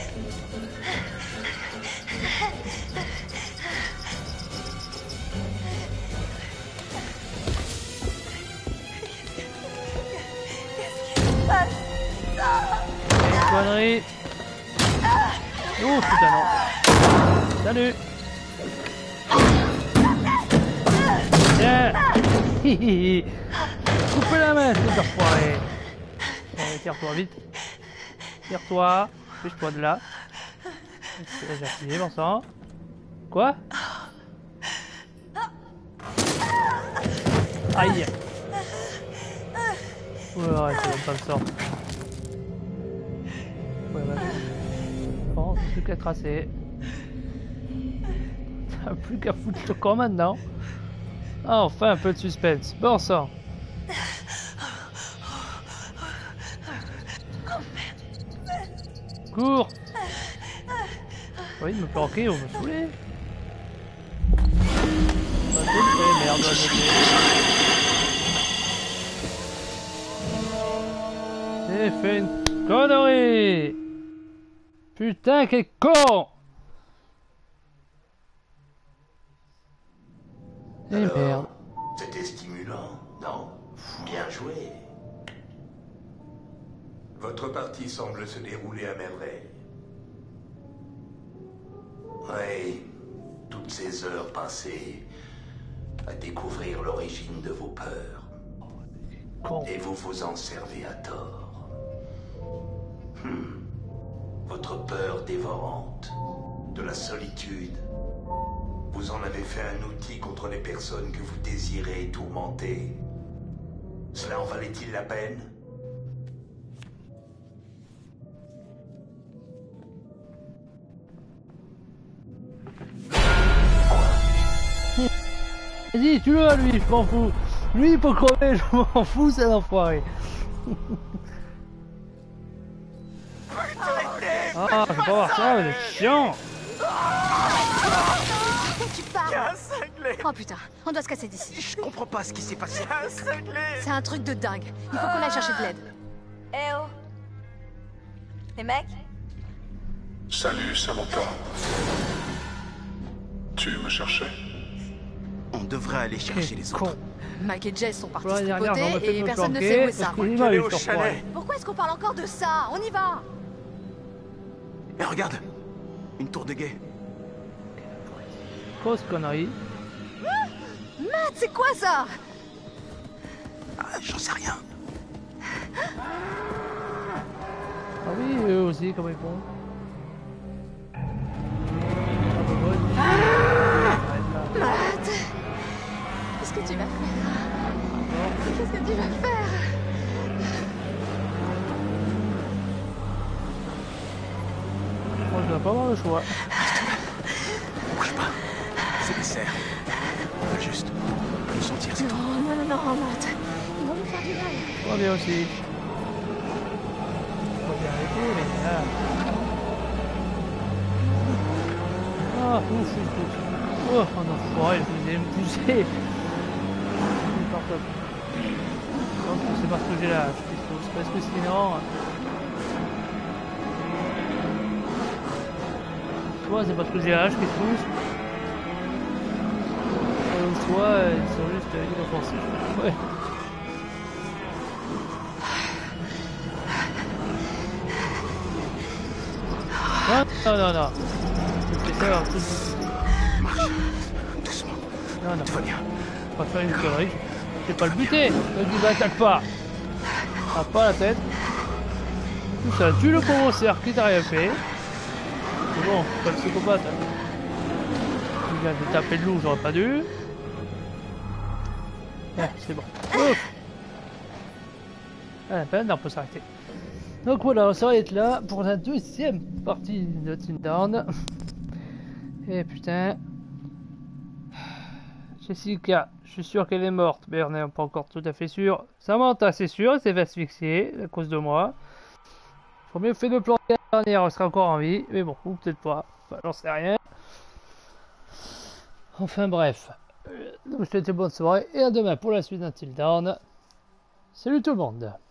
Qu'est-ce qui se passe? Non! Connerie. Oh putain non. Salut. Tiens. Hihi. Coupez la main, c'est de foiré. Allez, tire-toi vite. Tire-toi. Fiche-toi de là. C'est déjà fini, bon sang. Quoi? Aïe. Ouais, arrête, c'est même pas le sort. Ouais, ouais. Bon, plus qu'à tracer. T'as plus qu'à foutre le camp maintenant. Ah, enfin un peu de suspense. Bon sang. Cours. Oui, me planquer, on me saouler. Merde, j'ai fait une connerie. Putain, quel con. Et Alors, merde. c'était stimulant, non? Bien joué. Votre partie semble se dérouler à merveille. Oui, toutes ces heures passées à découvrir l'origine de vos peurs. Et vous vous en servez à tort. Hmm. Votre peur dévorante de la solitude. Vous en avez fait un outil contre les personnes que vous désirez tourmenter. Cela en valait-il la peine? Vas-y, tue-le à lui, je m'en fous. Lui, il peut crever, je m'en fous, c'est l'enfoiré. Ah, je vais pas voir ça, mais c'est chiant. Tu parles. Il y a un cinglé. Oh putain, on doit se casser d'ici. Je comprends pas ce qui s'est passé. Il y a un cinglé. C'est un truc de dingue. Il faut qu'on aille chercher de l'aide. Eh oh. Les mecs? Salut, Samantha. Tu me cherchais? On devrait aller chercher les autres. Mike et Jess sont partis Ouais, se dernière, j'en ai tripoter fait et me personne ne planquer, sait où est ça. parce qu'il m'a Aller eu, au ce chalet. enfoiré. Pourquoi est-ce qu'on parle encore de ça? On y va. Et regarde, une tour de guet. Grosse connerie. Matt, c'est quoi ça? Ah, j'en sais rien. Ah oui, eux aussi, comment ils font. Matt, qu'est-ce que tu vas faire? Qu'est-ce que tu vas faire? Moi, je dois pas avoir le choix. Bouge pas. C'est des cerfs. On va juste le sentir, c'est tout. Non, non, non, non, Matt. Ils vont nous faire du mal. Moi bien aussi. Faut bien arrêter, les gars. Ah, ouf, ouf, ouf. Oh, un enfoiré, il voulait me pousser. Je pense que c'est parce que j'ai la hache qu'il pousse, parce que sinon... Soit c'est parce que j'ai la hache qui pousse, soit euh, ils sont juste euh, inoffensifs. Ouais. Non, non, non, non. Je fais ça en tout. Marche. Doucement. Non, non. Tout va bien. On va faire une connerie. Je vais pas le buter. Ne dis, bah, attaque pas. Ah, pas la tête. Tout ça, tue le pauvre cerf qui t'a rien fait. C'est bon, c'est pas le psychopathe. Il vient de taper de loup, j'aurais pas dû. Ouais, c'est bon. Ouf. À la peine, on peut s'arrêter. Donc voilà, on s'arrête là pour la deuxième partie de Till Dawn. Et putain. Jessica, je suis sûr qu'elle est morte, mais on n'est pas encore tout à fait sûr. Samantha, c'est sûr, elle s'est fait asphyxier à cause de moi. Faut mieux faire de planter la dernière, elle sera encore en vie, mais bon, ou peut-être pas, enfin, j'en sais rien. Enfin bref, donc je te souhaite une bonne soirée et à demain pour la suite d'un Till Dawn. Salut tout le monde!